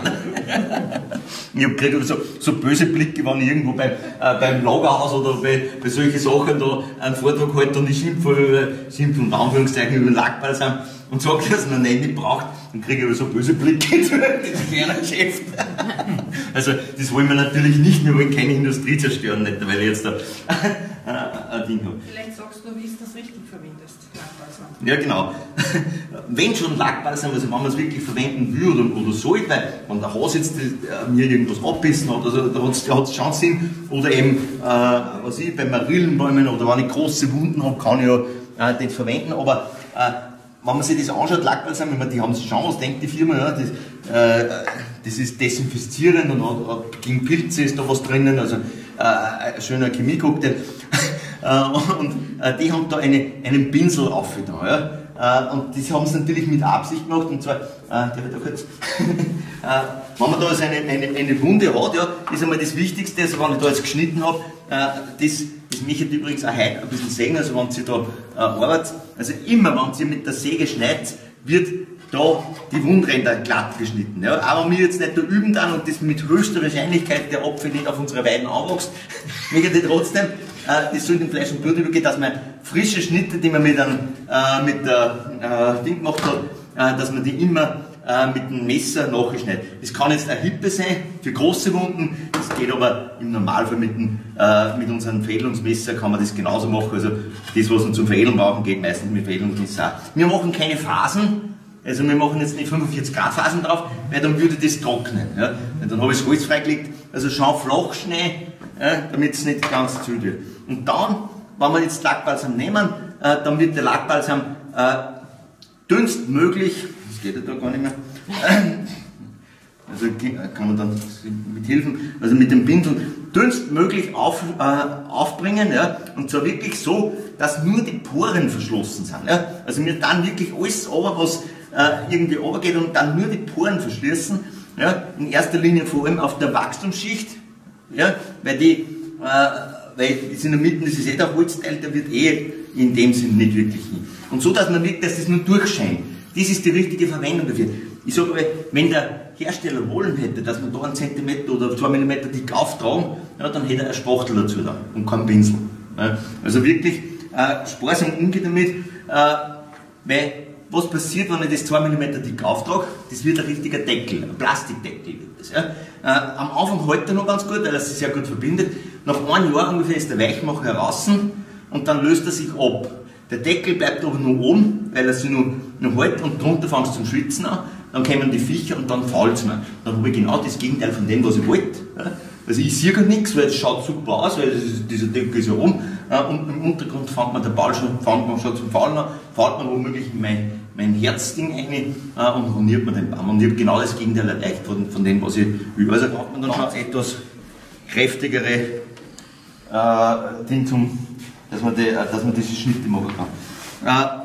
Ich habe gekriegt so böse Blicke, wenn ich irgendwo beim Lagerhaus oder bei solchen Sachen da einen Vortrag halte und ich schimpfe unter Anführungszeichen über den Lackbalsam und sage, dass man ihn nicht braucht, dann kriege ich aber so böse Blicke zu diesem kleinen Geschäft. Also das wollen wir natürlich nicht, wir wollen keine Industrie zerstören, nicht, weil ich jetzt da ein Ding habe. Vielleicht sagst du, wie du das richtig verwendest, Lackbalsam. Ja, genau. Wenn schon Lackbalsam, also wenn man es wirklich verwenden würde oder sollte, weil wenn der Hase jetzt mir irgendwas abbissen hat, also da hat es schon Sinn, oder eben, was ich, bei Marillenbäumen oder wenn ich große Wunden habe, kann ich ja das verwenden, aber wenn man sich das anschaut, Lackbalsam, die haben sich schon, was denkt die Firma, ja, das ist desinfizierend und gegen Pilze ist da was drinnen, also ein schöner Chemie-Cocktail. Und die haben da einen Pinsel aufgetan, ja. Und das haben sie natürlich mit Absicht gemacht, und zwar, der wird auch jetzt, wenn man da also eine Wunde hat, ja, ist einmal das Wichtigste, also wenn ich da jetzt geschnitten habe, das möchte ich übrigens auch heute ein bisschen sehen, also wenn Sie da arbeitet, also immer wenn Sie mit der Säge schneidet, wird da die Wundränder glatt geschnitten. Ja. Auch wenn wir jetzt nicht da üben dann und das mit höchster Wahrscheinlichkeit der Apfel nicht auf unserer Weiden anwächst, möchte ich trotzdem, das soll in Fleisch und Blut übergehen, dass man frische Schnitte, die man mit der Ding gemacht hat, dass man die immer mit dem Messer nachschneidet. Das kann jetzt eine Hippe sein für große Wunden, das geht aber im Normalfall mit unserem Veredelungsmesser kann man das genauso machen. Also das, was wir zum Veredeln brauchen, geht meistens mit Veredelungsmesser. Wir machen keine Phasen. Also wir machen jetzt nicht 45 Grad Phasen drauf, weil dann würde das trocknen. Ja? Und dann habe ich das Holz freigelegt, also schon flach Schnee, ja, damit es nicht ganz zu wird. Und dann, wenn wir jetzt Lackbalsam nehmen, dann wird der Lackbalsam dünnstmöglich, das geht ja da gar nicht mehr, also kann man dann mit helfen, also mit dem Pinsel dünnstmöglich aufbringen, ja, und zwar wirklich so, dass nur die Poren verschlossen sind. Ja. Also wir dann wirklich alles runter, was irgendwie runtergeht und dann nur die Poren verschließen, ja, in erster Linie vor allem auf der Wachstumsschicht, ja, weil das in der Mitte, das ist der Holzteil, der wird in dem Sinn nicht wirklich hin. Und so, dass man wirklich, dass das nur durchscheint. Das ist die richtige Verwendung dafür. Ich sage aber, wenn der Hersteller wollen hätte, dass man da 1 cm oder 2 mm dick auftragen, ja, dann hätte er einen Spachtel dazu da und keinen Pinsel. Ja, also wirklich sparsam umgehen damit, weil was passiert, wenn ich das 2 mm dick auftrage? Das wird ein richtiger Deckel, ein Plastikdeckel wird das. Ja. Am Anfang hält er noch ganz gut, weil er sich sehr gut verbindet. Nach 1 Jahr ungefähr ist der Weichmacher heraus und dann löst er sich ab. Der Deckel bleibt aber noch oben, weil er sich noch hält und drunter fängt es zum Schwitzen an. Dann kommen die Viecher und dann fault es mir. Dann habe ich genau das Gegenteil von dem, was ich wollte. Also ich sehe gar nichts, weil es schaut super aus, weil dieser Deckel ist ja oben. Und im Untergrund fängt man schon zum Faulen an, fault man womöglich mein Herzding rein und roniert man den Baum. Und ich habe genau das Gegenteil erreicht von dem, was ich will. Also braucht man dann schon etwas kräftigere Ding dass man diese Schnitte machen kann.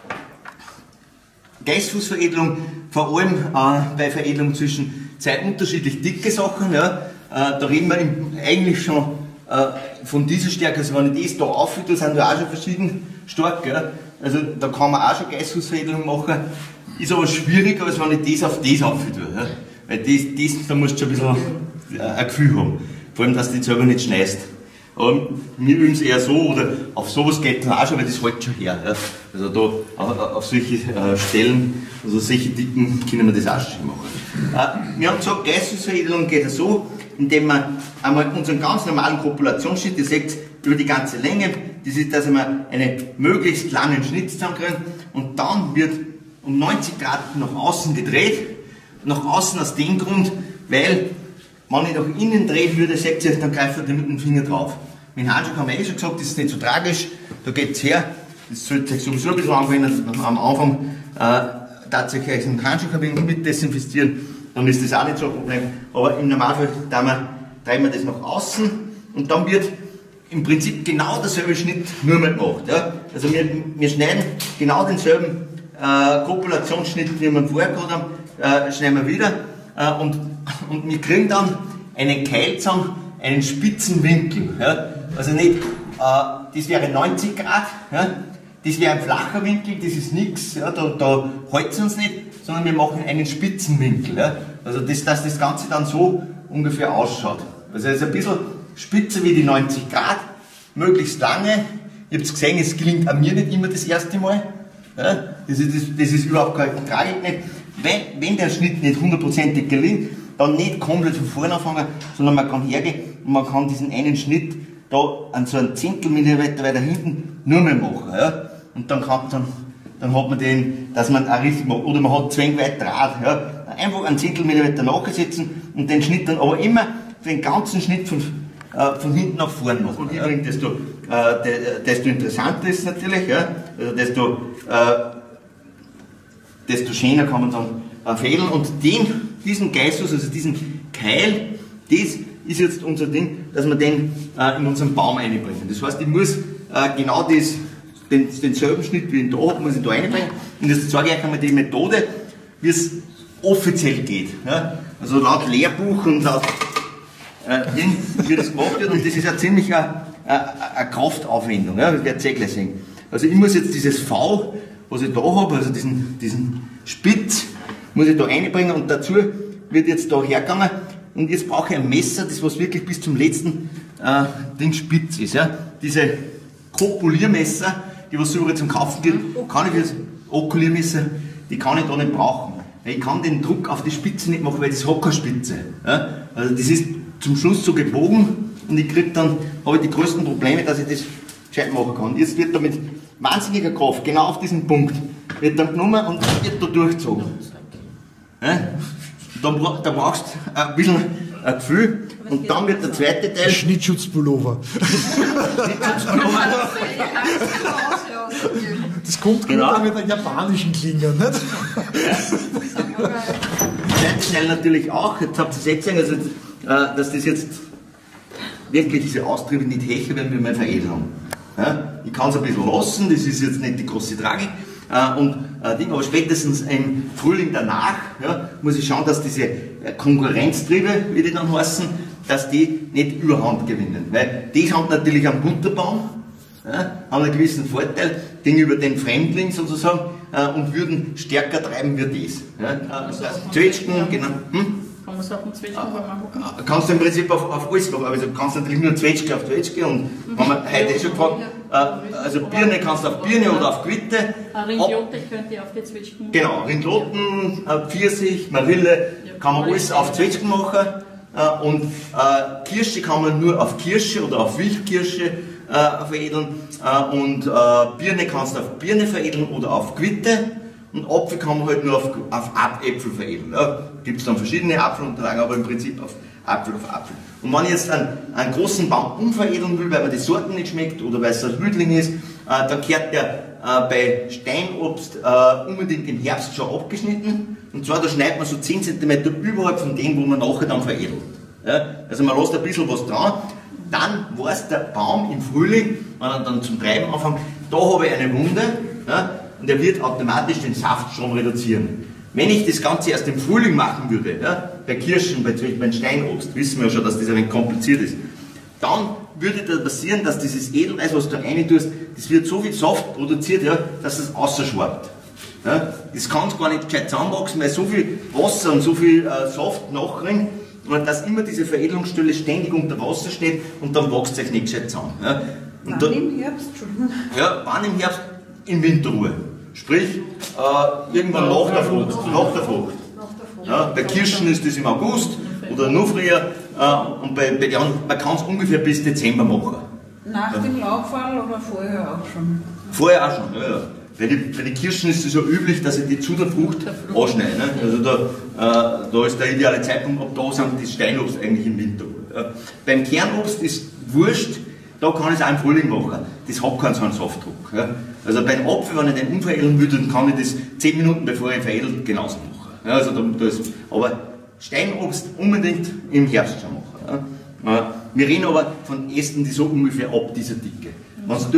Geißfußveredelung, vor allem bei Veredelung zwischen zwei unterschiedlich dicke Sachen, ja, da reden wir eigentlich schon von dieser Stärke, also wenn ich das da auffülle, sind wir auch schon verschieden stark, ja. Also da kann man auch schon Geißfußveredelung machen, ist aber schwieriger, als wenn ich das auf das auffülle, ja. Weil da musst du schon ein bisschen ein Gefühl haben, vor allem, dass du dich selber nicht schneidest. Aber wir üben es eher so, oder auf sowas geht dann auch schon, weil das hält schon her. Ja. Also da auf solche Stellen, also solche Dicken, können wir das auch schon machen. Wir haben gesagt, Geißfußveredelung geht so, indem wir einmal unseren ganz normalen Kopulationsschnitt, ihr seht über die ganze Länge, das ist, dass wir einen möglichst langen Schnitt zusammenkriegen und dann wird um 90 Grad nach außen gedreht, nach außen aus dem Grund, weil wenn ich nach innen drehen würde, seht ihr, dann greift er mit dem Finger drauf. Mit dem Handschuh haben wir schon gesagt, das ist nicht so tragisch, da geht es her, das sollte sich sowieso ein bisschen anwenden, am Anfang tatsächlich einen Handschuh mit desinfizieren, dann ist das auch nicht so ein Problem, aber im Normalfall drehen wir das nach außen und dann wird im Prinzip genau derselbe Schnitt nur mehr gemacht. Ja? Also wir schneiden genau denselben Kopulationsschnitt, wie wir vorher gehabt haben, schneiden wir wieder und wir kriegen dann einen Keil zusammen, einen spitzen Winkel. Ja? Also nicht, das wäre 90 Grad, ja? das wäre ein flacher Winkel, das ist nichts, ja, da halten sie uns nicht, sondern wir machen einen spitzen Winkel. Ja. Also dass das Ganze dann so ungefähr ausschaut. Also es ist ein bisschen spitzer wie die 90 Grad, möglichst lange. Ihr habt gesehen, es gelingt an mir nicht immer das erste Mal. Ja. Das ist überhaupt keine Tragik nicht. Wenn der Schnitt nicht hundertprozentig gelingt, dann nicht komplett von vorne anfangen, sondern man kann hergehen und man kann diesen einen Schnitt da an so einem Zehntelmillimeter weiter hinten nur mehr machen. Ja? Und dann hat man den, dass man auch richtig macht. Oder man hat 2 weit Draht. Ja? Einfach einen Zehntelmillimeter nachsetzen und den Schnitt dann aber immer den ganzen Schnitt von hinten nach vorne machen. Und übrigens, desto interessanter ist es natürlich, ja? Also desto schöner kann man dann fädeln. Und diesen Geissus, also diesen Keil, das ist jetzt unser Ding, dass wir den in unseren Baum einbringen. Das heißt, ich muss genau denselben Schnitt wie ich da habe, muss ich da einbringen. Und jetzt zeige ich euch einmal die Methode, wie es offiziell geht. Ja? Also laut Lehrbuch und laut wie das gemacht wird. Und das ist ja ziemlich eine Kraftaufwendung. Ja? Das werdet ihr gleich sehen. Also ich muss jetzt dieses V, was ich da habe, also diesen Spitz, muss ich da einbringen und dazu wird jetzt da hergegangen und jetzt brauche ich ein Messer, das was wirklich bis zum letzten Ding spitz ist. Ja? Diese Kopuliermesser, die was überall zum Kaufen gibt, kann ich jetzt, Okuliermesser, die kann ich da nicht brauchen. Ich kann den Druck auf die Spitze nicht machen, weil das hat keine Spitze. Ja? Also das ist zum Schluss so gebogen und ich kriege dann, habe ich die größten Probleme, dass ich das gescheit machen kann. Jetzt wird da mit wahnsinniger Kraft, genau auf diesen Punkt, wird dann genommen und wird da durchgezogen. Ja? Da brauchst du ein bisschen Gefühl und dann wird der zweite Teil... Schnittschutzpullover. Das kommt genau mit einer japanischen Klinge, nicht? Der zweite Teil natürlich auch, jetzt habt ihr es jetzt gesehen, also, dass das jetzt wirklich diese Austriebe nicht hecher werden wie meine Veredelung. Ja? Ich kann es ein bisschen lassen, das ist jetzt nicht die große Tragik. Aber spätestens im Frühling danach muss ich schauen, dass diese Konkurrenztriebe, wie die dann heißen, dass die nicht überhand gewinnen. Weil die haben natürlich einen Butterbaum, haben einen gewissen Vorteil gegenüber den Fremdling sozusagen und würden stärker treiben wie das. Zwetschgen, genau. Kann man es auf den Zwetschgen machen? Kannst du im Prinzip auf alles machen, also du kannst natürlich nur Zwetschge auf Zwetschge und wenn man heute schon gefragt, also Birne kannst du auf Birne oder auf Quitte. Ringlote könnt ihr auf die Zwetschgen machen. Genau, Ringloten, Pfirsich, Marille, kann man alles auf Zwetschgen machen und Kirsche kann man nur auf Kirsche oder auf Wildkirsche veredeln und Birne kannst du auf Birne veredeln oder auf Quitte. Und Apfel kann man halt nur auf Äpfel veredeln. Ja. Gibt es dann verschiedene Apfelunterlagen, aber im Prinzip auf Apfel. Und wenn ich jetzt einen großen Baum umveredeln will, weil mir die Sorten nicht schmeckt oder weil es ein Rüdling ist, dann gehört der bei Steinobst unbedingt im Herbst schon abgeschnitten. Und zwar da schneidet man so 10 cm überhalb von dem, wo man nachher dann veredelt. Ja. Also man lässt ein bisschen was dran. Dann weiß der Baum im Frühling, wenn er dann zum Treiben anfängt, da habe ich eine Wunde. Ja. Und er wird automatisch den Saft schon reduzieren. Wenn ich das Ganze erst im Frühling machen würde, ja, bei Kirschen, bei Steinobst, wissen wir ja schon, dass das ein wenig kompliziert ist, dann würde da passieren, dass dieses Edelreis, was du da rein tust, das wird so viel Saft produziert, ja, dass es ausschwappt. Ja, das kann gar nicht gescheit zusammenwachsen, weil so viel Wasser und so viel Saft nachringt, dass immer diese Veredelungsstelle ständig unter Wasser steht und dann wächst es euch nicht gescheit zusammen. Ja. Und wann im Herbst? Entschuldigung. Ja, wann im Herbst? In Winterruhe. Sprich, irgendwann nach der Frucht. Ja, bei Kirschen ist das im August oder noch früher und bei den anderen, man kann es ungefähr bis Dezember machen. Nach dem Laubfall oder vorher auch schon? Vorher auch schon, ja. Bei den Kirschen ist es so üblich, dass ich die zu der Frucht anschneide. Ne? Also da ist der ideale Zeitpunkt, ab da sind die Steinobst eigentlich im Winter. Ja. Beim Kernobst ist wurscht, da kann ich es auch im Frühling machen. Das hat keinen so einen Saftdruck. Ja. Also beim Apfel, wenn ich den umveredeln würde, dann kann ich das 10 Minuten bevor ich veredelt genauso machen. Ja, also aber Steinobst unbedingt im Herbst schon machen. Ja. Wir reden aber von Ästen, die so ungefähr ab dieser Dicke. Wenn es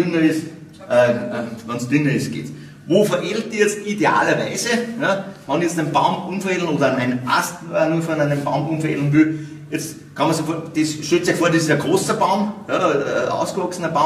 dünner ist, geht's. Wo veredelt ihr jetzt idealerweise? Ja, wenn ich jetzt einen Baum umveredeln oder einen Ast nur von einem Baum umveredeln will, jetzt kann man sich stellt euch vor, das ist ein großer Baum, ja, ein ausgewachsener Baum,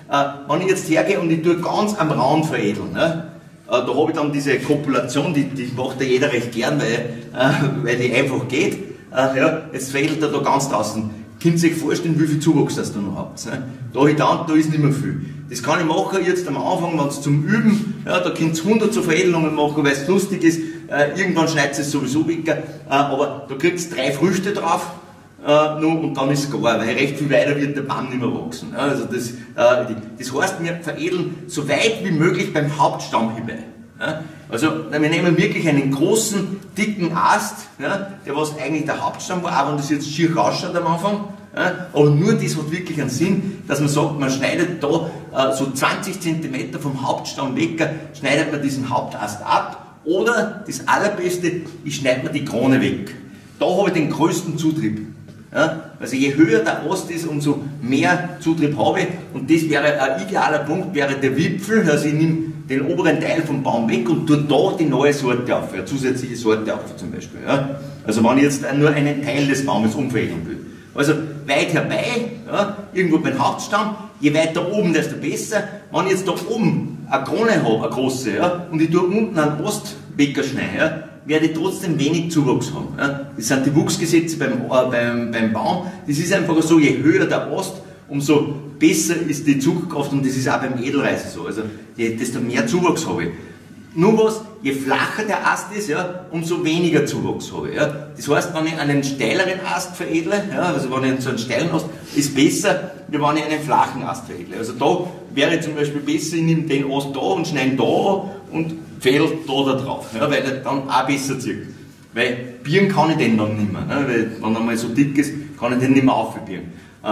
wenn ich jetzt hergehe und ich tue ganz am Rand veredeln, ne? Da habe ich dann diese Kopulation, die macht ja jeder recht gern, weil die einfach geht. Ja, jetzt veredelt er da ganz draußen. Könnt ihr euch vorstellen, wie viel Zuwachs das da noch habt. Ne? Da ist nicht mehr viel. Das kann ich machen jetzt am Anfang, wenn es zum Üben, ja, da könnt ihr 100 so Veredelungen machen, weil es lustig ist. Irgendwann schneidet es sowieso weg, aber da kriegt ihr 3 Früchte drauf. Und dann ist es gar, weil recht viel weiter wird der Baum nicht mehr wachsen. Ja, also das heißt, wir veredeln so weit wie möglich beim Hauptstamm hinein. Ja, also wir nehmen wirklich einen großen, dicken Ast, ja, der was eigentlich der Hauptstamm war, auch wenn das jetzt schier ausschaut am Anfang. Ja, aber nur das hat wirklich einen Sinn, dass man sagt, man schneidet da so 20 cm vom Hauptstamm weg, schneidet man diesen Hauptast ab, oder das Allerbeste, ich schneide mir die Krone weg. Da habe ich den größten Zutrieb. Ja, also je höher der Ast ist, umso mehr Zutrieb habe ich, und das wäre ein idealer Punkt, wäre der Wipfel. Also ich nehme den oberen Teil vom Baum weg und tue da die neue Sorte auf, eine zusätzliche Sorte auf zum Beispiel. Ja. Also wenn ich jetzt nur einen Teil des Baumes umveredeln will. Also weit herbei, ja, irgendwo beim Hauptstamm, je weiter oben, desto besser. Wenn ich jetzt da oben eine Krone habe, eine große, ja, und ich tue unten einen Ast wegschneiden, ja, werde ich trotzdem wenig Zuwachs haben. Ja. Das sind die Wuchsgesetze beim Baum. Das ist einfach so, je höher der Ast, umso besser ist die Zugkraft, und das ist auch beim Edelreis so. Also desto mehr Zuwachs habe ich. Nur was, je flacher der Ast ist, ja, umso weniger Zuwachs habe ich. Ja. Das heißt, wenn ich einen steileren Ast veredle, ja, also wenn ich so einen steilen Ast, ist besser, wie wenn ich einen flachen Ast veredle. Also da wäre zum Beispiel besser, ich nehme den Ast da und schneide da an und fädel da drauf, ja, weil er dann auch besser zieht. Weil biegen kann ich den dann nicht mehr, ne, weil wenn er mal so dick ist, kann ich den nicht mehr aufbiegen.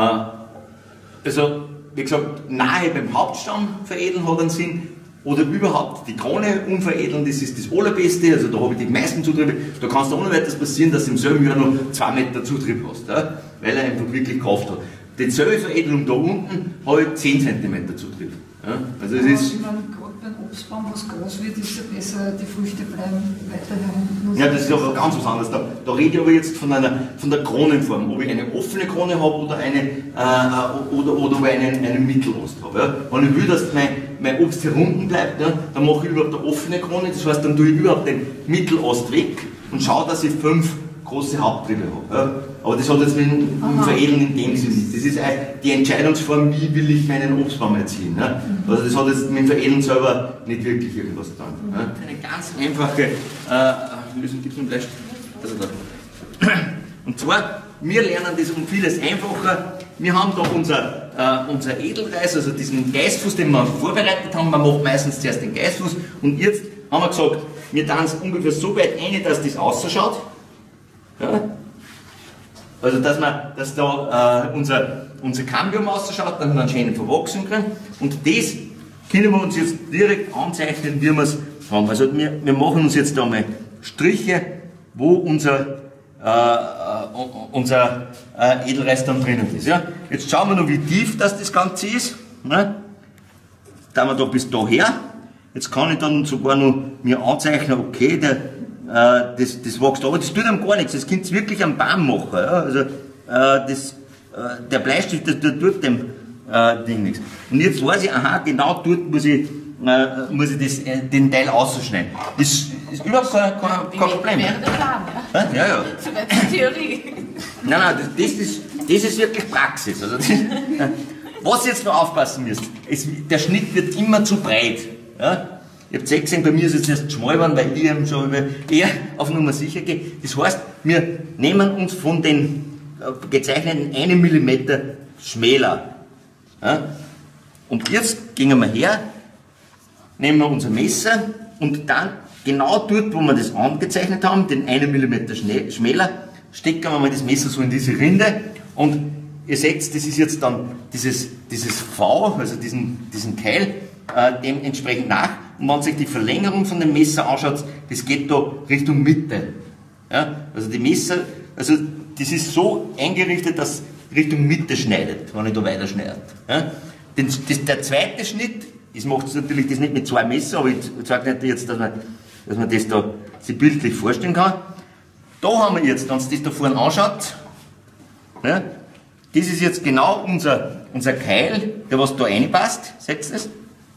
Also, wie gesagt, nahe beim Hauptstamm veredeln hat einen Sinn, oder überhaupt die Krone umveredeln, das ist das Allerbeste, also da habe ich die meisten Zutriebe. Da kann es ohne weiteres passieren, dass du im selben Jahr noch 2 Meter Zutrieb hast, ja, weil er einfach wirklich Kraft hat. Dieselbe Veredelung da unten habe ich 10 cm Zutrieb. Ja, also es ist, ich meine, gerade beim Obstbaum, was groß wird, ist ja besser, die Früchte bleiben weiter herunten. ja, das ist aber ganz was anderes. Da rede ich aber jetzt von der Kronenform, ob ich eine offene Krone habe oder oder ob ich einen Mittelast habe. Ja. Wenn ich will, dass mein Obst herunten bleibt, ja, dann mache ich überhaupt eine offene Krone, das heißt, dann tue ich überhaupt den Mittelast weg und schaue, dass ich 5 große Haupttriebe habe. Ja. Aber das hat jetzt mit dem Veredeln in dem Sinne nicht. Das ist die Entscheidungsform, wie will ich meinen Obstbaum erziehen. Ja. Also das hat jetzt mit dem Veredeln selber nicht wirklich irgendwas zu tun. Ja. Eine ganz einfache Lösung gibt es im Bleistift. Also da. Und zwar, wir lernen das um vieles einfacher. Wir haben da unser Edelreis, also diesen Geißfuß, den wir vorbereitet haben. Man macht meistens zuerst den Geißfuß. Und jetzt haben wir gesagt, wir tun es ungefähr so weit rein, dass das ausschaut. Ja. Also dass da unser Cambium ausschaut, dann einen schönen Verwachsung kriegen. Und das können wir uns jetzt direkt anzeichnen, wie wir es haben. Also wir machen uns jetzt da mal Striche, wo unser Edelreis dann drinnen ist. Ja. Jetzt schauen wir noch, wie tief das Ganze ist. Ne. Da haben wir da bis daher. Jetzt kann ich dann sogar noch mir anzeichnen, okay, das wächst, aber das tut einem gar nichts, das könnt ihr wirklich am Baum machen. Ja? Also, der Bleistift, der tut dem Ding nichts. Und jetzt weiß ich, aha, genau dort muss ich den Teil ausschneiden. Das ist überhaupt kein Problem. Wäre der Plan, ja? Ja, ja. So wäre die Theorie. Nein, das ist wirklich Praxis. Also was ihr jetzt noch aufpassen müsst, der Schnitt wird immer zu breit. Ja? Ihr habt gesehen, bei mir ist es erst schmal geworden, weil ich eben schon eher auf Nummer sicher gehe. Das heißt, wir nehmen uns von den gezeichneten 1 mm schmäler. Ja? Und jetzt gehen wir her, nehmen wir unser Messer und dann genau dort, wo wir das angezeichnet haben, den 1 mm schmäler, stecken wir mal das Messer so in diese Rinde und ihr seht, das ist jetzt dann dieses V, also diesen Keil, dementsprechend nach. Und wenn sich die Verlängerung von dem Messer anschaut, das geht da Richtung Mitte. Ja? Also die Messer, also das ist so eingerichtet, dass Richtung Mitte schneidet, wenn ich da weiter schneide. Ja? Der zweite Schnitt, ich mache natürlich das nicht mit 2 Messer, aber ich zeige nicht jetzt, dass man das da sich bildlich vorstellen kann. Da haben wir jetzt, wenn man das da vorne anschaut, ja, das ist jetzt genau unser unser Keil, der was da reinpasst, seht ihr das?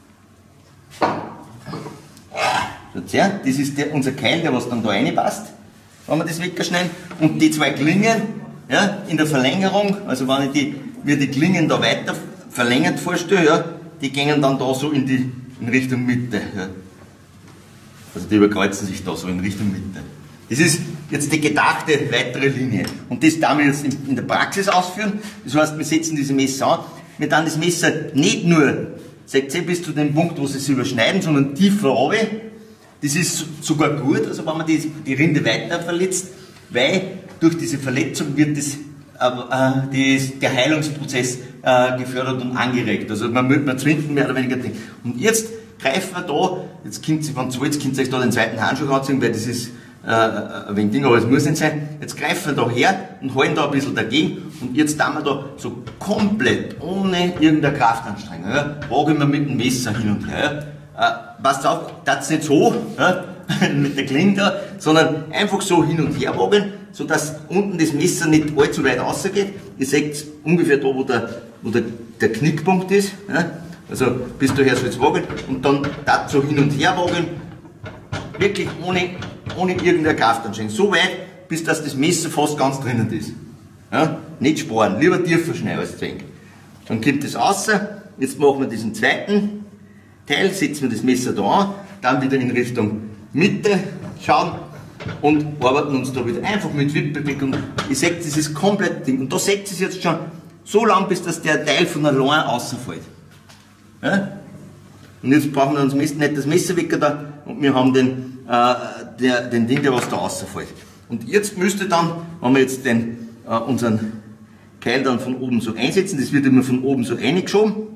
Schaut her, das ist unser Keil, der was dann da reinpasst, wenn wir das wegschneiden. Und die zwei Klingen, ja, in der Verlängerung, also wenn ich mir die Klingen da weiter verlängert vorstelle, ja, die gehen dann da so in Richtung Mitte. Ja. Also die überkreuzen sich da so in Richtung Mitte. Das ist jetzt die gedachte weitere Linie. Und das darf wir jetzt in der Praxis ausführen. Das heißt, wir setzen diese Messer an. Wir dann das Messer nicht nur, seht ihr, bis zu dem Punkt, wo sie es überschneiden, sondern tiefer runter. Das ist sogar gut, also wenn man die Rinde weiter verletzt, weil durch diese Verletzung wird der Heilungsprozess gefördert und angeregt. Also man zwingt mehr oder weniger Ding. Und jetzt greifen wir da, jetzt könnt ihr euch da den zweiten Handschuh anziehen, weil das ist ein wenig Ding, aber es muss nicht sein. Jetzt greifen wir da her und halten da ein bisschen dagegen und jetzt tun wir da so komplett ohne irgendeine Kraftanstrengung, ja, wagen wir mit dem Messer hin und her. Ja. Passt auf, das nicht so, ja, mit der Klinge da, sondern einfach so hin und her wagen, sodass unten das Messer nicht allzu weit rausgeht. Ihr seht ungefähr da, wo der Knickpunkt ist. Ja. Also bis daher soll es wagen und dann das so hin und her wagen, wirklich ohne irgendeine Kraftanstrengung. So weit, bis das Messer fast ganz drinnen ist. Ja. Nicht sparen, lieber tiefer schneiden als zwingen. Dann kommt das raus, jetzt machen wir diesen zweiten Teil, setzen wir das Messer da an, dann wieder in Richtung Mitte schauen und arbeiten uns da wieder einfach mit Wippbewegung. Ihr seht, das ist komplett Ding. Und da seht ihr es jetzt schon so lang, bis dass der Teil von allein rausfällt. Ja? Und jetzt brauchen wir uns nicht das Messer weg da und wir haben den Ding, der was da rausfällt. Und jetzt müsste dann, wenn wir jetzt unseren Keil dann von oben so einsetzen, das wird immer von oben so eingeschoben.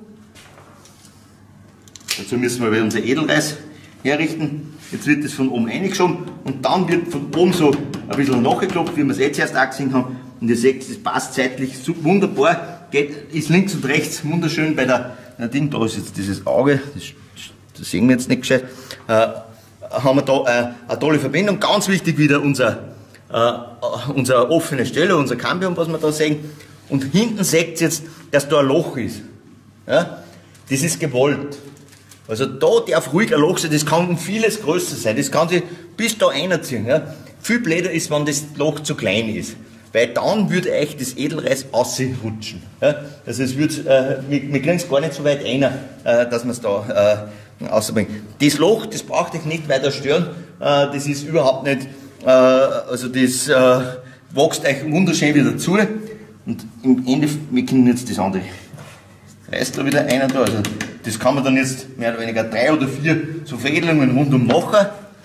Dazu müssen wir wieder unser Edelreis herrichten. Jetzt wird das von oben eingeschoben und dann wird von oben so ein bisschen nachgeklopft, wie wir es jetzt erst auch gesehen haben. Und ihr seht, das passt zeitlich wunderbar, ist links und rechts wunderschön bei der Ding. Da ist jetzt dieses Auge, das sehen wir jetzt nicht gescheit. Haben wir da eine tolle Verbindung. Ganz wichtig wieder unsere offene Stelle, unser Cambium, was wir da sehen. Und hinten seht ihr jetzt, dass da ein Loch ist. Ja? Das ist gewollt. Also da darf ruhig ein Loch sein, das kann um vieles größer sein, das kann sich bis da einziehen. Ja. Viel blöder ist, wenn das Loch zu klein ist, weil dann würde euch das Edelreis ausrutschen. Ja. Also es wird, wir kriegen es gar nicht so weit rein, dass wir es da rausbringen. Das Loch, das braucht euch nicht weiter stören, das ist überhaupt nicht, also das wächst euch wunderschön wieder zu. Und im Endeffekt, wir können jetzt das andere reißt da wieder einer da. Also das kann man dann jetzt mehr oder weniger 3 oder 4 so Veredelungen rundum machen.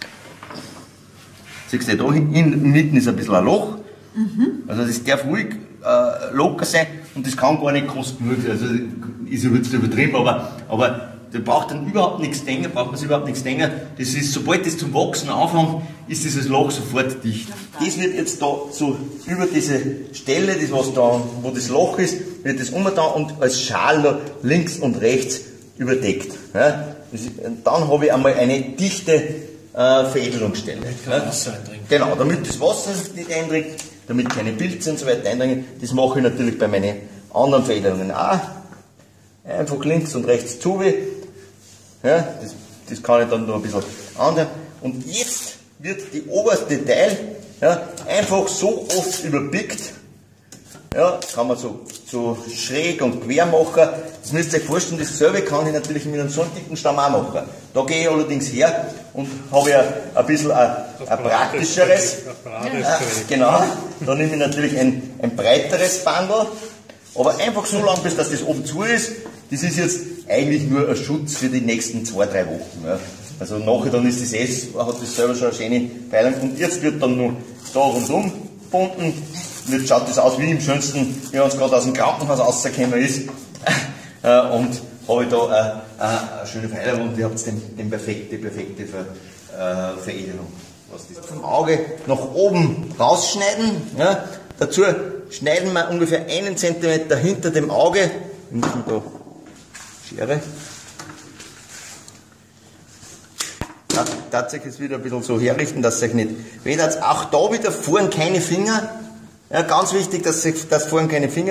Siehst du, da hinten mitten ist ein bisschen ein Loch. Also das darf ruhig locker sein und das kann gar nicht groß genug sein. Also ist jetzt übertrieben, aber da braucht dann überhaupt nichts denken, braucht man sich überhaupt nichts denken. Das ist, sobald das zum Wachsen anfängt, ist dieses Loch sofort dicht. Das wird jetzt da so über diese Stelle, das was da, wo das Loch ist, wird das umgetan und als Schal da links und rechts überdeckt. Ja? Dann habe ich einmal eine dichte Veredelungsstelle. Ja? Genau, damit das Wasser nicht eindringt, damit keine Pilze und so weiter eindringen. Das mache ich natürlich bei meinen anderen Veredelungen auch. Einfach links und rechts zu. Ja, das kann ich dann noch ein bisschen ändern. Und jetzt wird die oberste Teil, ja, einfach so oft überpickt. Ja, kann man so schräg und quer machen. Das müsst ihr euch vorstellen, dasselbe kann ich natürlich mit einem sonntigen Stamm auch machen. Da gehe ich allerdings her und habe ja ein bisschen ein praktischeres. Genau, da nehme ich natürlich ein breiteres Bandel. Aber einfach so lang, bis das oben zu ist. Das ist jetzt eigentlich nur ein Schutz für die nächsten 2-3 Wochen. Ja. Also nachher dann ist hat das selber schon eine schöne Peilung. Und jetzt wird dann noch da rundum gebunden. Und jetzt schaut das aus wie im schönsten, wie man es gerade aus dem Krankenhaus rausgekommen ist. Und habe ich da eine schöne Peilung und ihr habt die perfekte Veredelung. Vom Auge nach oben rausschneiden. Ja. Dazu schneiden wir ungefähr 1 cm hinter dem Auge. Wir müssen da Schere. Tatsächlich jetzt wieder ein bisschen so herrichten, dass sich nicht wehtut. Auch da wieder vorn keine Finger. Ja, ganz wichtig, dass vorn keine Finger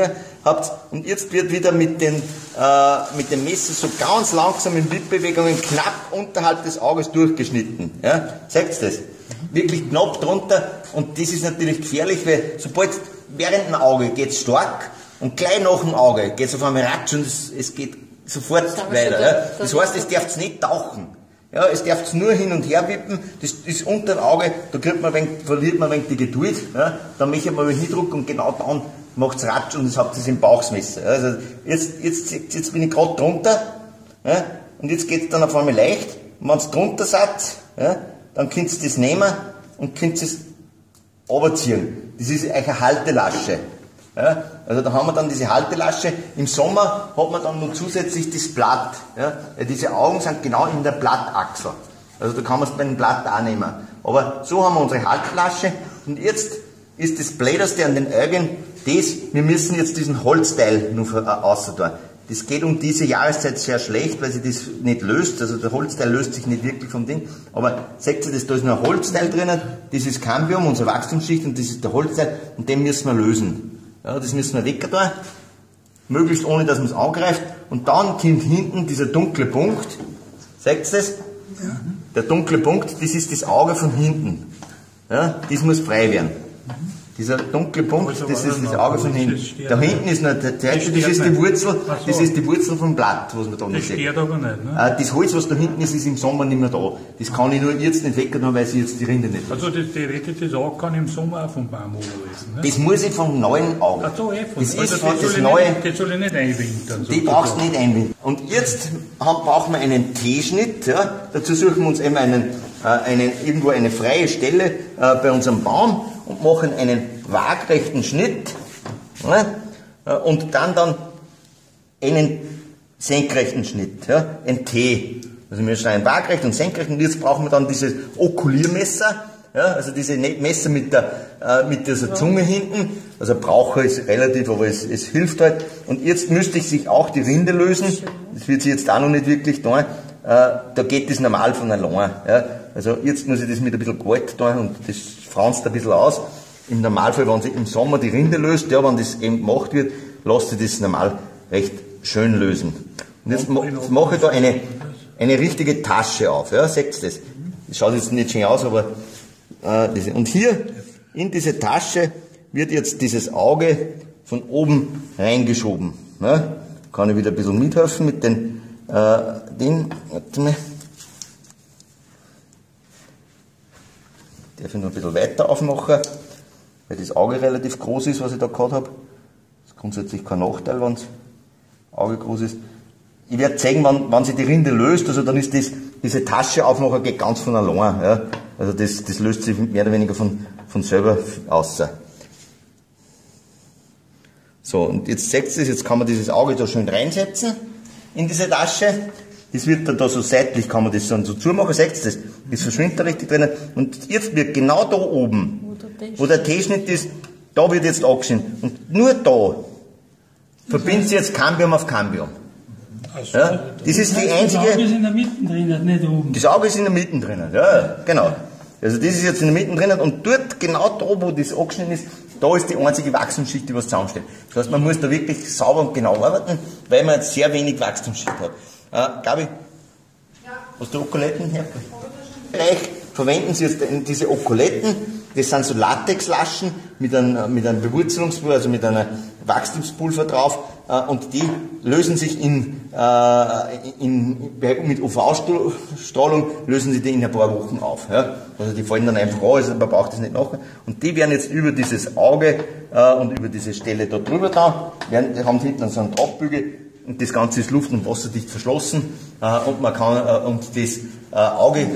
habt, und jetzt wird wieder mit dem Messer so ganz langsam in Wippbewegungen knapp unterhalb des Auges durchgeschnitten. Ja? Seht ihr das? Wirklich knapp drunter, und das ist natürlich gefährlich, weil sobald während dem Auge geht es stark und gleich nach dem Auge geht es auf einmal ratsch und es geht sofort weiter. Ja? Das heißt, es darf nicht tauchen. Ja, es darf nur hin und her wippen, das ist unter dem Auge, da verliert man ein wenig die Geduld, ja? Dann möchte man hindrücken und genau dann macht es ratsch und das habt ihr im Bauchsmesser. Ja? Also jetzt bin ich gerade drunter, ja? Und jetzt geht es dann auf einmal leicht, und wenn es drunter seid, ja? Dann könnt ihr das nehmen und könnt es runterziehen. Das ist eigentlich eine Haltelasche. Ja, also da haben wir dann diese Haltelasche. Im Sommer hat man dann noch zusätzlich das Blatt. Ja, diese Augen sind genau in der Blattachsel. Also da kann man es bei dem Blatt auch nehmen. Aber so haben wir unsere Haltelasche. Und jetzt ist das Bläderste an den Augen wir müssen jetzt diesen Holzteil noch außen tun. Das geht um diese Jahreszeit sehr schlecht, weil sich das nicht löst. Also der Holzteil löst sich nicht wirklich vom Ding. Aber seht ihr das, da ist noch ein Holzteil drinnen. Das ist Cambium, unsere Wachstumsschicht, und das ist der Holzteil. Und den müssen wir lösen. Ja, das müssen wir weg tun. Möglichst ohne, dass man es angreift. Und dann kommt hinten dieser dunkle Punkt. Seht ihr das? Ja. Der dunkle Punkt, das ist das Auge von hinten. Ja, das muss frei werden. Dieser dunkle Punkt, das ist das Auge von hinten. Da hinten ist noch der zweite, das ist die Wurzel, das ist die Wurzel vom Blatt, was man da nicht sieht. Das steht aber nicht, ne? Das Holz, was da hinten ist im Sommer nicht mehr da. Das kann ich nur jetzt nicht wegnehmen, weil sie jetzt die Rinde nicht also das theoretisch, das Auge kann ich im Sommer auch vom Baum lesen, ne? Das muss ich vom neuen Auge. Ach so, das ist von das neue. Das soll ich nicht einbinden. Die brauchst du nicht einbinden. Und jetzt brauchen wir einen T-Schnitt, ja? Dazu suchen wir uns eben irgendwo eine freie Stelle bei unserem Baum und machen einen waagrechten Schnitt, ja, und dann einen senkrechten Schnitt, ja, ein T. Also wir schneiden waagrecht und senkrecht, und jetzt brauchen wir dann dieses Okuliermesser, ja, also diese Messer mit dieser Zunge hinten. Also Braucher ist relativ, aber es hilft halt. Und jetzt müsste ich sich auch die Rinde lösen. Das wird sich jetzt auch noch nicht wirklich tun. Da geht das normal von allein. Ja. Also jetzt muss ich das mit ein bisschen Gewalt tun und das franzt ein bisschen aus. Im Normalfall, wenn sich im Sommer die Rinde löst, ja, wenn das eben gemacht wird, lasst sich das normal recht schön lösen. Und jetzt mache ich da eine richtige Tasche auf. Ja, seht ihr das? Das schaut jetzt nicht schön aus, aber und hier in diese Tasche wird jetzt dieses Auge von oben reingeschoben. Ja. Kann ich wieder ein bisschen mithelfen mit den Ding. Warte mal. Darf ich noch ein bisschen weiter aufmachen, weil das Auge relativ groß ist, was ich da gehabt habe. Das ist grundsätzlich kein Nachteil, wenn das Auge groß ist. Ich werde zeigen, wenn sich die Rinde löst, also dann ist diese Tasche aufmachen geht ganz von allein. Ja. Also das löst sich mehr oder weniger von selber aus. So, und jetzt seht ihr das, jetzt kann man dieses Auge da schön reinsetzen in diese Tasche. Das wird dann da so seitlich, kann man das dann so zumachen, seht ihr das? Das verschwindet da richtig drinnen. Und jetzt wird genau da oben, wo der T-Schnitt ist, da wird jetzt angeschnitten. Und nur da verbindet sich jetzt Cambium auf Cambium. Also, ja, das ist die einzige. Das Auge ist in der Mitte drinnen, nicht oben. Das Auge ist in der Mitte drinnen, ja, genau. Also das ist jetzt in der Mitte drinnen, und dort, genau da, wo das angeschnitten ist, da ist die einzige Wachstumsschicht, die was zusammensteht. Das heißt, man muss da wirklich sauber und genau arbeiten, weil man sehr wenig Wachstumsschicht hat. Gabi, hast du Okuletten her? Vielleicht verwenden Sie jetzt diese Okuletten, das sind so Latexlaschen mit einem Bewurzelungspulver, also mit einem Wachstumspulver drauf, und die lösen sich mit UV-Strahlung lösen sie die in ein paar Wochen auf. Ja? Also die fallen dann einfach an, also man braucht das nicht nachher. Und die werden jetzt über dieses Auge und über diese Stelle da drüber haben hinten so einen Drahtbügel, und das Ganze ist luft- und wasserdicht verschlossen, und man kann und das Auge.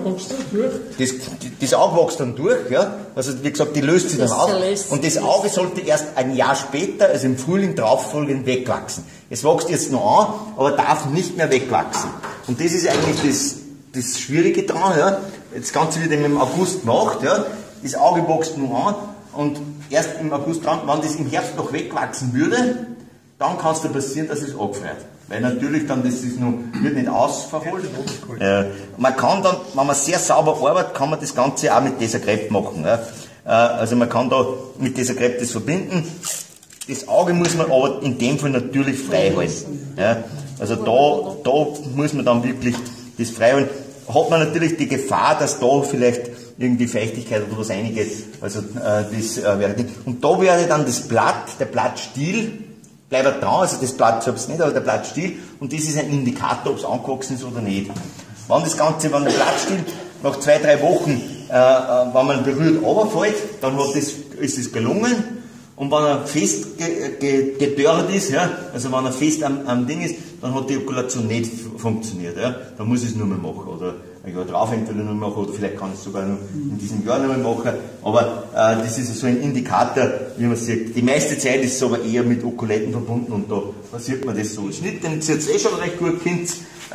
Das Auge wächst dann durch, ja. Also wie gesagt, die löst sich dann auf. Und das Auge sollte erst ein Jahr später, also im Frühling darauffolgend, wegwachsen. Es wächst jetzt noch an, aber darf nicht mehr wegwachsen. Und das ist eigentlich das Schwierige daran, ja. Das Ganze wird eben im August gemacht, ja. Das Auge wächst noch an, und erst im August dran, wenn das im Herbst noch wegwachsen würde, dann kann es da passieren, dass es angefriert. Weil natürlich dann das ist noch, wird nicht ausverholt. Man kann dann, wenn man sehr sauber arbeitet, kann man das Ganze auch mit dieser Crepe machen. Ja. Also man kann da mit dieser Crepe das verbinden. das Auge muss man aber in dem Fall natürlich frei halten. Ja? Also da muss man dann wirklich das frei halten. Hat man natürlich die Gefahr, dass da vielleicht irgendwie Feuchtigkeit oder was reingeht. Also das wäre das. Und da wäre dann das Blatt, der Blattstiel, bleibt dran, also das Blatt selbst nicht, aber der Blattstiel, und das ist ein Indikator, ob es angewachsen ist oder nicht. Wenn das Ganze, wenn der Blattstiel nach 2-3 Wochen, wenn man berührt, runterfällt, dann ist es gelungen. Und wenn er fest gedörrt ist, ja, also wenn er fest am Ding ist, dann hat die Okulation nicht funktioniert. Ja. Dann muss ich es nur mehr machen. Oder ein Jahr drauf entweder nur machen, oder vielleicht kann ich es sogar noch in diesem Jahr noch mal machen. Aber das ist so ein Indikator, wie man sieht. Die meiste Zeit ist es aber eher mit Okuletten verbunden, und da sieht man das so. Der Schnitt, den ihr jetzt schon recht gut kennt,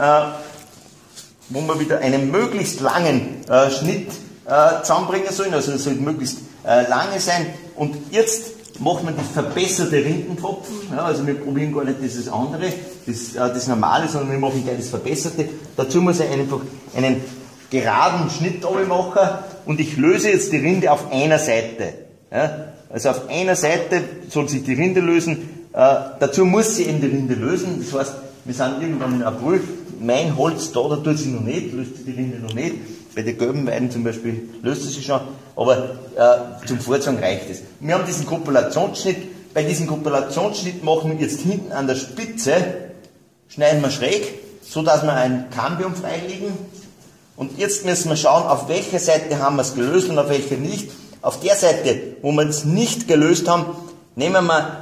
wo wir wieder einen möglichst langen Schnitt zusammenbringen sollen. Also es soll möglichst lange sein. Und jetzt macht man die verbesserte Rindentropfen. Ja, also wir probieren gar nicht das andere, das Normale, sondern wir machen gleich das Verbesserte. Dazu muss ich einfach einen geraden Schnitt machen, und ich löse jetzt die Rinde auf einer Seite. Ja, also auf einer Seite soll sich die Rinde lösen. Dazu muss sie eben die Rinde lösen. Das heißt, wir sind irgendwann in April. Mein Holz da tut sie noch nicht, löst sie die Rinde noch nicht. Bei den gelben Weiden zum Beispiel löst sie sich schon, aber zum Vorzeigen reicht es. Wir haben diesen Kopulationsschnitt. Bei diesem Kopulationsschnitt machen wir jetzt hinten an der Spitze, schneiden wir schräg, so dass wir ein Cambium freilegen. Und jetzt müssen wir schauen, auf welcher Seite haben wir es gelöst und auf welcher nicht. Auf der Seite, wo wir es nicht gelöst haben, nehmen wir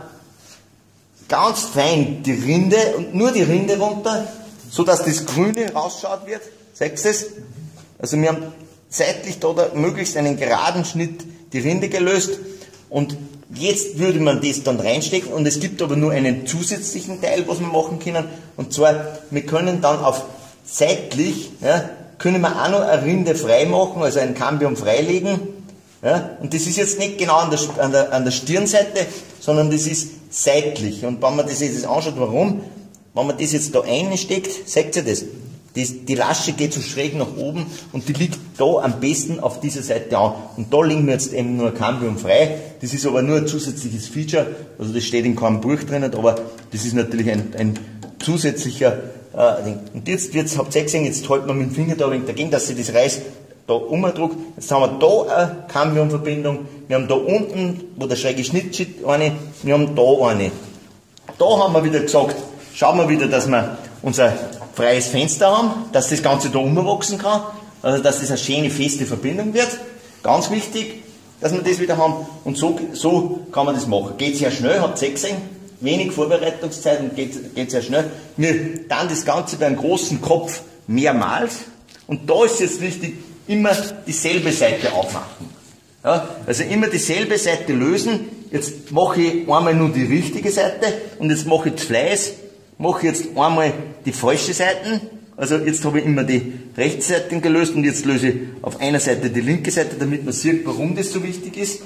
ganz fein die Rinde und nur die Rinde runter, so dass das Grüne rausschaut wird. Seht ihr es? Also wir haben seitlich da möglichst einen geraden Schnitt die Rinde gelöst, und jetzt würde man das dann reinstecken, und es gibt aber nur einen zusätzlichen Teil, was wir machen können, und zwar, wir können dann auf seitlich, ja, können wir auch noch eine Rinde frei machen, also ein Cambium freilegen, ja, und das ist jetzt nicht genau an der Stirnseite, sondern das ist seitlich, und wenn man das jetzt anschaut, warum, wenn man das jetzt da einsteckt, seht ihr das? Die Lasche geht so schräg nach oben, und die liegt da am besten auf dieser Seite an. Und da legen wir jetzt eben nur ein Cambium frei. Das ist aber nur ein zusätzliches Feature, also das steht in keinem Buch drinnen, aber das ist natürlich ein zusätzlicher Ding. Und jetzt habt ihr gesehen, jetzt halten wir mit dem Finger da ein wenig dagegen, dass sich das Reis da umdruckt. Jetzt haben wir da eine Cambium-Verbindung, wir haben da unten, wo der schräge Schnitt eine, wir haben da eine. Da haben wir wieder gesagt, schauen wir wieder, dass wir unser freies Fenster haben, dass das Ganze da umwachsen kann, also dass das eine schöne, feste Verbindung wird. Ganz wichtig, dass wir das wieder haben. Und so kann man das machen. Geht sehr schnell, habt ihr gesehen, wenig Vorbereitungszeit und geht sehr schnell. Wir dann das Ganze beim großen Kopf mehrmals. Und da ist jetzt wichtig, immer dieselbe Seite aufmachen. Ja, also immer dieselbe Seite lösen. Jetzt mache ich einmal nur die richtige Seite, und jetzt mache ich das Fleiß. Mache jetzt einmal die falsche Seite, also jetzt habe ich immer die rechte Seite gelöst, und jetzt löse ich auf einer Seite die linke Seite, damit man sieht, warum das so wichtig ist.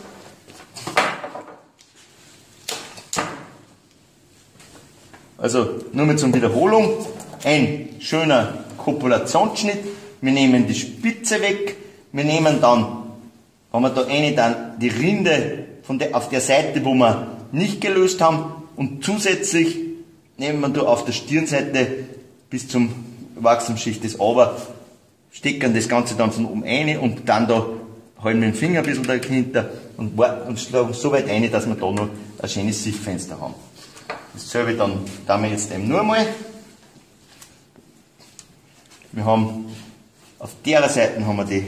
Also nur mal zur Wiederholung, ein schöner Kopulationsschnitt, wir nehmen die Spitze weg, wir nehmen dann, haben wir da eine dann die Rinde auf der Seite, wo wir nicht gelöst haben, und zusätzlich nehmen wir da auf der Stirnseite bis zum Wachstumsschicht des Aber, stecken das Ganze dann von oben rein, und dann da halten wir den Finger ein bisschen dahinter und schlagen so weit rein, dass wir da noch ein schönes Sichtfenster haben. Dasselbe dann wir jetzt eben nur einmal. Wir haben auf der Seite haben wir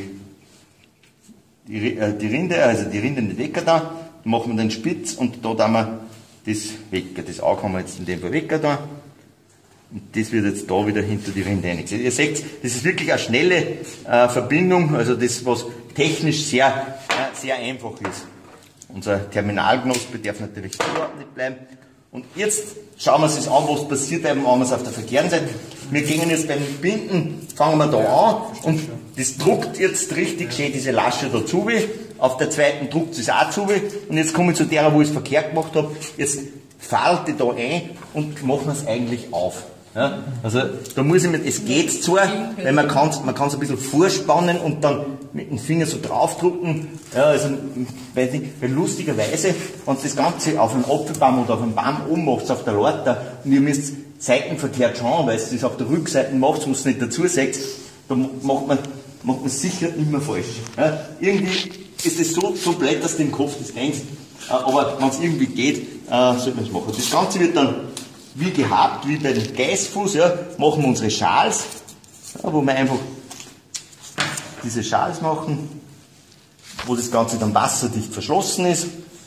die Rinde, also die Rinde nicht weg da, machen wir den Spitz, und da wir das weg. Das Auge haben wir jetzt in dem Fall weg da. Und das wird jetzt da wieder hinter die Rinde eingesetzt. Ihr seht, das ist wirklich eine schnelle Verbindung, also das, was technisch sehr, sehr einfach ist. Unser Terminalknospe darf natürlich zugeordnet bleiben. Und jetzt schauen wir uns das an, was passiert, wenn wir es auf der verkehrten Seite. Wir gehen jetzt beim Binden, fangen wir da an, und das druckt jetzt richtig schön diese Lasche dazu. Auf der zweiten druckt es auch zu. Und jetzt komme ich zu der, wo ich es verkehrt gemacht habe. Jetzt falte ich da ein und machen wir es eigentlich auf. Ja? Also da muss ich mit, es geht zwar, weil man kann es ein bisschen vorspannen und dann mit dem Finger so draufdrücken. Ja, also, weiß nicht, weil lustigerweise, wenn ihr das Ganze auf einem Apfelbaum oder auf einem Baum oben macht, auf der Leiter, und ihr müsst seitenverkehrt schauen, weil ihr das auf der Rückseite macht, muss es nicht dazu sagt, da macht man sicher immer falsch. Ja, irgendwie ist es so blöd, dass du im Kopf das denkst, aber wenn es irgendwie geht, sollte man es machen. Das Ganze wird dann wie gehabt, wie bei dem Geißfuß, ja, machen wir unsere Schals, ja, wo wir einfach diese Schals machen, wo das Ganze dann wasserdicht verschlossen ist.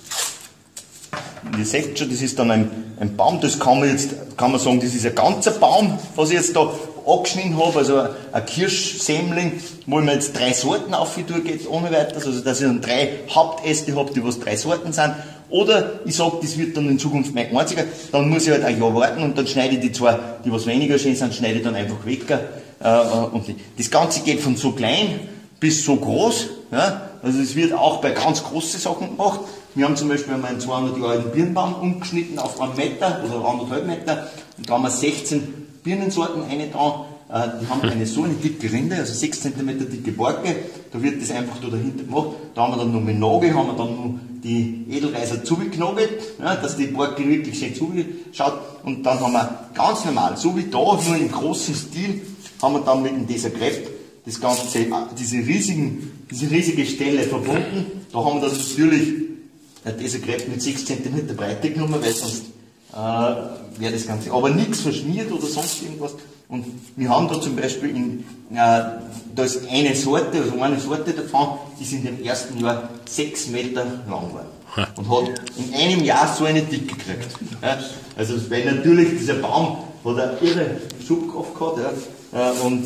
Und ihr seht schon, das ist dann ein Baum, das kann man sagen, das ist ein ganzer Baum, was ich jetzt da angeschnitten habe, also ein Kirschsämling, wo ich mir jetzt 3 Sorten aufgetue, geht ohne weiteres, also dass ich dann 3 Hauptäste habe, die was 3 Sorten sind. Oder ich sage, das wird dann in Zukunft mein einziger, dann muss ich halt ein Jahr warten und dann schneide ich die zwei, die was weniger schön sind, schneide ich dann einfach weg. Und das Ganze geht von so klein bis so groß. Ja? Also es wird auch bei ganz großen Sachen gemacht. Wir haben zum Beispiel einmal einen 200 Jahre alten Birnbaum umgeschnitten auf 1 Meter oder 1,5 Meter und da haben wir 16 Birnensorten eine dran. Die haben so eine dicke Rinde, also 6 cm dicke Borke, da wird das einfach da dahinter gemacht. Da haben wir dann noch mit Nagel, haben wir dann noch die Edelreiser zugeknobelt, ja, dass die Borke wirklich schön zugeschaut. Und dann haben wir ganz normal, so wie da, nur im großen Stil, haben wir dann mit dem Desagrepp das Ganze, diese riesige Stelle verbunden. Da haben wir das natürlich, Desagrepp mit 6 cm Breite genommen, weil sonst wäre das Ganze, aber nichts verschmiert oder sonst irgendwas. Und wir haben da zum Beispiel da ist eine Sorte davon, ist in dem ersten Jahr 6 Meter lang geworden. Und hat in einem Jahr so eine Dicke gekriegt. Ja, also, weil natürlich dieser Baum hat eine irre Schubkraft gehabt, ja, und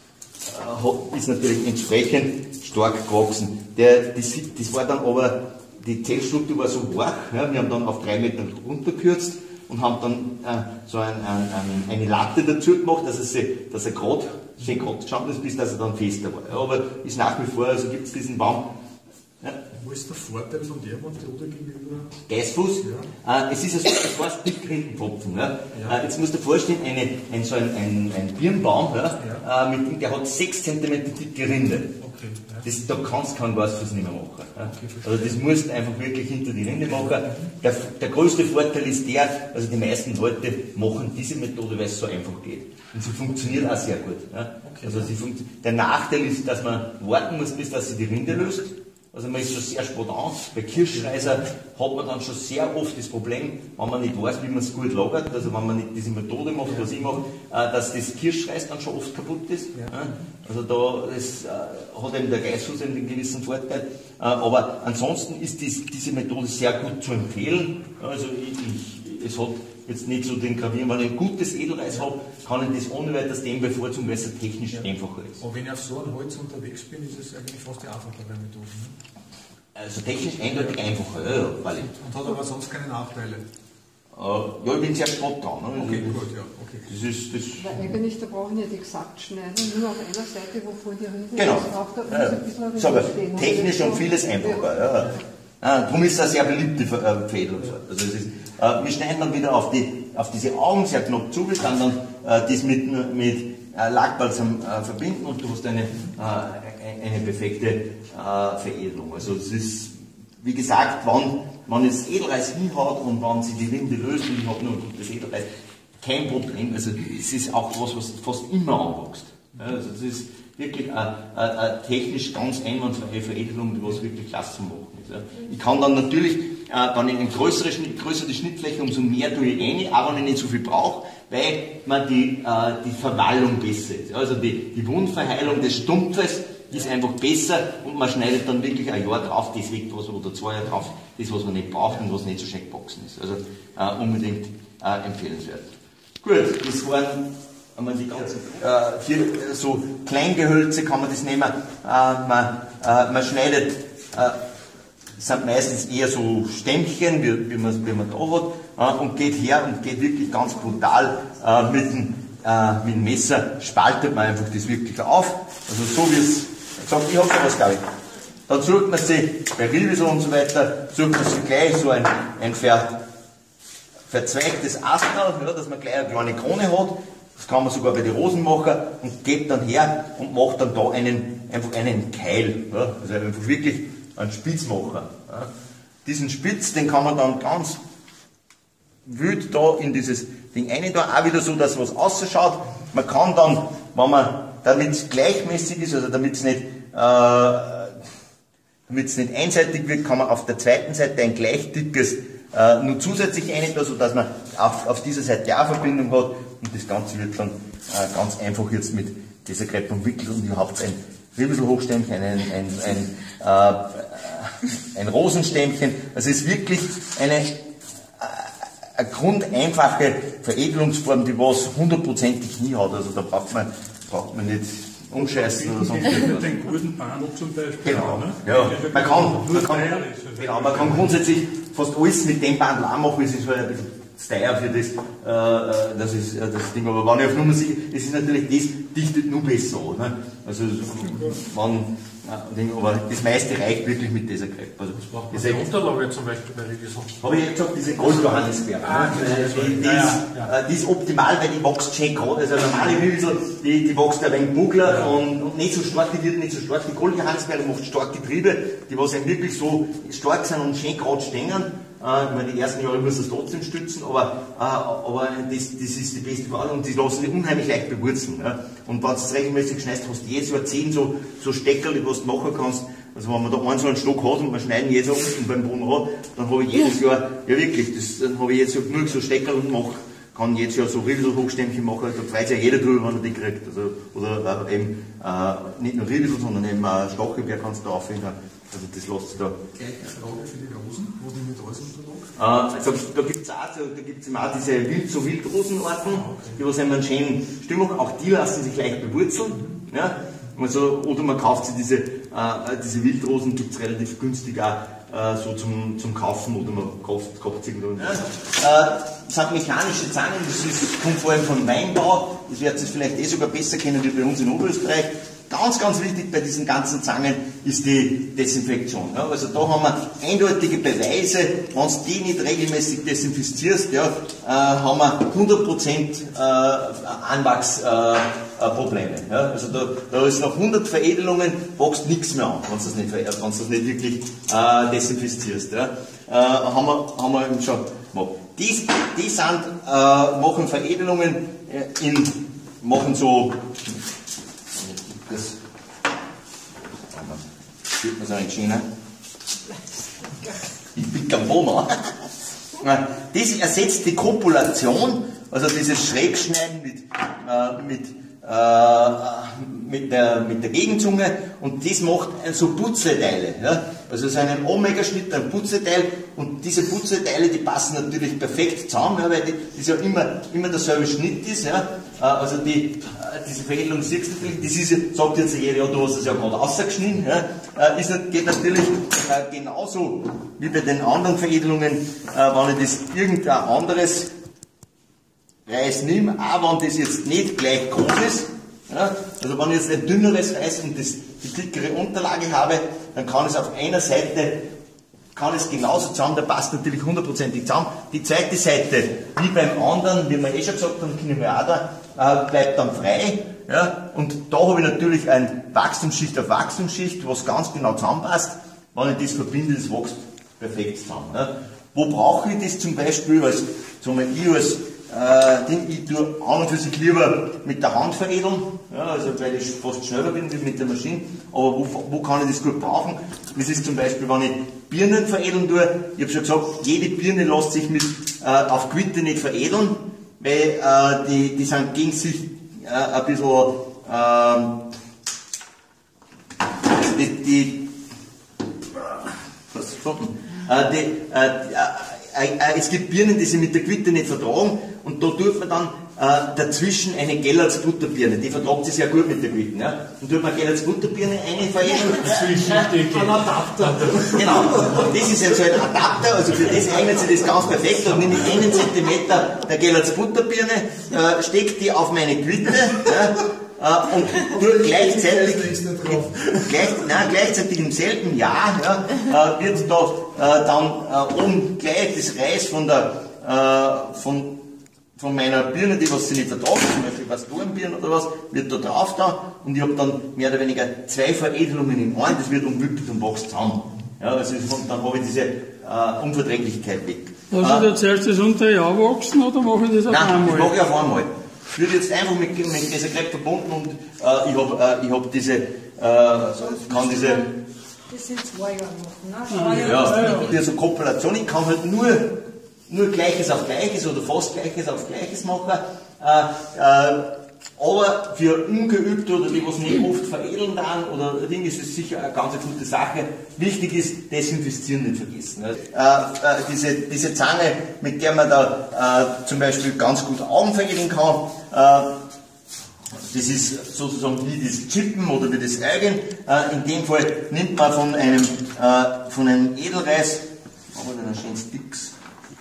ist natürlich entsprechend stark gewachsen. Das war dann aber, die Zellstruktur war so wach, ja, wir haben dann auf 3 Meter runtergekürzt und haben dann so eine Latte dazu gemacht, dass er gerade schön gerade gestanden ist, bis dass er dann fester war. Ja, aber ist nach wie vor, also gibt es diesen Baum. Ja. Wo ist der Vorteil von der Methode gegenüber? Geißfuß? Ja. Es ist ja so, das heißt Dickrindenpfropfen. Ja. Ja. Jetzt musst du dir vorstellen, ein Birnbaum, ja, der hat 6 cm dicke Rinde. Okay, ja. Da kannst du keinen Geißfuß nicht mehr machen. Ja. Okay, also das musst du einfach wirklich hinter die Rinde machen. Der größte Vorteil ist der, also die meisten Leute machen diese Methode, weil es so einfach geht. Und sie funktioniert auch sehr gut. Ja. Okay, also der Nachteil ist, dass man warten muss, bis dass sie die Rinde löst. Also man ist schon sehr spät an. Bei Kirschreiser hat man dann schon sehr oft das Problem, wenn man nicht weiß, wie man es gut lagert, also wenn man nicht diese Methode macht, was ich mache, dass das Kirschreis dann schon oft kaputt ist. Ja. Also das hat eben der Geißfuß einen gewissen Vorteil. Aber ansonsten ist diese Methode sehr gut zu empfehlen. Also es hat jetzt nicht so den gravierenden, wenn ich ein gutes Edelreis habe, kann ich das ohne weiteres dem bevorzugen, weil es technisch einfacher ist. Aber wenn ich auf so einem Holz unterwegs bin, ist es eigentlich fast die einfachere Methode. Ne? Also technisch eindeutig einfacher, ja. Und hat aber sonst keine Nachteile? Ja, ich bin sehr spät dran. Ne? Okay, gut, ja. Okay. Weil eigentlich, da brauchen wir nicht exakt schneiden, nur auf einer Seite, wo vorhin die Rinde genau. ist, auch da ein bisschen so, aber technisch und vieles einfacher. Ja. Darum ist es eine sehr beliebte Fädelungsart. Also wir schneiden dann wieder auf diese Augen sehr knapp zu, wir können dann das mit Lackbalsam verbinden und du hast eine perfekte Veredelung. Also es ist, wie gesagt, wenn das Edelreis hinhaut und wenn sie die Rinde löst und ich habe nur ein gutes Edelreis, kein Problem. Also es ist auch was fast immer anwächst. Also es ist wirklich eine technisch ganz einwandfreie Veredelung, die was wirklich klasse zu machen ist. Ich kann dann natürlich, wenn ich eine größere Schnittfläche, umso mehr tue ich rein, auch wenn ich nicht so viel brauche, weil man die Verwallung besser ist. Also die Wundverheilung des Stumpfes ist einfach besser und man schneidet dann wirklich ein Jahr drauf, das weg, oder 2 Jahre drauf, das was man nicht braucht und was nicht so schön gewachsen ist. Also unbedingt empfehlenswert. Gut, das waren die ganzen 4 so Kleingehölze, kann man das nehmen. Man schneidet, sind meistens eher so Stämmchen, wie man da hat, und geht her und geht wirklich ganz brutal mit dem Messer, spaltet man einfach das wirklich auf. Also so wie es sagt, ich habe sowas, glaube ich. Dann sucht man sich bei Riebis und so weiter, sucht man sich gleich so ein verzweigtes Astal, ja, dass man gleich eine kleine Krone hat, Das kann man sogar bei den Rosen machen und geht dann her und macht dann da einfach einen Keil. Ja? Also einfach wirklich einen Spitzmacher. Ja? Diesen Spitz, den kann man dann ganz wild da in dieses Ding rein tun, auch wieder so, dass was ausschaut. Man kann dann, wenn man, damit es gleichmäßig ist, also damit es nicht einseitig wird, kann man auf der zweiten Seite ein gleich dickes nur zusätzlich rein tun, sodass man auf dieser Seite auch Verbindung hat und das Ganze wird dann ganz einfach jetzt mit dieser Kreppe umwickelt und ihr habt ein Riebeselhochstämmchen, ein Rosenstämmchen. Also es ist wirklich eine grundeinfache Veredelungsform, die was hundertprozentig nie hat. Also da braucht man nicht umscheißen oder sonst irgendwas. Den guten Bahnhof zum Beispiel. Genau. Ne? Ja. Man kann grundsätzlich fast alles mit dem Bandel auch machen, es ist halt ein bisschen teuer für das ist das Ding, aber wenn ich auf Nummer sehe, es ist natürlich das dichtet nur besser an. Ne? Also aber das meiste reicht wirklich mit dieser Kreppe. Also, was braucht man die Unterlage zum Beispiel bei Riesel? Habe ich ja gesagt, diese Goldjohannisbeere. Die ist optimal, weil die wächst schön gerade. Also normale Riesel, die wächst ein wenig bugler und nicht so stark, die wird nicht so stark. Die Goldjohannisbeere macht starke Triebe, die was eben wirklich so stark sind und schön gerade stehen. Ich meine, die ersten Jahre muss es trotzdem stützen, aber das ist die beste Wahl und die lassen sich unheimlich leicht bewurzeln. Ja. Und wenn du es regelmäßig schneidest, hast du jedes Jahr 10 so Steckerl, die du machen kannst. Also wenn man da einen so einen Stock hat und wir schneiden jedes Jahr unten beim Boden an, dann habe ich jedes Jahr, ja wirklich, dann habe ich jetzt nur so Steckerl und kann jedes Jahr so Riebel-Hochstämmchen machen, da freut sich ja jeder drüber, wenn er die kriegt. Also, oder eben nicht nur Riebel, sondern eben Stachelbeer kannst du da aufhängen. Also das lässt sich da. Gleich eine Frage für die Rosen, wo die mit Rosenunterlag? Also da gibt's auch diese Wildrosenarten, die was einem einen schönen Stil machen, auch die lassen sich leicht bewurzeln. Ja? Also, oder man kauft sich diese Wildrosen, gibt es relativ günstig auch so zum Kaufen oder man kauft sie irgendwo. Das sind mechanische Zangen, kommt vor allem von Weinbau, das werdet ihr vielleicht sogar besser kennen wie bei uns in Oberösterreich. Ganz, ganz wichtig bei diesen ganzen Zangen ist die Desinfektion. Ja, also da haben wir eindeutige Beweise, wenn du die nicht regelmäßig desinfizierst, ja, haben wir 100% Anwachsprobleme. Ja, also da ist nach 100 Veredelungen wächst nichts mehr an, wenn du das nicht wirklich desinfizierst. Ja. Haben wir eben schon gemacht. Die machen Veredelungen machen so. Das sieht man so nicht schön. Ich bin kein Boma. Das ersetzt die Kopulation, also dieses Schrägschneiden mit der Gegenzunge und das macht so Putzeteile. Ja? Also so einen Omega-Schnitt, ein Putzeteil und diese Putzeteile, die passen natürlich perfekt zusammen, ja, weil das ja immer derselbe Schnitt ist. Ja? Also diese Veredelung siehst du natürlich, das ist, sagt jetzt jeder, ja, du hast es ja gerade rausgeschnitten, ja? Geht natürlich genauso wie bei den anderen Veredelungen, wenn ich das irgendein anderes Reis nehme, auch wenn das jetzt nicht gleich groß ist. Ja, also wenn ich jetzt ein dünneres Reis und die dickere Unterlage habe, dann kann es auf einer Seite genauso zusammen, da passt natürlich hundertprozentig zusammen. Die zweite Seite, wie beim anderen, wie wir schon gesagt haben, Kinemeada, bleibt dann frei. Ja, und da habe ich natürlich ein Wachstumsschicht auf Wachstumsschicht, was ganz genau zusammenpasst. Wenn ich das verbinde, das wächst perfekt zusammen. Ja. Wo brauche ich das zum Beispiel? Ich tue an und für sich lieber mit der Hand veredeln, ja, also weil ich fast schneller bin wie mit der Maschine, aber wo kann ich das gut brauchen? Das ist zum Beispiel, wenn ich Birnen veredeln tue, ich habe schon gesagt, jede Birne lässt sich auf Quitte nicht veredeln, weil die sind gegen sich ein bisschen es gibt Birnen, die sich mit der Quitte nicht vertragen und da tut man dann dazwischen eine Gellerts-Butterbirne, die vertragt sich sehr gut mit der Quitte. Ja? Und tut man Gellerts-Butterbirne veredeln. Ein Adapter. Genau, das ist jetzt so ein Adapter, also für das eignet sich das ganz perfekt. Da nehme ich 1 cm der Gellerts-Butterbirne, stecke die auf meine Quitte, ja, und tue gleichzeitig im selben Jahr wird da dann oben gleich das Reis von von meiner Birne, die was sie nicht vertragt, zum Beispiel Pastorenbirne oder was, wird da drauf da und ich habe dann mehr oder weniger 2 Veredelungen in einem, das wird umwickelt und wächst zusammen. Ja, also dann habe ich diese Unverträglichkeit weg. Lass ich jetzt zuerst das unter Jahr wachsen oder mache ich das auf einmal? Nein, das mache ich auf einmal. Ich würde jetzt einfach mit dieser Crepe verbunden und ich hab diese, kann diese... Das sind 2 Jahre noch, ne? Ja, so Kopulation, ich kann halt nur Gleiches auf Gleiches oder fast Gleiches auf Gleiches machen. Aber für Ungeübte oder die, was nicht oft veredeln dann oder Ding, ist es sicher eine ganz gute Sache. Wichtig ist, desinfizieren nicht vergessen. Diese Zange, mit der man da zum Beispiel ganz gut Augen veredeln kann, das ist sozusagen wie das Chippen oder wie das Eigen. In dem Fall nimmt man von einem Edelreis, machen wir einen schönen Sticks.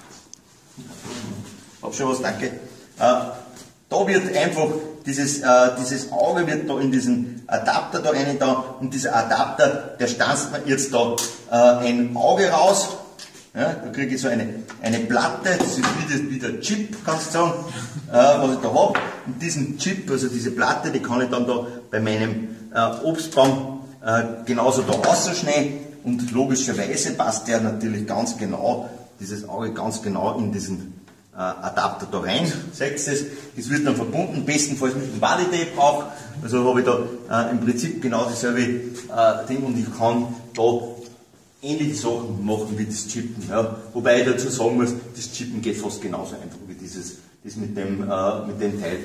Hab schon was, danke. Da wird einfach dieses Auge wird da in diesen Adapter da rein da und dieser Adapter, der stanzt man jetzt da ein Auge raus. Ja, da kriege ich so eine Platte, das ist wie der Chip, kannst du sagen, was ich da habe. Und diesen Chip, also diese Platte, die kann ich dann da bei meinem Obstbaum genauso da rausschneiden und logischerweise passt der natürlich ganz genau, dieses Auge ganz genau in diesen Adapter da rein. Seht ihr das? Das wird dann verbunden, bestenfalls mit dem Bodytape auch. Also habe ich da im Prinzip genau dasselbe Ding und ich kann da ähnliche Sachen machen wie das Chippen. Ja. Wobei ich dazu sagen muss, das Chippen geht fast genauso einfach wie das mit dem Teil.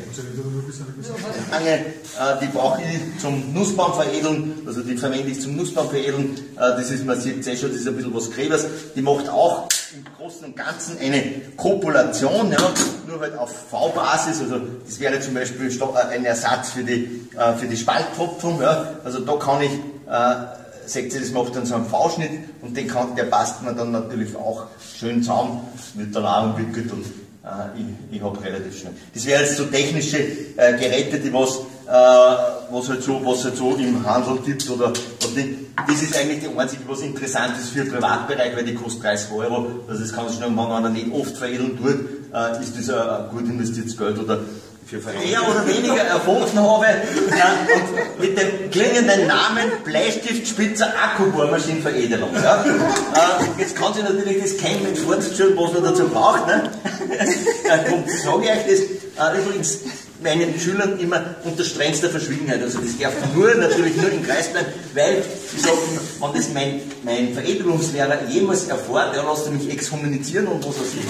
Die brauche ich zum Nussbaum veredeln, also die verwende ich zum Nussbaum veredeln. Das ist, man sieht schon, das ist ein bisschen was Gräbers. Die macht auch im Großen und Ganzen eine Kopulation, ja, nur halt auf V-Basis, also das wäre zum Beispiel ein Ersatz für die Spalttopfung. Ja. Also da kann ich seht ihr, das macht dann so einen V-Schnitt und der passt man dann natürlich auch schön zusammen, wird dann auch umwickelt und ich habe relativ schnell. Das wäre jetzt so technische Geräte, die was halt so im Handel gibt oder das ist eigentlich die einzige, was interessant ist für den Privatbereich, weil die kostet 30 €. Also das kann sich schon, wenn einer nicht oft veredeln tut, ist das ein gut investiertes Geld oder für mehr oder weniger erfunden habe und mit dem klingenden Namen Bleistiftspitzer Akkubohrmaschinenveredelung. Ja. Jetzt kann sich natürlich das kein Mensch vorstellen, was man dazu braucht. Ne? Darum sage ich euch das übrigens meinen Schülern immer unter strengster Verschwiegenheit. Also das darf natürlich nur im Kreis bleiben, weil ich sage immer, wenn das mein Veredelungslehrer jemals erfährt, der lässt mich exkommunizieren und was weiß ich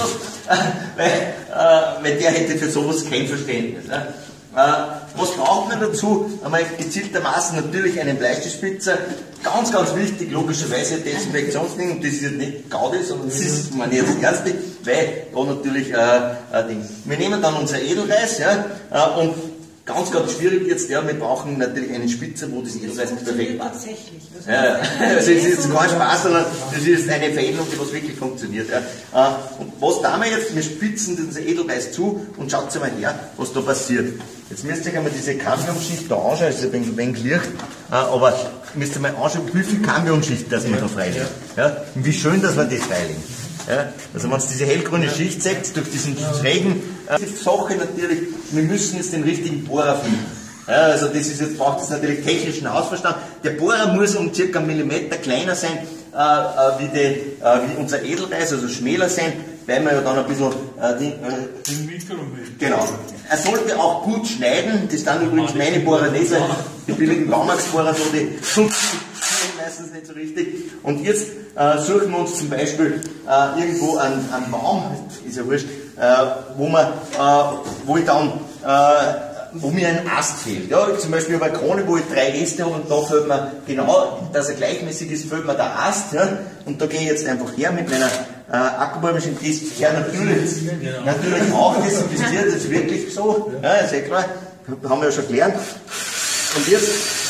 was, weil der hätte für sowas kein Verständnis. Ne? Was braucht man dazu? Einmal gezieltermaßen natürlich einen Bleistiftspitzer. Ganz, ganz wichtig, logischerweise Desinfektionsding, und das ist jetzt nicht Gaudi, sondern das ist, meine jetzt ernstlich, weil da natürlich Ding. Wir nehmen dann unser Edelreis, ja, und ganz, ganz schwierig jetzt, ja, wir brauchen natürlich einen Spitzer, wo das Edelreis perfekt passt. Tatsächlich. Ja, also es ist jetzt kein Spaß, sondern das ist eine Veredelung, die was wirklich funktioniert. Ja. Und was tun wir jetzt? Wir spitzen unser Edelreis zu und schaut mal her, was da passiert. Jetzt müsst ihr euch einmal diese Cambiumschicht da anschauen, es ist ein wenig Licht, aber müsst ihr mal anschauen, wie viel Cambiumschicht das wir da freilegen. Ja. Und wie schön, dass wir das freilegen. Ja. Also wenn ihr diese hellgrüne Schicht seht, durch diesen Regen, die Sache natürlich, wir müssen jetzt den richtigen Bohrer finden. Ja, also das ist jetzt, braucht es natürlich technischen Hausverstand. Der Bohrer muss um ca. 1 Millimeter kleiner sein wie unser Edelreis, also schmäler sein, weil wir ja dann ein bisschen genau. Er sollte auch gut schneiden, das sind übrigens meine Bohrer nicht, weil die billigen Baumarktbohrer so, die meistens nicht so richtig. Und jetzt suchen wir uns zum Beispiel irgendwo einen Baum, ist ja wurscht, wo mir ein Ast fehlt. Ja, zum Beispiel eine Krone, wo ich 3 Äste habe und da fällt mir genau, dass er gleichmäßig ist, fällt mir der Ast. Ja, und da gehe ich jetzt einfach her mit meiner Akkubohrmaschine, die ist ja natürlich auch desinfiziert, das ist wirklich so, ja, ist ja klar, haben wir ja schon gelernt. Und jetzt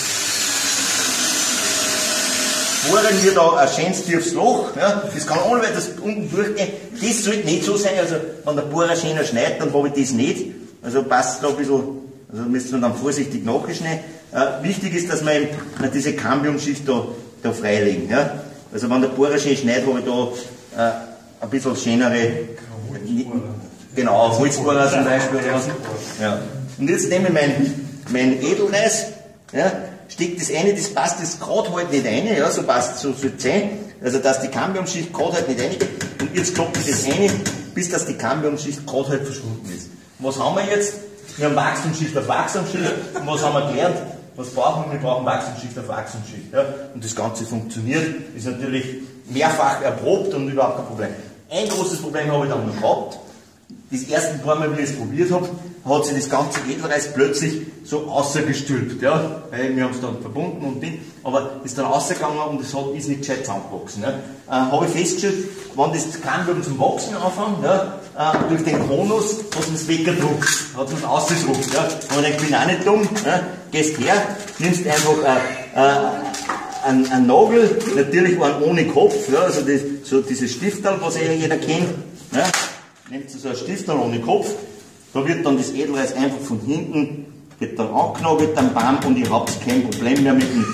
bohren wir da ein schönes tiefes Loch, ja, das kann ohne das unten durchgehen, das sollte nicht so sein, also wenn der Bohrer schöner schneidet, dann habe ich das nicht, also passt da ein bisschen, also müsst ihr dann vorsichtig nachschneiden. Wichtig ist, dass wir eben diese Cambiumschicht da freilegen, ja. Also wenn der Bohrer schön schneidet, habe ich da ein bisschen schönere, Genau, Holzbohrer zum Beispiel. Ja. Und jetzt nehme ich mein Edelreis, ja, stecke das eine, das passt das gerade halt nicht rein, ja, so passt so 10, also dass die Cambiumschicht gerade halt nicht reingeht. Und jetzt klopfe ich das rein, bis dass die Cambiumschicht gerade halt verschwunden ist. Was haben wir jetzt? Wir haben Wachstumsschicht auf Wachstumsschicht. Und was haben wir gelernt? Was brauchen wir? Wir brauchen Wachstumsschicht auf Wachstumsschicht. Ja? Und das Ganze funktioniert, ist natürlich mehrfach erprobt und überhaupt kein Problem. Ein großes Problem habe ich dann noch gehabt. Das erste paar Mal, wie ich es probiert habe, hat sich das ganze Edelreis plötzlich so außergestülpt. Ja? Weil wir haben es dann verbunden und Ding, aber ist dann rausgegangen und es ist nicht gescheit zusammengewachsen. Ja? Habe ich festgestellt, wenn das Cambium zum Wachsen anfängt, ja, durch den Konus hat es das weggedruckt, hat es ausgedruckt. Ja? Aber ich bin auch nicht dumm, ja? Gehst her, nimmst einfach einen Nagel, natürlich einen ohne Kopf, ja? Also so dieses Stifterl, was jeder kennt. Ja? Nehmt so ein Stifterl ohne Kopf, da wird dann das Edelreis einfach von hinten, wird dann angenagelt am Baum und ihr habt kein Problem mehr mit dem,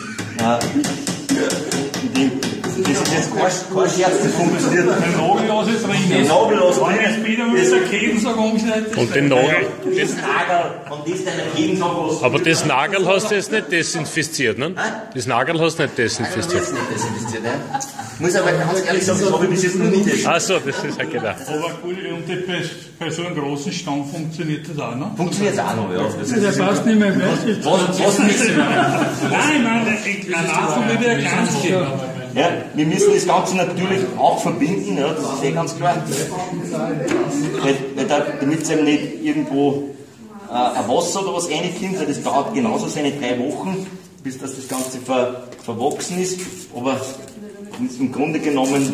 das ist jetzt kein Scherz, das funktioniert. Den Nagel lasse ich drin. Den Nagel lasse ich drin. Wenn ich wieder mit der Kehlen sage, umschneiden. Und den Nagel. Das Nagel, von das deiner Kehlen sagen, was. Aber das Nagel hast du jetzt nicht desinfiziert, ne? Das Nagel hast du nicht desinfiziert. Das nicht desinfiziert, ne? Ich muss aber ganz ehrlich sagen, das habe ich bis jetzt noch nicht desinfiziert. Ach so, das ist ja genau. Aber gut, und bei so einem großen Stamm funktioniert das auch noch? Funktioniert es auch noch, ja. Das passt nicht mehr. Was nicht mehr? Nein, nein, davon wird ja ganz geben. Ja, wir müssen das Ganze natürlich auch verbinden, ja, das ist ganz klar. Damit es eben nicht irgendwo ein Wasser oder was reinkommt, weil das dauert genauso seine 3 Wochen, bis das Ganze verwachsen ist. Aber im Grunde genommen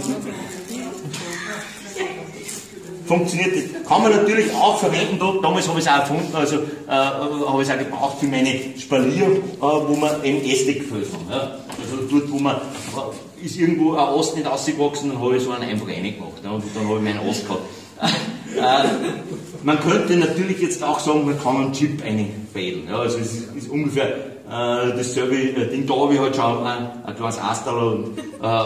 funktioniert das. Kann man natürlich auch verwenden, damals habe ich es auch erfunden, also habe ich es auch gebraucht für meine Spalier, wo man eben Äste gefüllt haben. Ja. Also dort, wo man, ist irgendwo ein Ast nicht rausgewachsen, dann habe ich so einen einfach reingemacht, ja, und dann habe ich meinen Ast gehabt. Man könnte natürlich jetzt auch sagen, man kann einen Chip einfädeln. Ja, also es ist ungefähr dasselbe Ding. Da habe ich halt schon ein kleines Astal und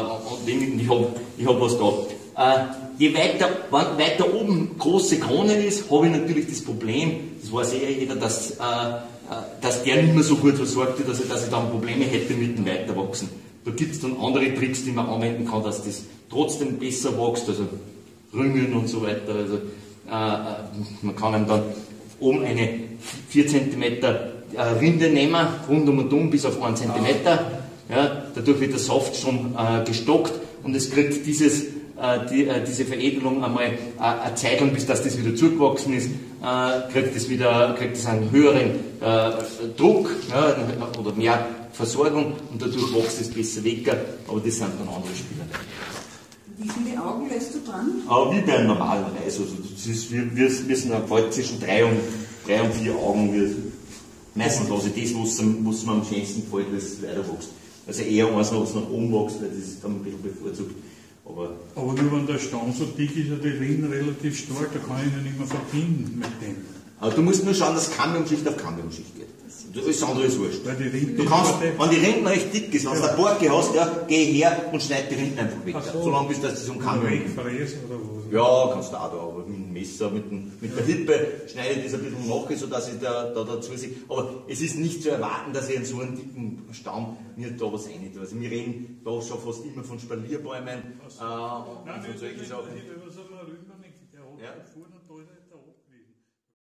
ich habe was da. Je weiter oben große Krone ist, habe ich natürlich das Problem, das weiß eh jeder, dass der nicht mehr so gut versorgt wird, dass ich dann Probleme hätte mit dem Weiterwachsen. Da gibt es dann andere Tricks, die man anwenden kann, dass das trotzdem besser wächst, also Rüngeln und so weiter. Also, man kann dann oben eine 4 cm Rinde nehmen, rundum und um bis auf 1 cm. Ja, dadurch wird der Saft schon gestockt und es kriegt diese Veredelung einmal eine Zeit lang, bis das wieder zugewachsen ist, kriegt es einen höheren Druck, ja, oder mehr Versorgung und dadurch wächst es besser weg, aber das sind dann andere Spieler. Wie viele Augen lässt du dran? Wie bei einem normalen Reis. Also wir sind bald zwischen 3 und 4 Augen. Meistens lasse ich das, was mir am schönsten gefällt, das weiter wächst. Also eher eins, was nach oben wächst, weil das ist dann ein bisschen bevorzugt. Aber nur wenn der Stamm so dick ist, ja die Rinden relativ stark, da kann ich ihn nicht mehr verbinden mit dem. Aber du musst nur schauen, dass Cambiumschicht auf Cambiumschicht geht. Alles andere ist wurscht. Weil die Rinden du kannst, wenn die Rinden recht dick ist, wenn du eine Borke hast, ja, geh her und schneid die Rinden einfach weg. So. Solange bis das um Cambium wegfräsen oder was? Ja, kannst du auch da, aber mit dem Messer, mit der Hippe schneide ich das ein bisschen nach, sodass ich da dazu sehe. Aber es ist nicht zu erwarten, dass ich in so einen dicken Stamm mir da was rein tue. Also wir reden da schon fast immer von Spalierbäumen und von solchen Sachen. Nein,